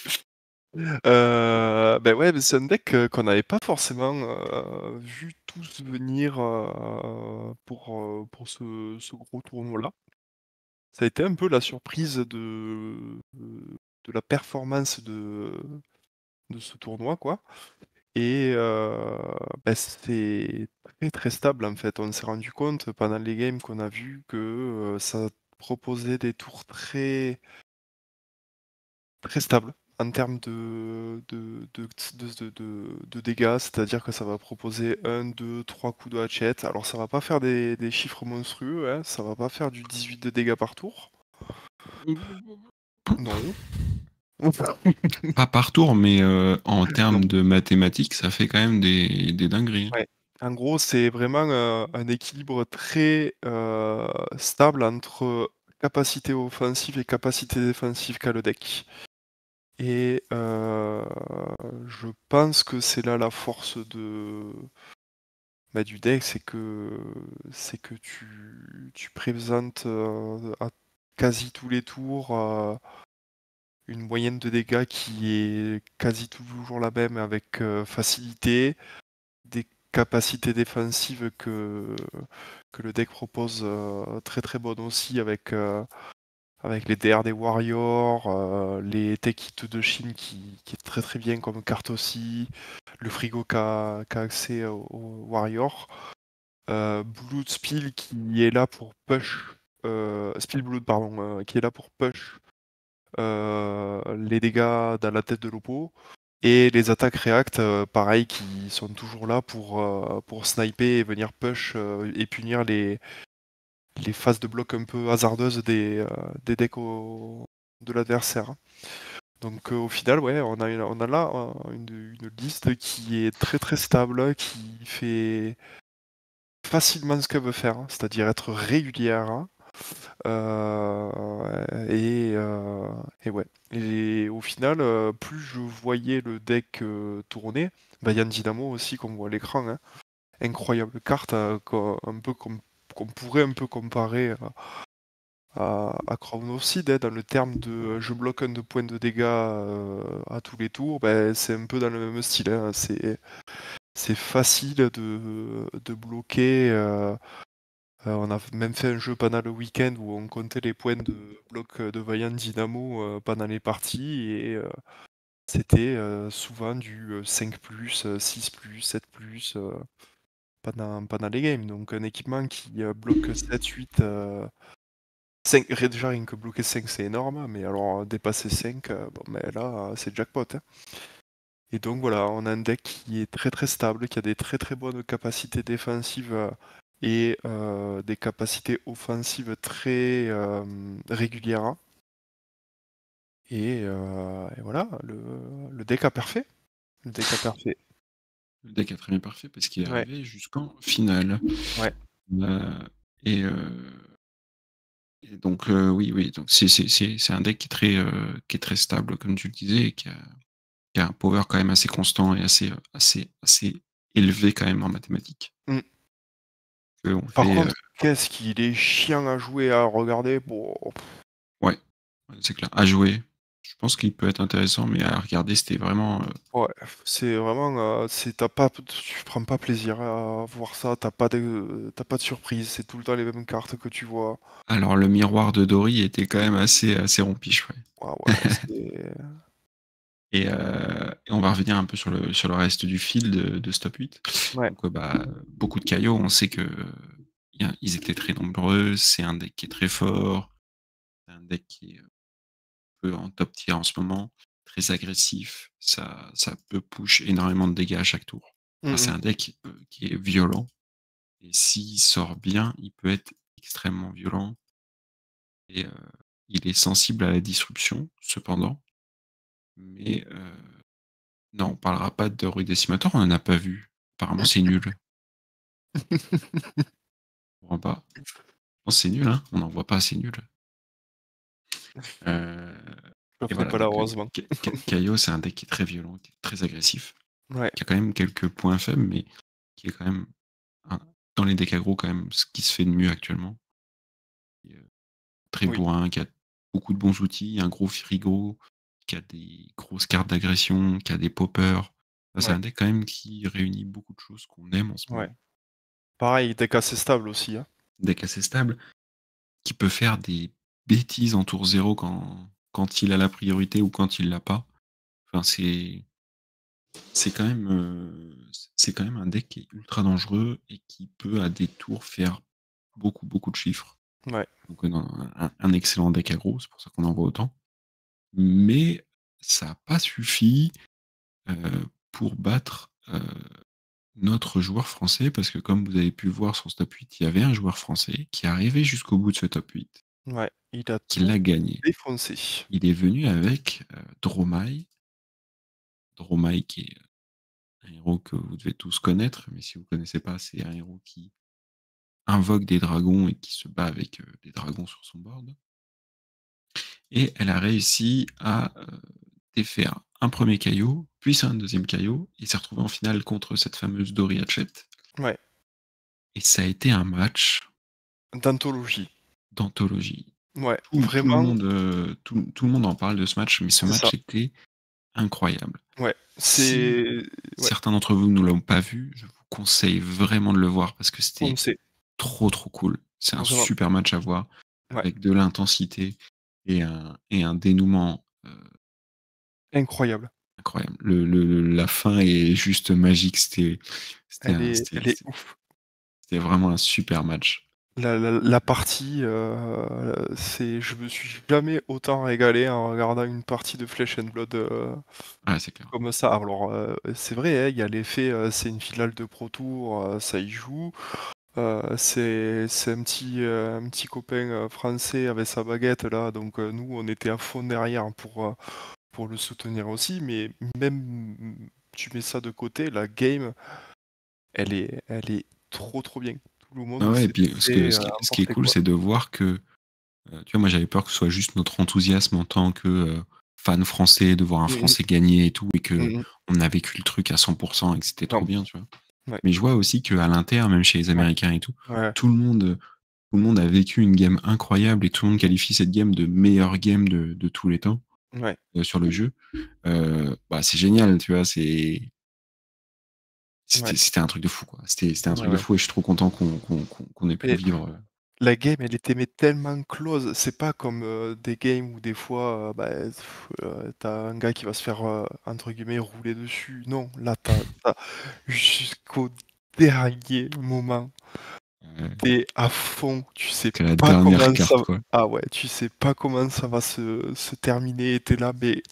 Heu, bah, ouais, mais c'est un deck, heu, qu'on n'avait pas forcément, heu, vu tous venir, heu, pour, heu, pour ce ce gros tournoi-là. Ça a été un peu la surprise de de la performance de de ce tournoi, quoi. Et heu, bah, c'est très, très stable, en fait. On s'est rendu compte pendant les games qu'on a vus que, heu, ça proposait des tours très très stables en termes de de de ts de de de de dégâts. C'est-à-dire que ça va proposer un-deux-trois coups de hatchet. Alors ça va pas faire des des chiffres monstrueux, hein, ça va pas faire du dix-huit de dégâts par tour. Non. Pas par tour, mais heu, en Non. termes de mathématiques, ça fait quand même des des dingueries, hein. Ouais. En gros, c'est vraiment, heu, un équilibre très, heu, stable entre capacité offensive et capacité défensive qu'a le deck. Et heu, je pense que c'est là la force de bah, du deck, c'est que c'est que tu tu présentes, heu, à quasi tous les tours, heu, une moyenne de dégâts qui est quasi toujours la même avec, heu, facilité. Des capacités défensives que que le deck propose, heu, très, très bonnes aussi avec, heu, avec les D R des warriors, heu, les tech hit de Chine qui qui est très, très bien comme carte aussi, le frigo qui a qui a accès aux aux warriors. Heu, Blood Spill qui est là pour push, heu, Spill Blood pardon, heu, qui est là pour push, heu, les dégâts dans la tête de l'oppo. Et les attaques react, heu, pareil, qui sont toujours là pour, heu, pour sniper et venir push, heu, et punir les les phases de bloc un peu hasardeuses des, heu, des decks au de l'adversaire. Donc, heu, au final, ouais, on a une on a là, heu, une une liste qui est très, très stable, qui fait facilement ce qu'elle veut faire, hein, c'est-à-dire être régulière, hein. Heu, et heu, et ouais. Et au final, heu, plus je voyais le deck, heu, tourner, bah, Yann Dynamo aussi qu'on voit à l'écran, hein. Incroyable carte, heu, qu'on un peu com qu'on pourrait un peu comparer à à à Crown of Seed, hein, dans le terme de, heu, je bloque un de points de dégâts, heu, à tous les tours, bah, c'est un peu dans le même style, hein. C'est c'est facile de de bloquer, heu Heu, on a f même fait un jeu pendant le week-end où on comptait les points de bloc, heu, de Vaillant Dynamo, heu, pendant les parties et heu, c'était, heu, souvent du, heu, cinq plus, heu, six plus, sept plus, heu, pendant pendant les games. Donc un équipement qui, heu, bloque sept huit, heu, cinq ré déjà rien que bloquer cinq c'est énorme, mais alors, heu, dépasser cinq, heu, bon, ben là, heu, c'est jackpot, hein. Et donc voilà, on a un deck qui est très, très stable, qui a des très, très bonnes capacités défensives, heu et heu, des capacités offensives très, hem, régulières, hein. Et heu et voilà, le le deck a parfait. Le deck a parfait. Le deck a très bien parfait parce qu'il est Ouais, arrivé jusqu'en finale. ouais. Heu et heu et donc heu, oui, oui, donc c'est c'est c'est c'est un deck qui est très, heu, qui est très stable comme tu le disais et qui a qui a un power quand même assez constant et assez, heu, assez assez élevé quand même en mathématiques. Mmh. Que on Par fait, heu contre, qu'est-ce qu'il est chiant à jouer, à regarder, bon. ouais, ouais, c'est clair. À jouer. Je pense qu'il peut être intéressant, mais à regarder, c'était vraiment. euh, Ouais, c'est vraiment, heu, c'est tu pas tu prends pas plaisir à voir ça, t'as pas de tu pas de surprise, c'est tout le temps les mêmes cartes que tu vois. Alors, le miroir de Dory était quand même assez, assez rompiche, ouais. Ah ouais, c'est Et, euh, et on va revenir un peu sur le, sur le reste du fil de, de Stop huit. ouais. Donc, euh, bah, beaucoup de caillots, on sait que euh, y a- ils étaient très nombreux, c'est un deck qui est très fort, c'est un deck qui est un peu en top tier en ce moment, très agressif, ça, ça peut push énormément de dégâts à chaque tour. Enfin, Mmh c'est mh. un deck euh, qui est violent, et s'il sort bien, il peut être extrêmement violent, et euh, il est sensible à la disruption, cependant, mais euh, non, on parlera pas de Rui Decimator, on en a pas vu. Apparemment, c'est nul. On comprend pas. Je pense que c'est nul, hein. On n'en voit pas, c'est nul. Euh, Je le et ferai voilà, pas là, donc euh, heureusement. Ka- Ka- Kaio, c'est un deck qui est très violent, qui est très agressif, Ouais, qui a quand même quelques points faibles, mais qui est quand même un- dans les decks aggro quand même ce qui se fait de mieux actuellement. Qui est, euh, très oui, bourrin, qui a beaucoup de bons outils, un gros frigo, qui a des grosses cartes d'agression, qui a des poppers. Enfin, c'est ouais, un deck quand même qui réunit beaucoup de choses qu'on aime en ce ouais. moment. Pareil, deck assez stable aussi, hein. Deck assez stable, qui peut faire des bêtises en tour zéro quand, quand il a la priorité ou quand il l'a pas. Enfin, c'est c'est quand même euh, c'est quand même un deck qui est ultra dangereux et qui peut à des tours faire beaucoup beaucoup de chiffres. Ouais, Donc euh, non, un, un excellent deck aggro, c'est pour ça qu'on en voit autant. Mais ça n'a pas suffi euh, pour battre euh, notre joueur français, parce que comme vous avez pu voir sur ce top huit, il y avait un joueur français qui est arrivé jusqu'au bout de ce top huit, ouais, il a qui tout l'a gagné. défoncé. Il est venu avec euh, Dromai. Dromai qui est un héros que vous devez tous connaître, mais si vous ne connaissez pas, c'est un héros qui invoque des dragons et qui se bat avec euh, des dragons sur son board. Et elle a réussi à euh, défaire un premier caillot, puis un deuxième caillot, et s'est retrouvée en finale contre cette fameuse Dori Hatchet. Ouais, Et ça a été un match d'anthologie. d'anthologie. Ouais, Tout, tout le vraiment, monde, euh, tout, tout le monde en parle de ce match, mais ce c'est ça. match était incroyable. Ouais, Si c'est ouais, certains d'entre vous ne l'ont pas vu, je vous conseille vraiment de le voir parce que c'était foncé, trop trop cool. C'est un vraiment. super match à voir Ouais, avec de l'intensité et un, et un dénouement euh, incroyable. incroyable. Le, le- la fin est juste magique. C'était c'était Elle un- est c'était- elle est ouf. c'était vraiment un super match. La la la partie, heu, c'est je me suis jamais autant régalé en regardant une partie de Flesh and Blood, heu, Ouais, c'est clair. comme ça. Alors, heu, c'est vrai, hein, il y a l'effet, heu, c'est une finale de Pro Tour, heu, ça y joue. Heu, c'est c'est un petit, heu, un petit copain, heu, français avec sa baguette là, donc heu, nous on était à fond derrière pour, heu, pour le soutenir aussi, mais même, mmh, tu mets ça de côté, la game, elle est elle est trop, trop bien. Tout le Ah monde ouais, et s'est puis ce, que, fait, ce, heu, qui, ce qui est emporter cool, quoi. c'est de voir que Euh, tu vois, moi j'avais peur que ce soit juste notre enthousiasme en tant que euh, fan français, de voir un Mmh mh. Français gagner et tout, et que Mmh mh. on a vécu le truc à cent pour cent et que c'était trop Non, bien, tu vois. ouais, Mais je vois aussi qu'à l'Inter, même chez les ouais, Américains et tout, ouais, tout le monde, tout le monde a vécu une game incroyable et tout le monde qualifie cette game de meilleure game de, de tous les temps ouais, euh, sur le jeu. Euh, bah, c'est génial, tu vois, c'est. ouais, C'était c'était un truc de fou, quoi. C'était c'était un ouais, truc de ouais. fou et je suis trop content qu'on qu'on qu'on qu'on ait pu le Et vivre. euh. la game, elle était mais tellement close. C'est pas comme, heu, des games où des fois, heu, bah, pff, heu, tu un gars qui va se faire, heu, entre guillemets «rouler dessus». Non, là, t'as as jusqu'au dernier moment, Euh, t'es à fond, tu sais Jusqu'à la pas dernière comment ça carte, quoi. ah ouais, tu sais pas comment ça va se se terminer et tu là, mais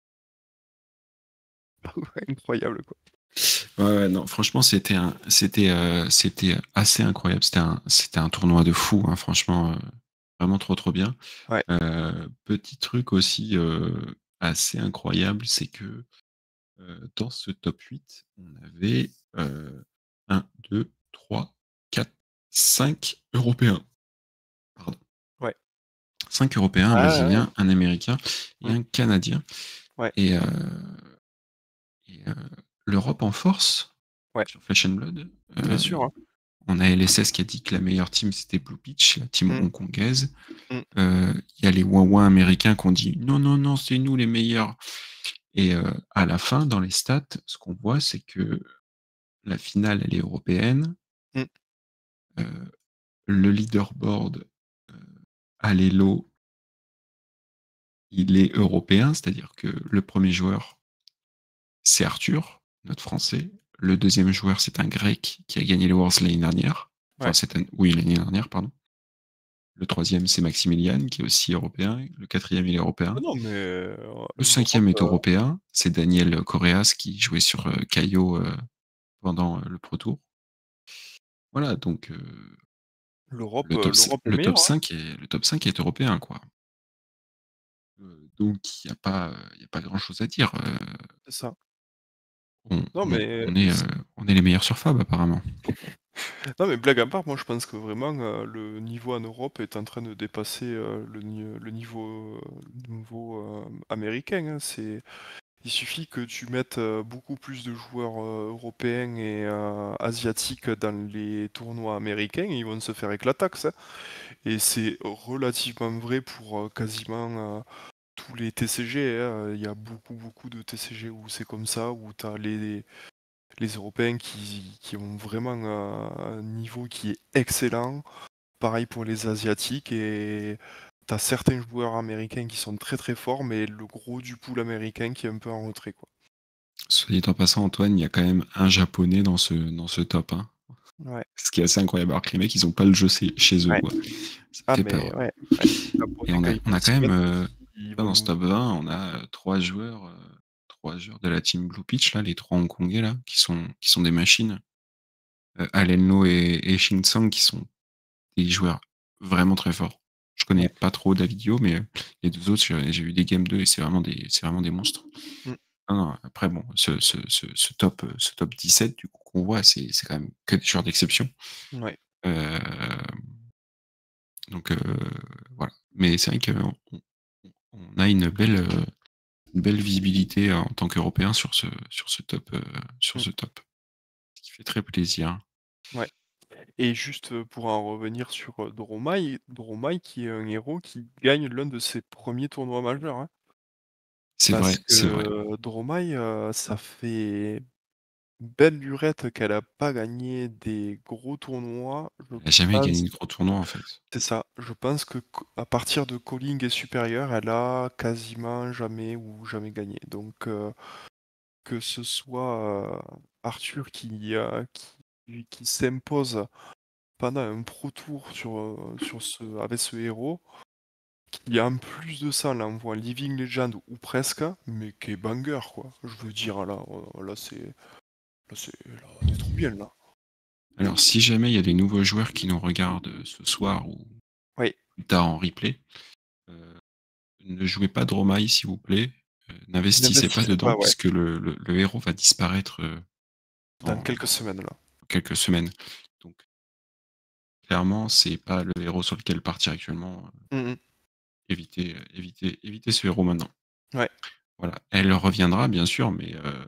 incroyable, quoi. Ouais, ouais, non, franchement, c'était un, c'était, euh, c'était assez incroyable. C'était un, c'était un tournoi de fou, hein, franchement, euh, vraiment trop, trop bien. Ouais, Euh, petit truc aussi euh, assez incroyable, c'est que euh, dans ce top huit, on avait euh, un, deux, trois, quatre, cinq Européens. Pardon. ouais. cinq Européens, un Ah ouais, Brésilien, un Américain et mmh, un Canadien. ouais, Et, euh, et, euh, l'Europe en force ouais, sur Flesh and Blood. bien euh, sûr, hein. on a L S S qui a dit que la meilleure team c'était Blue Beach, la team Mmh. hongkongaise. Mmh. Euh, Il y a les Wawa américains qui ont dit non, non, non, c'est nous les meilleurs. Et euh, à la fin, dans les stats, ce qu'on voit, c'est que la finale, elle est européenne. Mmh. Euh, le leaderboard euh, à l'Elo, il est européen, c'est-à-dire que le premier joueur, c'est Arthur, notre Français. Le deuxième joueur, c'est un Grec qui a gagné les Worlds l'année dernière. Enfin, Ouais. cette année... Oui, l'année dernière, pardon. Le troisième, c'est Maximilian, qui est aussi européen. Le quatrième, il est Ah européen. non, mais euh, Le l'Europe, cinquième est euh, européen. C'est Daniel Correas qui jouait sur euh, Caio euh, pendant euh, le Pro Tour. Voilà, donc euh, l'Europe, le, euh, top, l'Europe est le, top meilleure, hein. cinq est, le top cinq est européen, quoi. Euh, donc, il n'y a pas, il y a pas grand-chose à dire. Euh, C'est ça. on, Non, on- mais on est, euh, on est les meilleurs sur Fab, apparemment. non, mais blague à part, moi je pense que vraiment euh, le niveau en Europe est en train de dépasser euh, le, ni- le niveau, euh, le niveau euh, américain, hein. C'est, il suffit que tu mettes euh, beaucoup plus de joueurs euh, européens et euh, asiatiques dans les tournois américains et ils vont se faire éclataxe, hein. Et c'est relativement vrai pour euh, quasiment euh, tous les T C G, hein. Il y a beaucoup beaucoup de T C G où c'est comme ça, où tu as les, les Européens qui, qui ont vraiment un, un niveau qui est excellent. Pareil pour les Asiatiques et t'as certains joueurs américains qui sont très très forts, mais le gros du pool américain qui est un peu en retrait, quoi. Soit dit en passant, Antoine, il y a quand même un japonais dans ce, dans ce top, hein. Ouais, Ce qui est assez incroyable. Alors que les mecs, ils ont pas le jeu chez chez eux, ouais. quoi. Ça me Ah fait mais peur. ouais, ouais. Les Et Japonais, on quand a, ils on vont a quand s'y même, mettre, euh, ils là, vont dans ce nous. top vingt, on a euh, trois joueurs, euh, trois joueurs de la team Blue Pitch, là, les trois Hongkongais, là, qui sont, qui sont des machines. Euh, Allen Lo et, et Shin Tsang, qui sont des joueurs vraiment très forts. Je connais Ouais. pas trop David Yo, mais euh, les deux autres, j'ai j'ai eu des games deux et c'est vraiment des, c'est vraiment des monstres. Mm. Non, non, après, bon, ce, ce, ce, ce top, euh, ce top dix-sept, du coup, qu'on voit, c'est c'est quand même que des joueurs d'exception. Ouais. Euh, donc, euh, voilà. Mais c'est vrai qu'on on on a une belle, euh, une belle visibilité euh, en tant qu'Européen sur ce, sur ce top, euh, sur Mm. ce top, ce qui fait très plaisir. Ouais. Et juste euh, pour en revenir sur euh, Dromai, Dromai qui est un héros qui gagne l'un de ses premiers tournois majeurs, hein. C'est Parce vrai, que c'est vrai. euh, Dromai, euh, ça fait belle lurette qu'elle a pas gagné des gros tournois. Je Elle a jamais gagné pense, de gros tournoi, en fait. c'est ça. Je pense que co- à partir de Calling et supérieur, elle a quasiment jamais ou jamais gagné. Donc euh, que ce soit euh, Arthur qui, euh, qui, qui s'impose pendant un pro tour sur, euh, sur ce, avec ce héros, qui en plus de ça l'envoie Living Legend ou presque, mais qui est banger quoi. Je veux dire là, euh, là c'est, là c'est, là, on est trop bien là. Alors, si jamais il y a des nouveaux joueurs qui nous regardent euh, ce soir ou Oui, plus tard en replay, euh, ne jouez pas Dromai, s'il vous plaît. Euh, N'investissez pas n'investissez dedans, pas, ouais, puisque le, le, le héros va disparaître euh, dans dans quelques semaines là. quelques semaines. Donc, clairement, c'est pas le héros sur lequel partir actuellement. Mhm. Évitez, euh, évitez, évitez ce héros maintenant. Ouais, Voilà. Elle reviendra, bien sûr, mais euh,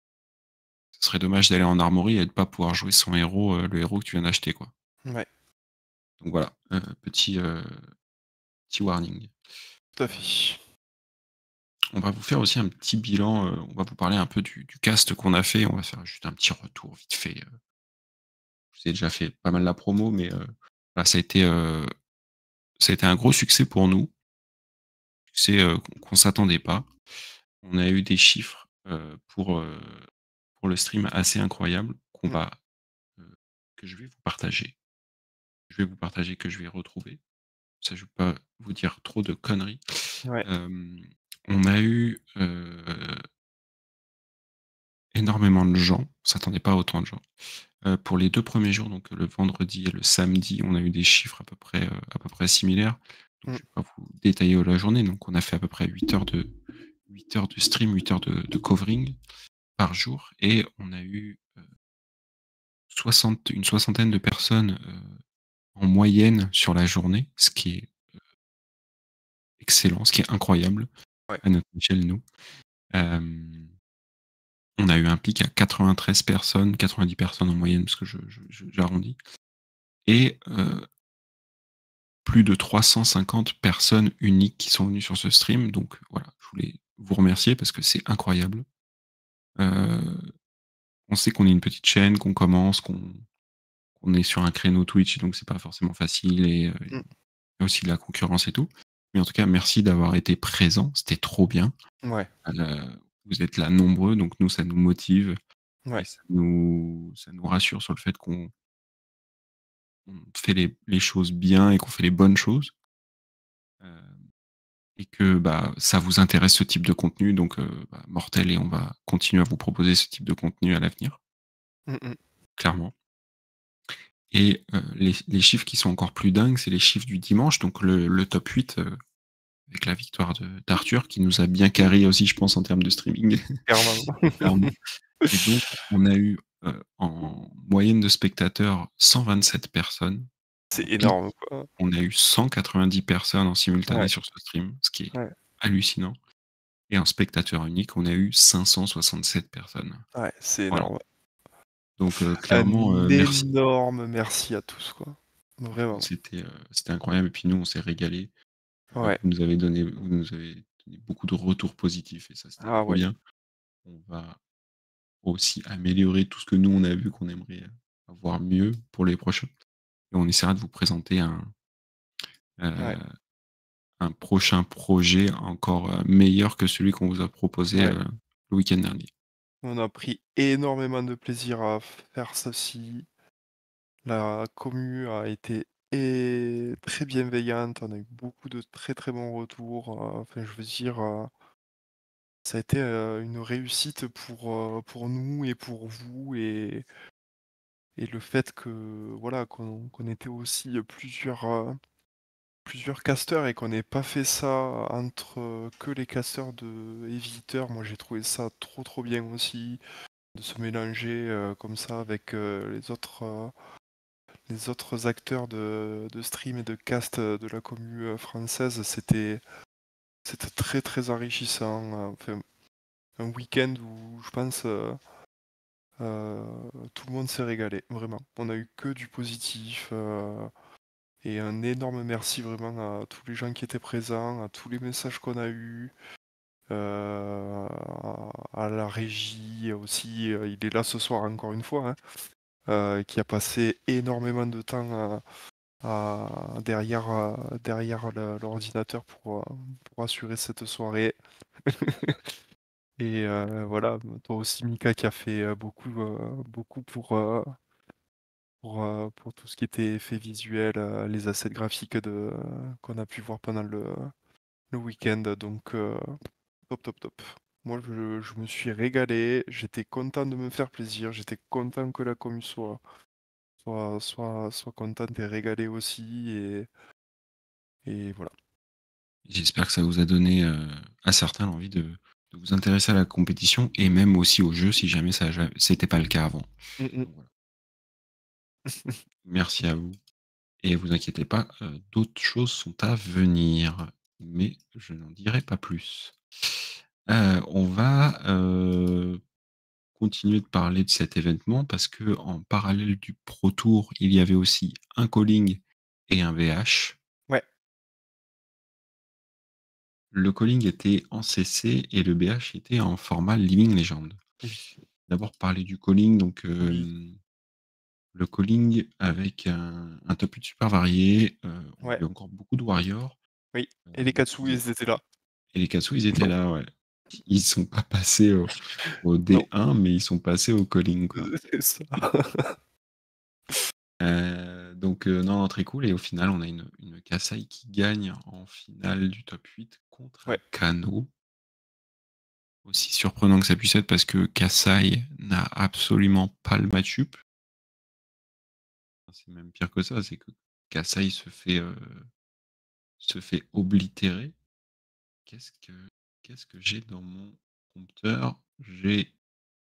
ce serait dommage d'aller en armory et de pas pouvoir jouer son héros, euh, le héros que tu viens d'acheter, quoi. ouais, Donc voilà, euh, petit, euh, petit warning. tout à Euh, fait. on va vous faire aussi un petit bilan, euh, on va vous parler un peu du, du cast qu'on a fait, on va faire juste un petit retour vite fait. Euh, je vous ai déjà fait pas mal la promo, mais euh, voilà, ça a été, euh, ça a été un gros succès pour nous, succès euh, qu'on qu'on s'attendait pas. On a eu des chiffres euh, pour, euh, pour le stream assez incroyables qu'on Mm. va, euh, que je vais vous partager. Je vais vous partager, que je vais retrouver. Ça, je ne vais pas vous dire trop de conneries. Ouais. Euh, on a eu euh, énormément de gens, on s'attendait pas à autant de gens. Euh, pour les deux premiers jours, donc le vendredi et le samedi, on a eu des chiffres à peu près, euh, à peu près similaires. Donc, Mm. je ne vais pas vous détailler la journée. Donc, on a fait à peu près huit heures de, huit heures de stream, huit heures de, de covering par jour. Et on a eu euh, soixante, une soixantaine de personnes euh, en moyenne sur la journée, ce qui est excellent, ce qui est incroyable Ouais. à notre échelle, nous. Euh, on a eu un pic à quatre-vingt-treize personnes, quatre-vingt-dix personnes en moyenne, parce que je, je- je- j'arrondis. et heu plus de trois cent cinquante personnes uniques qui sont venues sur ce stream, donc voilà, je voulais vous remercier parce que c'est incroyable. Heu, on sait qu'on est une petite chaîne, qu'on commence, qu'on qu'on est sur un créneau Twitch, donc c'est pas forcément facile et heu, il Mmh. y a aussi de la concurrence et tout. Mais en tout cas, merci d'avoir été présents, c'était trop bien. Ouais. Heu, vous êtes là nombreux, donc nous, ça nous motive et Ouais. ça nous ça nous rassure sur le fait qu'on on fait les les choses bien et qu'on fait les bonnes choses. Hem et que, bah, ça vous intéresse ce type de contenu donc heu, bah, mortel et on va continuer à vous proposer ce type de contenu à l'avenir. Mmh mh. Clairement. Et heu, les les chiffres qui sont encore plus dingues, c'est les chiffres du dimanche, donc le le top huit, heu, avec la victoire de d'Arthur qui nous a bien carré aussi, je pense, en termes de streaming. Clairement. Clairement. Et donc on a eu, heu, en moyenne de spectateurs cent vingt-sept personnes C'est en pic. énorme, quoi. On a eu cent quatre-vingt-dix personnes en simultané Ouais. sur ce stream, ce qui est Ouais. hallucinant. Et en spectateur unique, on a eu cinq cent soixante-sept personnes. Ouais, c'est Voilà. énorme, ouais. Donc heu, clairement, Un heu, merci. énorme merci à tous, quoi. Franchement, Vraiment. c'était, heu, c'était incroyable et puis nous, on s'est régalés. Heu, Ouais. vous nous avez donné vous nous avez donné beaucoup de retours positifs et ça, c'était Ah trop ouais. bien. On va aussi améliorer tout ce que nous, on a vu qu'on aimerait, heu, avoir mieux pour les prochains et on essaiera de vous présenter un Ouais. heu, un prochain projet encore, heu, meilleur que celui qu'on vous a proposé, Ouais. heu, le week-end dernier. On a pris énormément de plaisir à faire ceci. La commu a été é très bienveillante, on a eu beaucoup de très, très bons retours, heu, enfin je veux dire, heu ça a été, heu, une réussite pour, heu, pour nous et pour vous et et le fait que voilà, qu'on qu'on était aussi, heu, plusieurs, heu, plusieurs casteurs et qu'on n'ait pas fait ça entre, heu, que les casteurs de Heavy Eater, moi j'ai trouvé ça trop, trop bien aussi, de se mélanger, heu, comme ça avec, heu, les autres, heu, les autres acteurs de de stream et de cast, heu, de la commu, heu, française. C'était c'était très, très enrichissant, heu, enfin, un week-end où je pense, heu heu, tout le monde s'est régalé, vraiment. On a eu que du positif, heu et un énorme merci vraiment à tous les gens qui étaient présents, à tous les messages qu'on a eus, heu, à à la régie aussi, heu, il est là ce soir encore une fois, hein, heu, qui a passé énormément de temps à à derrière, heu, derrière le l'ordinateur pour, heu, pour assurer cette soirée. Et heu, voilà, toi aussi Mika qui a fait, heu, beaucoup, heu, beaucoup pour, heu pour, heu, pour tout ce qui était effets visuels, heu, les assets graphiques de qu'on a pu voir pendant le le week-end donc heu, top, top, top. Moi je je me suis régalé, j'étais content de me faire plaisir, j'étais content que la commu soit soit soit soit contente et régalée aussi et et voilà. J'espère que ça vous a donné, heu, à certains l'envie de de vous intéresser à la compétition et même aussi aux jeux si jamais ça a ja c'était pas le cas avant. Mmh mh. Donc voilà. Merci à vous et vous inquiétez pas, heu, d'autres choses sont à venir, mais je n'en dirai pas plus. Heu, on va, heu, continuer de parler de cet événement parce qu'en parallèle du Pro Tour, il y avait aussi un calling et un V H. Ouais. Le calling était en C C et le B H était en format Living Legend. Oui. D'abord parler du calling, donc Oui. hem, le calling avec un un top huit super varié, heu, on a Ouais. eu encore beaucoup de warriors, Oui heu, et les Katsu, qui ils étaient là. et les Katsu, ils étaient là, ouais. Ils sont pas passés au au Non. D un, mais ils sont passés au calling, quoi. Heu, c'est ça. Heu, donc heu, non, non, très cool et au final, on a une une Kasaï qui gagne en finale du top huit contre un Ouais. Kano. Aussi surprenant que ça puisse être parce que Kasaï n'a absolument pas le match-up. C'est même pire que ça, c'est que Kasaï se fait, heu, se fait oblitérer. Qu'est-ce que qu'est-ce que j'ai dans mon prompteur? J'ai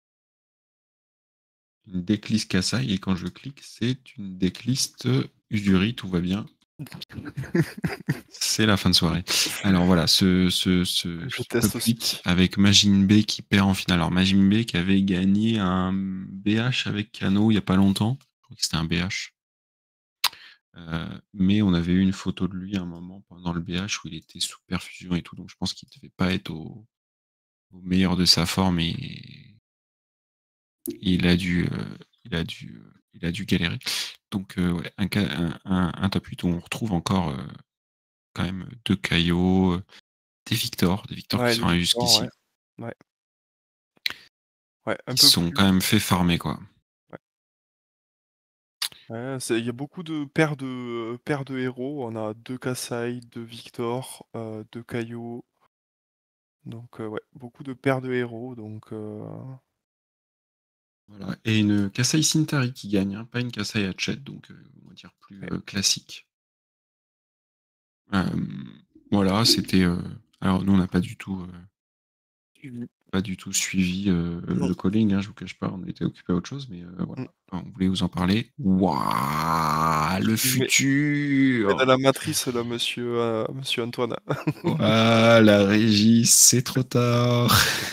une decklist Kasaï et quand je clique, c'est une decklist Uzuri, tout va bien. C'est la fin de soirée. Alors voilà, ce ce ce Je ce teste top huit aussi. avec Majin B qui perd en finale. Alors Majin B qui avait gagné un B H avec Kano il y a pas longtemps. Je crois que c'était un B H. Euh, mais on avait eu une photo de lui à un moment pendant le B H où il était sous perfusion et tout, donc je pense qu'il devait pas être au, au meilleur de sa forme et, et il a dû, euh, il a dû, euh, il a dû galérer. Donc euh, ouais, un, ca- un, un- un top huit où on retrouve encore euh, quand même deux Caillot, euh, des Victor, des Victor qui Ouais, sont les arrivés Victor, jusqu'ici, ouais. Ouais. Ouais, un qui peu sont plus. quand même fait farmer quoi. Ouais. Ouais, c'est il y a beaucoup de paires de paires de héros. On a deux Kassai, deux Victor, heu, deux Caillot. Donc, heu, ouais, beaucoup de paires de héros, donc, heu Voilà. Et une Kasai Sintari qui gagne, hein, pas une Kasai Hatchet, donc euh, on va dire plus ouais. euh, classique. Euh, voilà, c'était. euh, Alors nous on n'a pas du tout, euh, Suivi. pas du tout suivi euh, Non. le calling, hein, je vous cache pas, on était occupé à autre chose, mais euh, voilà, Mmh. on voulait vous en parler. Waouh, le Il met il met dans futur. la matrice là, monsieur, heu, monsieur Antoine. Ouah, la régie, c'est trop tard.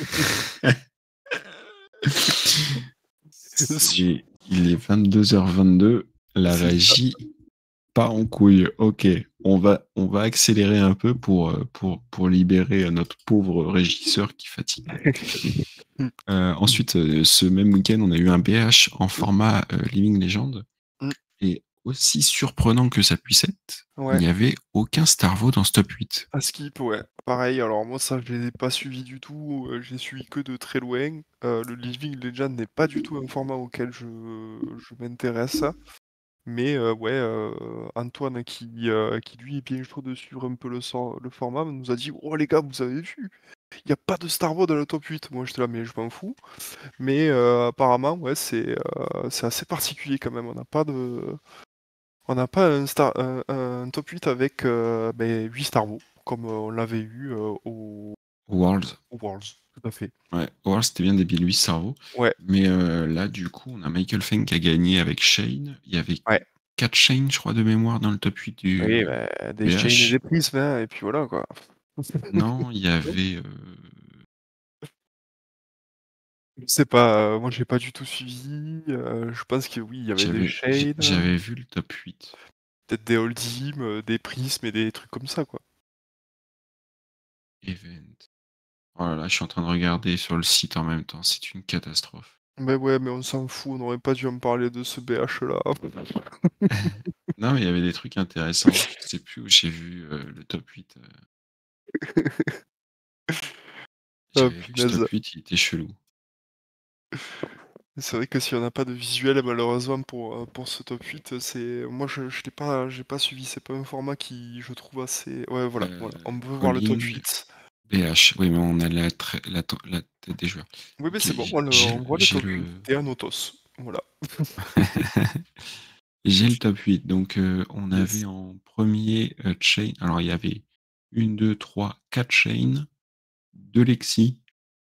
Monsieur C'est- Il est vingt-deux heures vingt-deux, la c'est ça. régie pas en couille. Ok, on va, on va accélérer un peu pour, euh, pour, pour libérer euh, notre pauvre régisseur qui fatigue. Mmh. Euh, ensuite, euh, ce même week-end, on a eu un B H en Mmh. format euh, Living Legend. Mmh. Et aussi surprenant que ça puisse être, il Ouais. n'y avait aucun Starvo dans ce top huit. À Skip, ouais. Pareil, alors moi ça je l'ai pas suivi du tout, heu, j'ai suivi que de très loin. Heu, le Living Legend n'est pas du tout un format auquel je je m'intéresse. Mais, heu, ouais, heu, Antoine qui, heu, qui lui est bien chaud de suivre un peu le sor le format, nous a dit: «Oh les gars, vous avez vu? Il y a pas de Starboard dans le top huit». Moi j'étais là: «Mais je m'en fous». Mais, heu, apparemment, ouais, c'est, heu, c'est assez particulier quand même. On n'a pas de on n'a pas un star un un top huit avec, heu, beh, huit Starboard comme, heu, on l'avait eu, heu, au Worlds. au Worlds, tout à fait. Ouais, Worlds, c'était bien débile, huit cerveaux. Ouais, Mais euh, là, du coup, on a Michael Feng qui a gagné avec Shane. Il y avait ouais. quatre Shane, je crois, de mémoire dans le top huit Oui, du bah, des chains et B H. des prismes, hein, et puis voilà, quoi. Non, il y Non? avait. euh, Je sais pas, heu, moi j'ai pas du tout suivi, heu, je pense que oui, il y avait des J'avais j'ai- Shades, j'avais vu le top huit. peut-être des Hold'em, heu, des prismes et des trucs comme ça, quoi. Event. Oh là là, je suis en train de regarder sur le site en même temps. C'est une catastrophe. Mais ouais, mais on s'en fout, on aurait pas dû en parler de ce B H-là. Non, mais il y avait des trucs intéressants. Je sais plus où j'ai vu euh, le top huit. euh. Ah J'avais vu que ce punaise. top huit, il était chelou. C'est vrai que si on n'a pas de visuel, malheureusement pour, heu, pour ce top huit, c'est moi je je l'ai pas j'ai pas suivi, c'est pas un format qui je trouve assez ouais voilà, Euh, voilà, on peut voir le top Calling, huit. B H. Oui, mais on a la, tra- la, to- la tête des joueurs. Oui, mais Ok, c'est bon, j'ai on le j'ai on le, voit le j'ai top le... huit et un Otos, voilà. j'ai le top huit. Donc, euh, on Yes. avait en premier euh, Chain. Alors, il y avait une, deux, trois, quatre Chain, deux Lexi,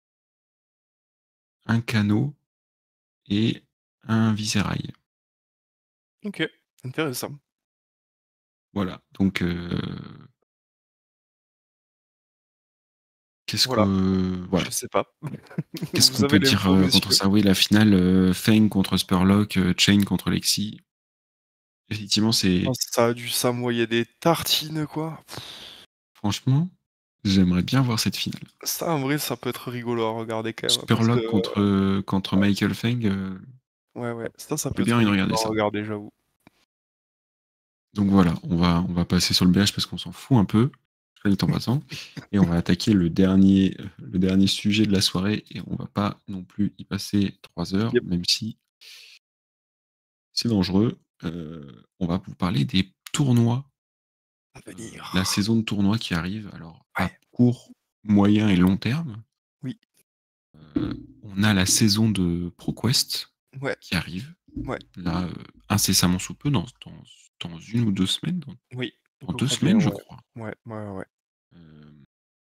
un Cano et un Viscerail. OK, intéressant. Voilà. Donc, euh, qu'est-ce Voilà, que. Voilà. je sais pas. Qu'est-ce Vous qu'on avez peut dire l'info, euh, contre messieurs? ça? Oui, la finale, euh, Feng contre Spurlock, euh, Chain contre Lexi. Effectivement, Oh, c'est. ça a dû s'envoyer des tartines, quoi. Franchement, j'aimerais bien voir cette finale. Ça, en vrai, ça peut être rigolo à regarder quand même, parce que Spurlock contre, contre Michael Feng, euh, ouais, ouais, ça, ça peut j'ai être bien envie de rigolo regarder à ça. regarder, j'avoue. Donc voilà, on va, on va passer sur le B H parce qu'on s'en fout un peu, soit dit en passant, et on va attaquer le dernier, le dernier sujet de la soirée, et on va pas non plus y passer trois heures, Yep, même si c'est dangereux. Euh, on va vous parler des tournois, à euh, venir. la saison de tournois qui arrive, alors à Ouais, court, moyen et long terme. oui, Euh, on a la saison de ProQuest ouais, qui arrive, ouais, là, euh, incessamment sous peu, dans, dans, dans une ou deux semaines, dans, oui, dans je deux crois bien, semaines, je ouais. crois. Ouais, ouais, ouais. Euh,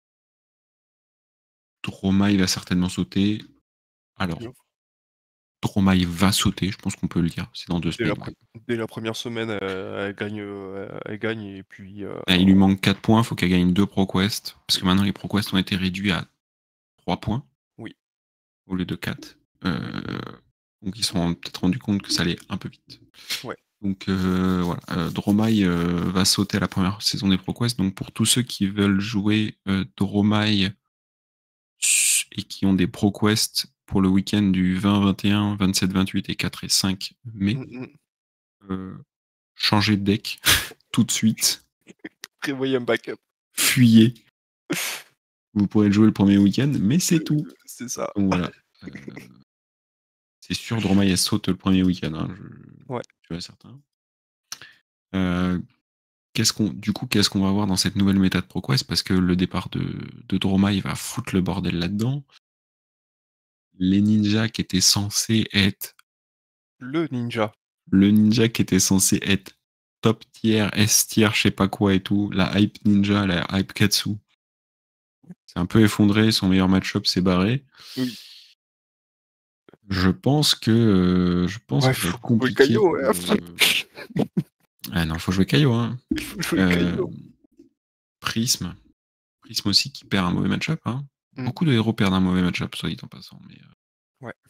Droma, il va certainement sauter. Alors, Mmh. Droma, il va sauter, je pense qu'on peut le dire. C'est dans deux Dès la semaines, pre ouais. dès la première semaine, heu, elle gagne, heu, elle gagne et puis, heu, Ah, il lui manque quatre points, il faut qu'elle gagne deux ProQuest. Parce que oui, maintenant, les ProQuest ont été réduits à trois points oui, au lieu de quatre. oui, Euh, donc, ils se sont peut-être rendus compte que ça allait un peu vite. ouais. Donc euh, voilà, euh, Dromai euh, va sauter à la première saison des ProQuest. Donc pour tous ceux qui veulent jouer euh, Dromai et qui ont des ProQuest pour le week-end du vingt, vingt et un, vingt-sept, vingt-huit et quatre et cinq mai, Mm, mm. euh, changez de deck tout de suite. Prévoyez un backup. Fuyez. Vous pourrez le jouer le premier week-end, mais c'est tout. C'est ça. Donc voilà. Euh, c'est sûr, Dromai elle saute le premier week-end. Hein, je, Ouais. je suis certain. Euh, qu'est-ce qu'on, du coup, qu'est-ce qu'on va voir dans cette nouvelle méta de ProQuest? Parce que le départ de, de Dromai va foutre le bordel là-dedans. Les ninjas qui étaient censés être Le ninja. le ninja qui était censé être top tier, S tier, je sais pas quoi et tout, la hype ninja, la hype Katsu, c'est un peu effondré, son meilleur match-up s'est barré. Oui. Je pense que euh, je pense Ouais, que ça va faut être jouer compliqué Caillot, pour. ouais. euh, Ah non, faut jouer Kaio. Hein. Faut jouer Euh, Caillot. Prism. Prism aussi qui perd un mauvais match-up. Hein. Mm. Beaucoup de héros perdent un mauvais match-up, soit dit en passant. Mais euh, Ouais.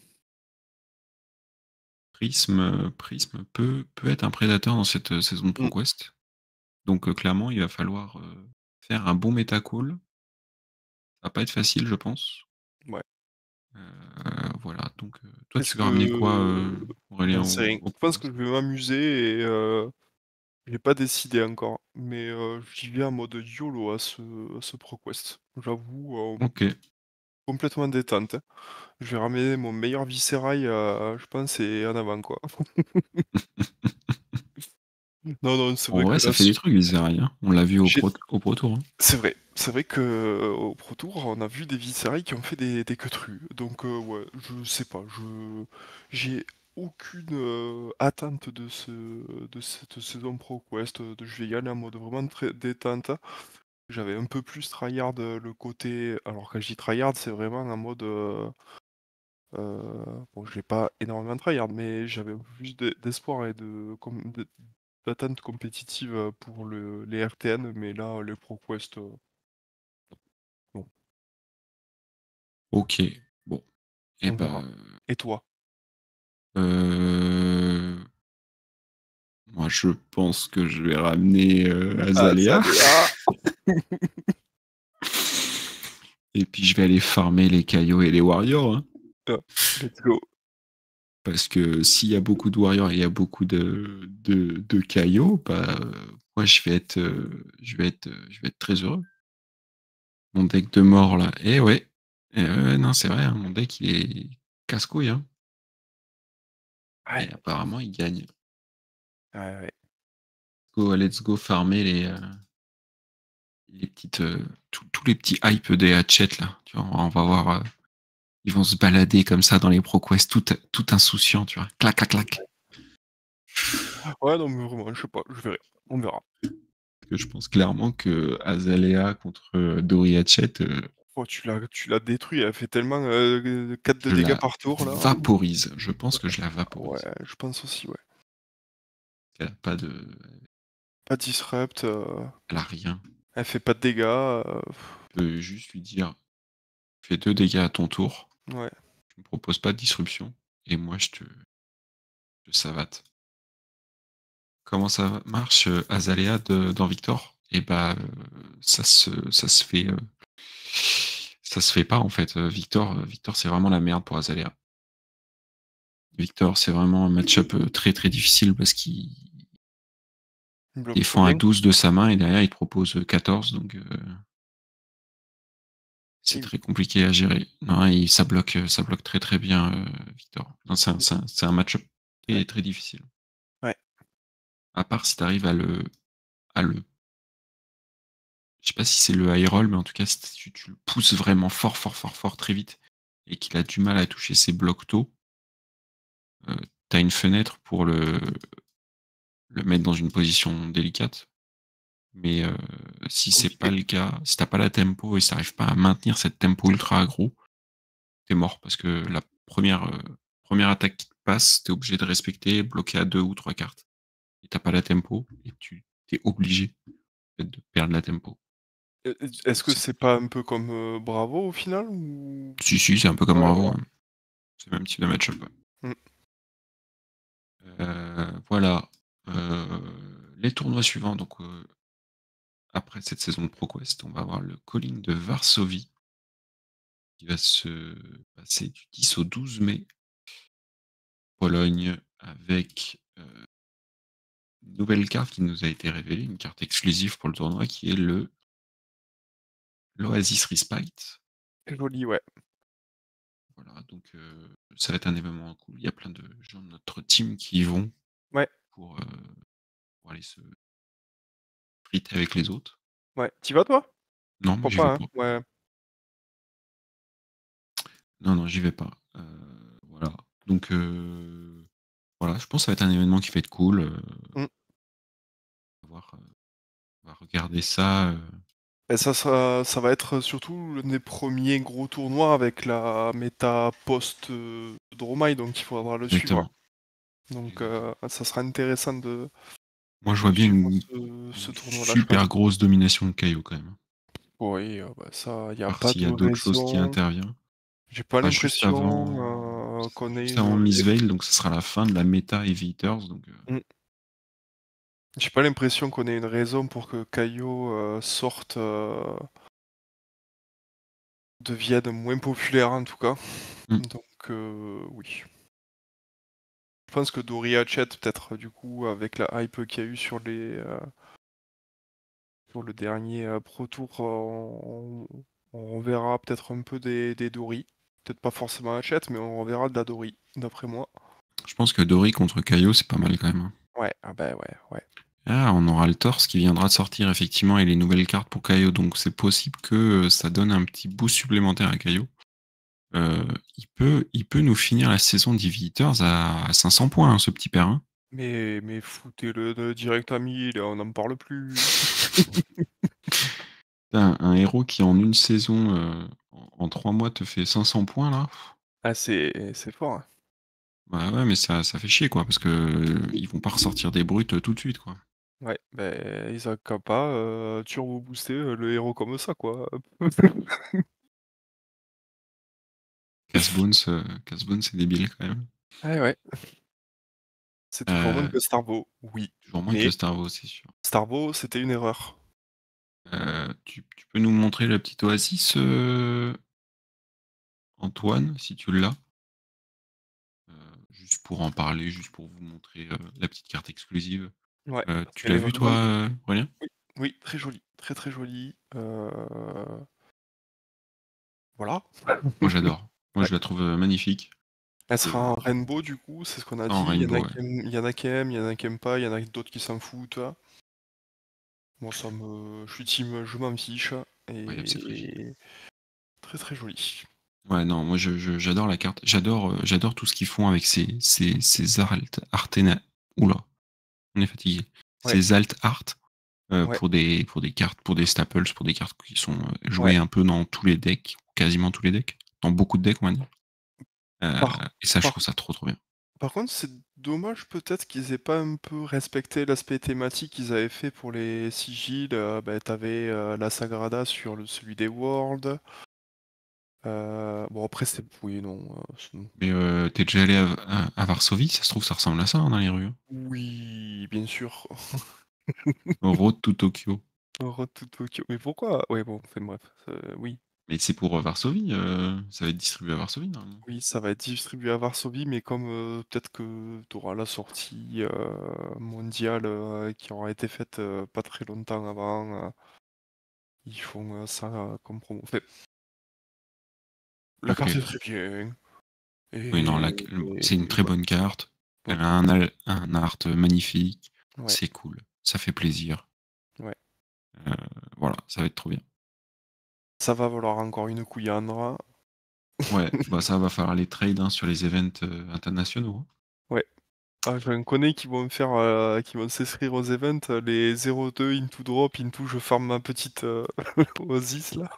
Prism, euh, Prism peut, peut être un prédateur dans cette euh, saison de Mm. ProQuest. Donc euh, clairement, il va falloir euh, faire un bon méta call. Ça va pas être facile, je pense. Ouais. Euh, voilà. Donc, euh, toi, Est-ce tu veux ramener quoi, euh, que. Aurélien, J'en au, sais rien. au Je pense que ProQuest? je vais m'amuser et euh, j'ai pas décidé encore. Mais euh, j'y vais en mode YOLO à ce, à ce ProQuest. J'avoue, euh, Ok. complètement détente. Hein. Je vais ramener mon meilleur Viscerail, euh, je pense, et en avant, quoi. Non, non, c'est En vrai vrai, que ça là, fait des trucs, Viscerail. Hein. On l'a vu au j'ai- Pro, au Pro Tour. Hein. c'est vrai. C'est vrai que euh, au Pro Tour, on a vu des Viscerail qui ont fait des, des queutrues. Donc, euh, ouais, je sais pas. Je j'ai aucune euh, attente de ce de cette saison Pro Quest. De, je vais y aller en mode vraiment très détente. J'avais un peu plus tryhard euh, le côté. Alors, quand je dis tryhard, c'est vraiment en mode. euh, euh, bon, je l'ai pas énormément tryhard, mais j'avais un peu plus d'e- d'espoir et de, com- de- d'attente compétitive euh, pour le, les R T N. Mais là, les Pro Quest. euh, bon. Ok. Bon. Et On verra. ben, Et toi? euh, moi, je pense que je vais ramener euh, Ah, Azalea. Zaléa! Et puis, je vais aller farmer les Kaio et les Warriors. Hein. Ah, let's go. Parce que s'il y a beaucoup de Warriors et il y a beaucoup de, de, de Kaio, bah, euh, moi, je vais être, euh, je vais être, euh, je vais être très heureux. Mon deck de mort, là. Eh ouais. Eh ouais, non, c'est vrai, hein, mon deck, il est casse-couille. Hein. Ouais, Et apparemment, il gagne. ouais, ouais. Go, let's go farmer les, euh, les petites, euh, tous tous les petits hype des hatchets, là. Tu vois, on va voir. euh, ils vont se balader comme ça dans les ProQuest, tout, tout insouciant, tu vois. Clac, clac, clac. Ouais, non, mais vraiment, je sais pas, je verrai. On verra. Parce que je pense clairement que Azalea contre euh, Dory Hatchet, euh, Oh, tu l'as, tu l'as détruit, elle fait tellement euh, quatre de je dégâts la par tour, là. vaporise. Je pense que je la Ouais, vaporise. je pense aussi, ouais. Elle a pas de. Pas disrupt, euh, Elle a rien. elle fait pas de dégâts. euh, Je peux juste lui dire fais deux dégâts à ton tour. Ouais. Tu me proposes pas de disruption. Et moi, je te, je savate. Comment ça marche, euh, Azalea de- dans Victor? Et bah, euh, ça se, ça se fait. euh, ça se fait pas en fait. Euh, Victor, euh, Victor, c'est vraiment la merde pour Azalea. Victor, c'est vraiment un match-up euh, très très difficile parce qu'il Il bloque trop défend à bien. douze de sa main et derrière il te propose quatorze, donc euh, c'est Il- très compliqué à gérer. Non, et ça bloque, euh, ça bloque très très bien, euh, Victor. Non, c'est un, c'est un- c'est un match-up Ouais. très très difficile. Ouais. À part si tu arrives à le, à le, je sais pas si c'est le high roll, mais en tout cas si tu, tu le pousses vraiment fort fort fort fort très vite et qu'il a du mal à toucher ses blocs tôt, euh, t'as une fenêtre pour le, le mettre dans une position délicate. Mais euh, si c'est pas Compliqué. le cas, si t'as pas la tempo et si t'arrives pas à maintenir cette tempo ultra aggro, t'es mort parce que la première, euh, première attaque qui te passe, t'es obligé de respecter, bloquer à deux ou trois cartes. Et t'as pas la tempo et tu t'es obligé en fait, de perdre la tempo. Euh, Est-ce que C'est c'est pas compliqué. un peu comme euh, Bravo au final ou... Si, si, c'est un peu comme Ouais, Bravo. voilà. Hein. C'est le même type de match-up. Ouais. Mm. Euh, voilà. Heu, les tournois suivants, donc heu, après cette saison de ProQuest, on va avoir le Calling de Varsovie qui va se passer du dix au douze mai. Pologne avec, heu, une nouvelle carte qui nous a été révélée, une carte exclusive pour le tournoi qui est le l'Oasis Respite. C'est joli, ouais. Voilà, donc heu, ça va être un événement cool. Il y a plein de gens de notre team qui y vont Ouais, pour, heu, pour aller se friter avec les autres. ouais. Tu vas toi? Non, moi Pourquoi j'y vais pas, hein? pas. Ouais. Non, non, j'y vais pas. Heu, voilà, donc heu, voilà, je pense que ça va être un événement qui va être cool, heu, Mmh. on va voir, heu, on va regarder ça, heu Et ça sera ça va être surtout l'un des premiers gros tournois avec la méta post, heu, Dromai, donc il faudra le suivre. exactement, Donc exactement. heu, ça sera intéressant de Moi, je vois de bien suivre une ce ce une tournoi-là, je super pense. grosse domination de Caillot quand même, hein. Oui, heu, bah, ça, il y a À part pas s'il de y a d'autres choses qui raison. intervient. J'ai pas Ce sera juste avant, l'impression, heu, ce sera qu'on ait juste avant une Miss Veil, donc ce sera la fin de la méta Heavy Hitters, donc heu, mmh, j'ai pas l'impression qu'on ait une raison pour que Caillot, heu, sorte, heu, devienne moins populaire en tout cas. mmh, Donc heu, oui. Je pense que Dori Hatchet peut-être du coup avec la hype qu'il y a eu sur les, heu, sur le dernier, heu, Pro Tour, euh, on on verra peut-être un peu des des Dory. Peut-être pas forcément Hatchet, mais on verra de la Dory, d'après moi. je pense que Dory contre Caillot, c'est pas mal quand même, hein. Ouais, ah bah, ouais, ouais. Ah, on aura le torse qui viendra de sortir effectivement et les nouvelles cartes pour Caillot, donc c'est possible que, heu, ça donne un petit boost supplémentaire à Caillot. Heu, il peut il peut nous finir la saison d'Heavy Hitters à à cinq cents points, hein, ce petit père, hein. Mais mais foutez-le de direct à mille, on n'en parle plus. Un un héros qui en une saison, heu, en en trois mois te fait cinq cents points là. Ah c'est c'est fort, hein. Bah, ouais, mais ça ça fait chier, quoi, parce que, heu, ils vont pas ressortir des brutes, heu, tout de suite, quoi. Ouais, beh, ils ont qu'à pas, heu, turbo booster, heu, le héros comme ça, quoi. Casbones, heu, Casbones, c'est débile quand même. Eh ouais. C'est toujours moins Heu, que Starvo, oui, toujours moins que mais Starvo, c'est sûr. Starvo, c'était une erreur. Heu, tu tu peux nous montrer la petite Oasis, heu, Antoine, si tu l'as? Heu, juste pour en parler, juste pour vous montrer, heu, la petite carte exclusive. Ouais, Heu, parce tu qu'elle l'as est vu vraiment toi, heu, Aurélien? oui, oui, très jolie, très, très jolie, heu, voilà. Moi j'adore. Moi Ouais. je la trouve, heu, magnifique. Elle Heu, sera en rainbow du coup, c'est ce qu'on a en dit. Il y en a rainbow, ouais. qui aiment il y en a qui aiment, il y en a qui aiment pas, il y en a d'autres qui s'en foutent. Moi ça me je suis team, je m'en fiche Incroyable cette régime. et très, très jolie. Ouais, non, moi je je j'adore la carte. J'adore, heu, j'adore tout ce qu'ils font avec ces ces ces alt artena ouh là, on est fatigué. Ouais, Ces alt art, heu, ouais, pour des pour des cartes, pour des staples, pour des cartes qui sont, heu, ouais. jouées un peu dans tous les decks, quasiment tous les decks, dans beaucoup de decks, on va dire. Heu Par et ça, je par trouve ça trop, trop bien. par contre, c'est dommage peut-être qu'ils aient pas un peu respecté l'aspect thématique qu'ils avaient fait pour les sigils, heu, bah, tu avais, la Sagrada sur le celui des Worlds, heu, bon après c'est oui non, heu, c'est Mais, heu, tu déjà allé à à à Varsovie? Ça se trouve, ça ressemble à ça, hein, dans les rues, hein. oui, bien sûr. Road to Tokyo. Road to Tokyo, mais pourquoi? Ouais bon, enfin bref, heu, oui. Mais c'est pour, heu, Varsovie, heu, ça va être distribué à Varsovie, normalement. Oui, ça va être distribué à Varsovie, mais comme, heu, peut-être que tu auras la sortie, heu, mondiale, heu, qui aura été faite, heu, pas très longtemps avant, heu, ils font, heu, ça euh, comme promo. Enfin, la carte OK. est très bien Oui, non, et là, c'est une et très ouais, bonne carte. ouais, Elle a un al un art magnifique. ouais, C'est cool. Ça fait plaisir. ouais. Heu, voilà, ça va être trop bien. Ça va valoir encore une couillandre. Ouais, bah, ça va falloir les trade, hein, sur les events, heu, internationaux, hein. Ouais. Ah, j'en connais qui vont me faire, heu, qui vont s'inscrire aux events, heu, les zéro deux into drop, into je farm ma petite, heu, Oasis là.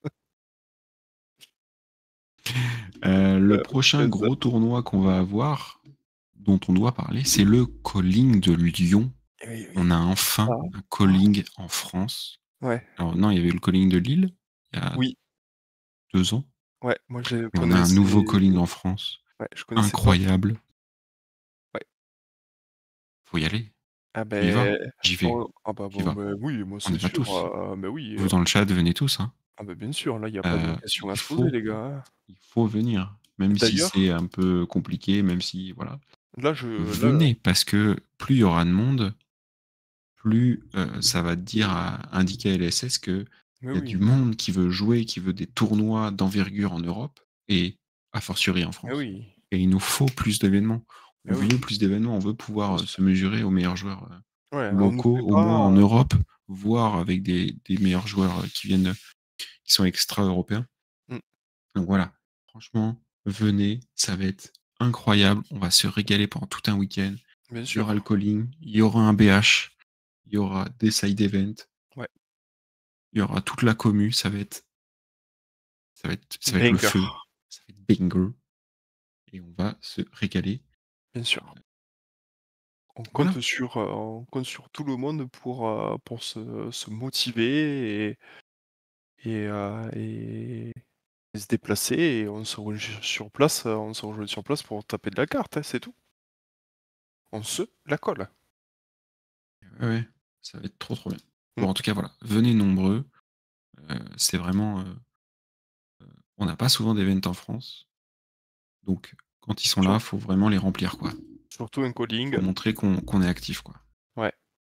Heu, le Heu, prochain punaise. gros tournoi qu'on va avoir, dont on doit parler, c'est le Calling de Lyon. Oui, oui. On a enfin Ah. un Oh, Calling en France. ouais. Alors non, il y avait eu le Calling de Lille, il y a Oui. deux ans, Ouais, moi je et on a un nouveau connaissais Calling en France. ouais, je connaissais pas Incroyable, ouais. faut y aller. Ah Tu y vas? beh, J'y vais. oh, ah bah, Tu y bon, vas. beh, oui, moi On c'est y va sûr, tous. heu, bah, oui, Vous heu, dans le chat, venez tous, hein. ah bah, bien sûr, là, il y a pas de Heu, question à il se poser faut les gars, hein. il faut venir, même si c'est D'ailleurs, un peu compliqué, même si voilà. là je là Venez parce que plus il y aura de monde, plus, heu, ça va dire à indiquer à L S S qu'il mais y a du oui, monde qui veut jouer, qui veut des tournois d'envergure en Europe et a fortiori en mais France. oui, Et il nous faut plus d'événements. On mais oui, veut plus d'événements, on veut bien pouvoir, heu, sûr. se mesurer aux meilleurs joueurs, heu, Ouais, on nous locaux, fait au moins en pas, Europe, voire avec des des meilleurs joueurs, heu, qui viennent, qui sont extra-européens. mmh, Donc voilà, franchement, venez, ça va être incroyable. On va se régaler pendant tout un week-end. bien Il y aura le sûr, calling, il y aura un B H, il y aura des side events, ouais, il y aura toute la commu, ça va être ça va être ça va être le banger, feu, ça va être banger et on va se régaler. bien sûr. On Voilà. compte sur, heu, on compte sur tout le monde pour, heu, pour se se motiver et et heu et et se déplacer et on se rejoint sur sur place, heu, on se rejoint sur place pour taper de la carte, hein, c'est tout. On se la colle. Ouais, ouais, ça va être trop, trop bien. Mmh, Bon, en tout cas, voilà, venez nombreux, heu, c'est vraiment, heu, on n'a pas souvent d'events en France, donc quand ils sont sur là, faut vraiment les remplir, quoi. surtout un Faut calling, montrer qu'on qu'on est actif, quoi. ouais,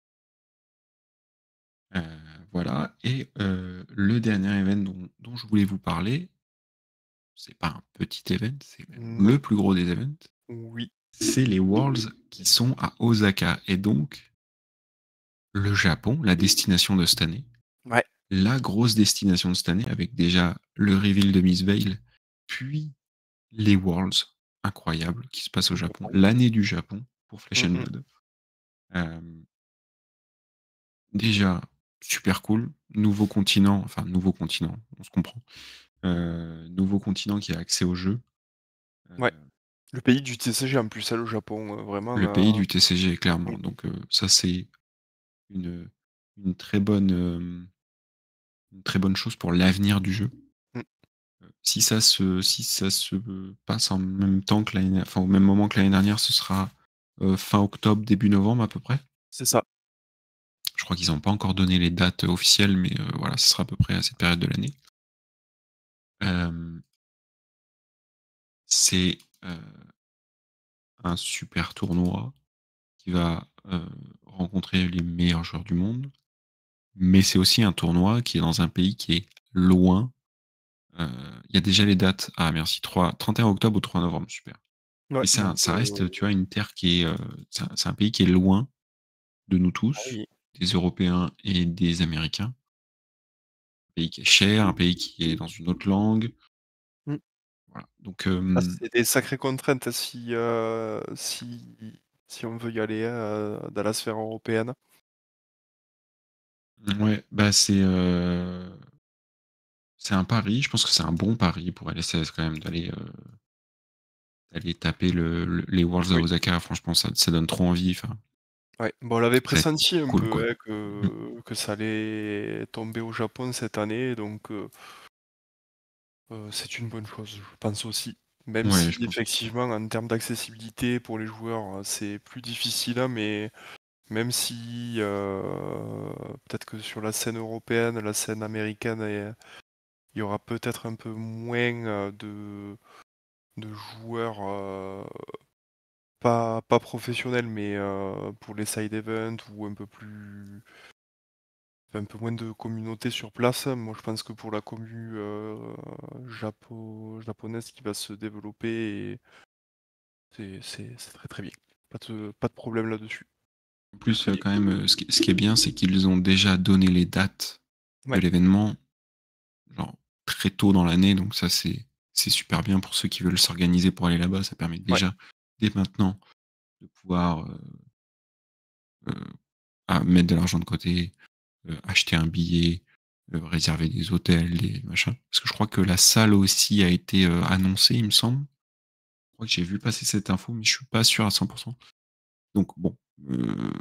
Heu, voilà et heu, le dernier event dont dont je voulais vous parler, c'est pas un petit event, c'est même non, le plus gros des events, oui, c'est les Worlds qui sont à Osaka et donc le Japon, la destination de cette année, ouais, la grosse destination de cette année avec déjà le reveal de Miss Veil, puis les Worlds incroyables qui se passent au au Japon, Japon. l'année du Japon pour Flesh Mmh and mh. Blood. Hem, déjà super cool, nouveau continent, enfin nouveau continent, on se comprend. Heu, nouveau continent qui a accès au jeu. Heu, Ouais, le pays du T C G en plus, hein, le Japon, heu, vraiment, le pays heu, du T C G mmh, clairement, donc heu, ça c'est une, une très bonne, hem, une très bonne chose pour l'avenir du jeu. mmh, Si ça se si ça se passe en même temps que l'année enfin au même moment que l'année dernière, ce sera, heu, fin octobre, début novembre à peu près. c'est ça. Je crois qu'ils n'ont pas encore donné les dates officielles, mais heu, voilà, ce sera à peu près à cette période de l'année. Hem, c'est, heu, un super tournoi qui va, heu, rencontrer les meilleurs joueurs du monde, mais c'est aussi un tournoi qui est dans un pays qui est loin. Heu, il y a déjà les dates. Ah merci, trois trente et un octobre au trois novembre, super. Ouais, Mais ça donc ça heu, reste, tu vois, une terre qui est, heu, c'est un c'est un pays qui est loin de nous ah tous, oui, des Européens et des Américains. Un pays qui est cher, un pays qui est dans une autre langue, mmh. voilà. Donc Ah, hem, c'est des sacrées contraintes, hein, si, heu, si si on veut y aller, heu, dans la sphère européenne. ouais, bah, c'est, heu, c'est un pari. Je pense que c'est un bon pari pour L S S quand même d'aller, heu, d'aller taper le le les Worlds à Oui. Osaka. Franchement, ça ça donne trop envie, enfin, Ouais, bon, on l'avait ça va être pressenti un cool, quoi. peu, hein, Mmh. que que ça allait tomber au Japon cette année, donc heu heu, c'est une bonne chose, je pense aussi. Même Ouais, si je pense aussi. effectivement, en termes d'accessibilité pour les joueurs, heu, c'est plus difficile, hein, mais même si, heu, peut-être que sur la scène européenne, la scène américaine et il y aura peut-être un peu moins, heu, de de joueurs, heu, pas pas professionnels, mais heu, pour les side events ou un peu plus un peu moins de communauté sur place. Moi, je pense que pour la commu, heu, japo japonaise qui va se développer et c'est c'est c'est très, très bien. Pas de pas de problème là-dessus. En Très, plus, très heu, bien. quand même, heu, ce qui ce qui est bien, c'est qu'ils ont déjà donné les dates de Ouais, l'événement, genre très tôt dans l'année, donc ça c'est c'est super bien pour ceux qui veulent s'organiser pour aller là-bas. Ça permet ouais, déjà, dès maintenant, de pouvoir, heu heu, ah, mettre de l'argent de côté, heu, acheter un billet, heu, réserver des hôtels, des machins. Parce que je crois que la salle aussi a été, heu, annoncée, il me semble. Je crois que j'ai vu passer cette info, mais je suis pas sûr à cent. Donc bon, heu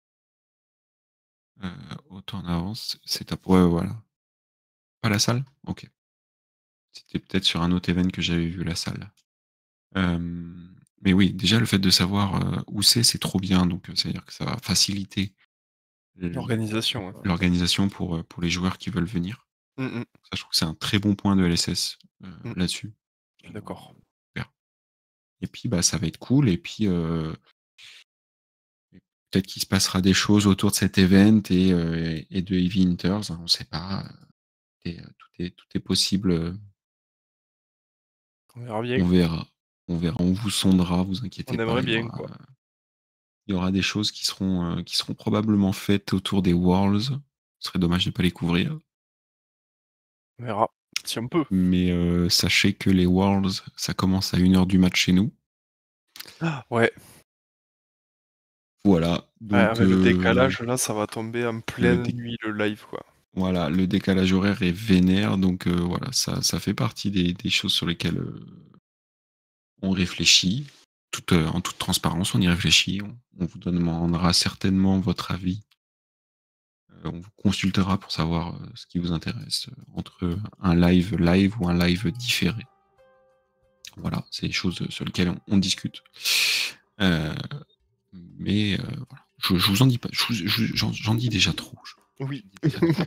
heu, autant en avance, c'est top. Ouais, voilà. Pas la salle? OK. C'était peut-être sur un autre event que j'avais vu la salle. Hem, mais oui, déjà le fait de savoir euh, où c'est, c'est trop bien. Donc, euh, c'est-à-dire que ça va faciliter le- L'organisation, ouais. l'organisation pour, euh, pour les joueurs qui veulent venir. Mm, mm, Ça, je trouve que c'est un très bon point de L S S euh, mm. là-dessus. Je suis d'accord. Super. Et puis, bah, ça va être cool. Et puis, euh, peut-être qu'il se passera des choses autour de cet event et, euh, et de Heavy Hunters. On ne sait pas. Et, euh, tout est, tout est possible. euh, On verra On bien. verra. On verra. On vous sondera. Vous inquiétez On pas. aimerait Il y bien, aura, quoi. il y aura des choses qui seront, euh, qui seront probablement faites autour des Worlds. Ce serait dommage de ne pas les couvrir. On verra. Si on peut. Mais euh, sachez que les Worlds, ça commence à une heure du match chez nous. Ah, ouais. Voilà. Ouais, Donc, avec le euh, décalage, là, ça va tomber en le, pleine dé- nuit, le live, quoi. voilà, le décalage horaire est vénère. Donc, euh, voilà, ça, ça fait partie des, des choses sur lesquelles euh, on réfléchit. Tout, euh, en toute transparence, on y réfléchit. On, on vous demandera certainement votre avis. Euh, on vous consultera pour savoir euh, ce qui vous intéresse euh, entre un live live ou un live différé. Voilà, c'est des choses sur lesquelles on, on discute. Euh, mais euh, voilà, je, je vous en dis pas, je vous- je- j'en, j'en dis déjà trop. Je- Oui. j'en dis déjà trop.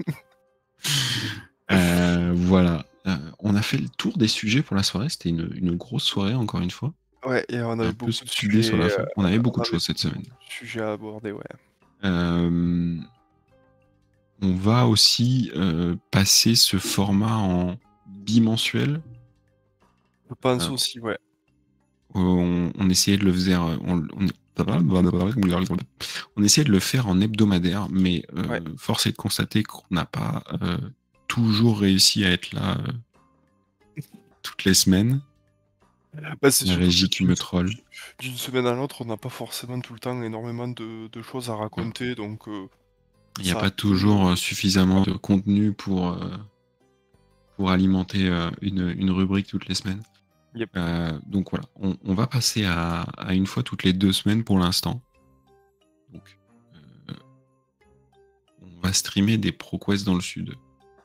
Euh, voilà, Euh, on a fait le tour des sujets pour la soirée. C'était une, une grosse soirée encore une fois. Ouais, et on Un avait peu beaucoup de speedé sur sujets, la euh, fin. On avait beaucoup on de avait choses cette beaucoup semaine. de sujets à aborder, ouais. Euh, on va aussi euh, passer ce format en bimensuel. Je pense Euh, aussi, ouais. on, on essayait de le faire, on, on, on essayait de le faire en hebdomadaire, mais euh, Ouais. force est de constater qu'on n'a pas euh, toujours réussi à être là euh, toutes les semaines. Bah, c'est La surtout que régie qui d'une me troll. d'une semaine à l'autre, on n'a pas forcément tout le temps énormément de, de choses à Non. raconter, donc euh, Il n'y a ça pas peut... toujours euh, suffisamment de contenu pour, euh, pour alimenter euh, une, une rubrique toutes les semaines. Yep. Euh, donc voilà, on, on va passer à, à une fois toutes les deux semaines pour l'instant. Donc, euh, on va streamer des ProQuest dans le sud.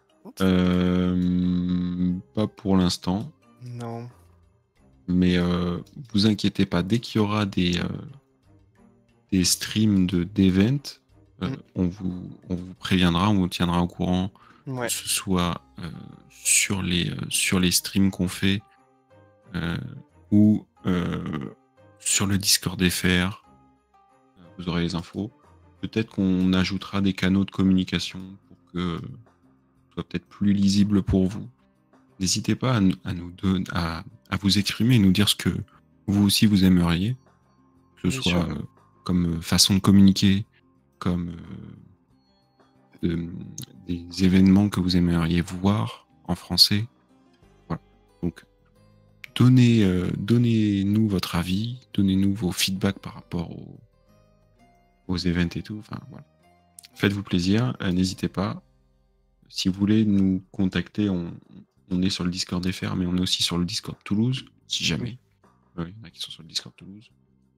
Euh, pas pour l'instant, Non. mais euh, vous inquiétez pas, dès qu'il y aura des, euh, des streams de d'events, euh, Mm. on, vous, on vous préviendra, on vous tiendra au courant, Ouais. que ce soit euh, sur, les, euh, sur les streams qu'on fait euh, ou euh, sur le Discord F R. Vous aurez les infos. Peut-être qu'on ajoutera des canaux de communication pour que ce soit peut-être plus lisible pour vous. N'hésitez pas à, nous- à nous donner, à, à vous exprimer et nous dire ce que vous aussi vous aimeriez, que ce Bien soit sûr. euh, comme façon de communiquer, comme euh, de- des événements que vous aimeriez voir en français. Voilà. Donc, donnez, euh, donnez-nous votre avis, donnez-nous vos feedbacks par rapport aux, aux events et tout. Enfin, voilà. Faites-vous plaisir, euh, n'hésitez pas. Si vous voulez nous contacter, on, on est sur le Discord F R, mais on est aussi sur le Discord Toulouse, si jamais. Oui, il y en a qui sont sur le Discord Toulouse.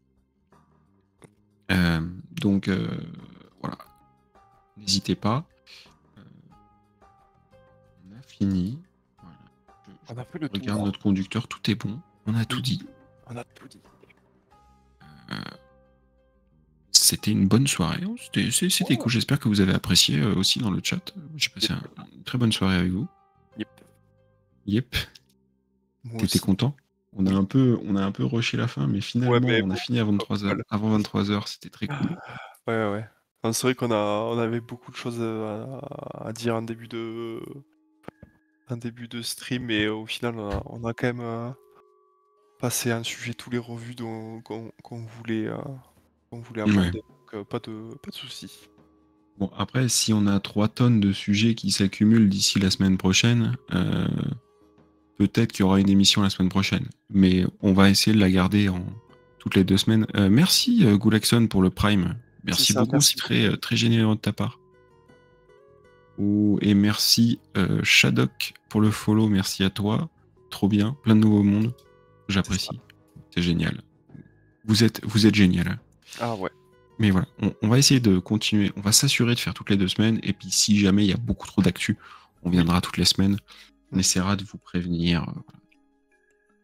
Euh, donc, euh, voilà. N'hésitez pas. Euh, on a fini. Voilà. Je, je On a fait le regarde tour. notre conducteur, tout est bon. On a tout Oui. dit. On a tout dit. Euh, c'était une bonne soirée. C'était, c'est- c'était Ouais. cool. J'espère que vous avez apprécié euh, aussi dans le chat. J'ai passé Yep. un- une très bonne soirée avec vous. Yep. Yep. Moi T'étais aussi. content? On a Oui. un peu, on a un peu rushé la fin, mais finalement, Ouais, mais on a bon, fini à vingt-trois heures. mal. Avant vingt-trois heures, c'était très cool. Ouais, ouais. Enfin, c'est vrai qu'on a, on avait beaucoup de choses à, à dire en début de, en début de stream, et au final, on a, on a quand même euh, passé un sujet tous les revues dont- qu'on qu'on voulait, euh, qu'on voulait Ouais. aborder. Donc, euh, pas de, pas de soucis. Bon, après, si on a trois tonnes de sujets qui s'accumulent d'ici la semaine prochaine, euh, peut-être qu'il y aura une émission la semaine prochaine. Mais on va essayer de la garder en toutes les deux semaines. Euh, merci, euh, Gulaxon, pour le Prime. Merci C'est ça, beaucoup, merci c'est très, euh, très généreux de ta part. Oh, et merci, euh, Shadok, pour le follow. Merci à toi. Trop bien. Plein de nouveaux mondes. J'apprécie. C'est génial. Vous êtes, vous êtes génial. Ah ouais. Mais voilà, on, on va essayer de continuer. On va s'assurer de faire toutes les deux semaines. Et puis, si jamais il y a beaucoup trop d'actu, on viendra toutes les semaines. On Mm. essaiera de vous prévenir.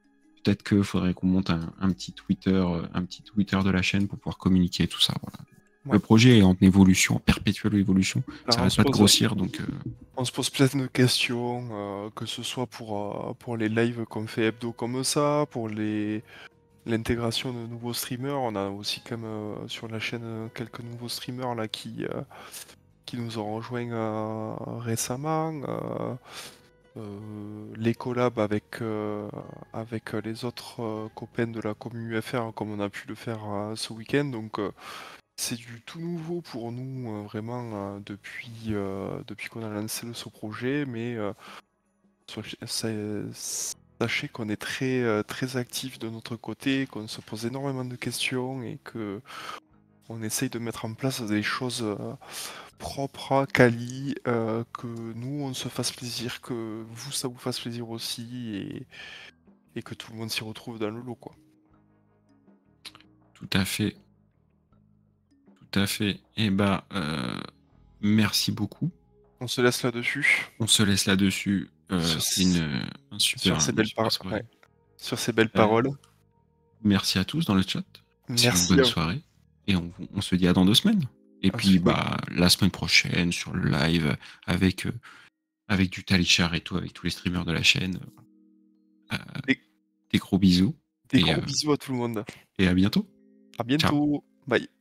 peut-être qu'il faudrait qu'on monte un, un petit Twitter, euh, un petit Twitter de la chaîne pour pouvoir communiquer tout ça. Voilà. Ouais. Le projet est en évolution, en perpétuelle évolution. Là, ça on arrête se pas de pose- grossir, donc euh, On se pose plein de questions, euh, que ce soit pour, euh, pour les lives qu'on fait hebdo comme ça, pour les l'intégration de nouveaux streamers. On a aussi quand même euh, sur la chaîne euh, quelques nouveaux streamers là qui, euh, qui nous ont rejoints euh, récemment. euh, euh, les collabs avec, euh, avec euh, les autres euh, copains de la commune U F R comme on a pu le faire euh, ce week-end. Donc euh, c'est du tout nouveau pour nous, euh, vraiment, euh, depuis, euh, depuis qu'on a lancé le- ce projet, mais euh, soch- sa- sachez qu'on est très, euh, très actif de notre côté, qu'on se pose énormément de questions et que on essaye de mettre en place des choses euh, propres, quali, euh, que nous on se fasse plaisir, que vous ça vous fasse plaisir aussi et, et que tout le monde s'y retrouve dans le lot, quoi. tout à fait. Tout à fait. Et bah, euh, merci beaucoup. On se laisse là-dessus. On se laisse là-dessus. Euh, Sur C'était une, un super, sur ces une belles super paroles. soirée. Ouais. Sur ces belles Euh, paroles. Merci à tous dans le chat. C'est une Merci bonne à vous. soirée. Et on, on se dit à dans deux semaines. Et Ah, puis, oui. bah, la semaine prochaine, sur le live, avec, euh, avec du Talichar et tout, avec tous les streamers de la chaîne. Euh, Des- des gros bisous. Des Et, gros euh, bisous à tout le monde. et à bientôt. À bientôt. Bye.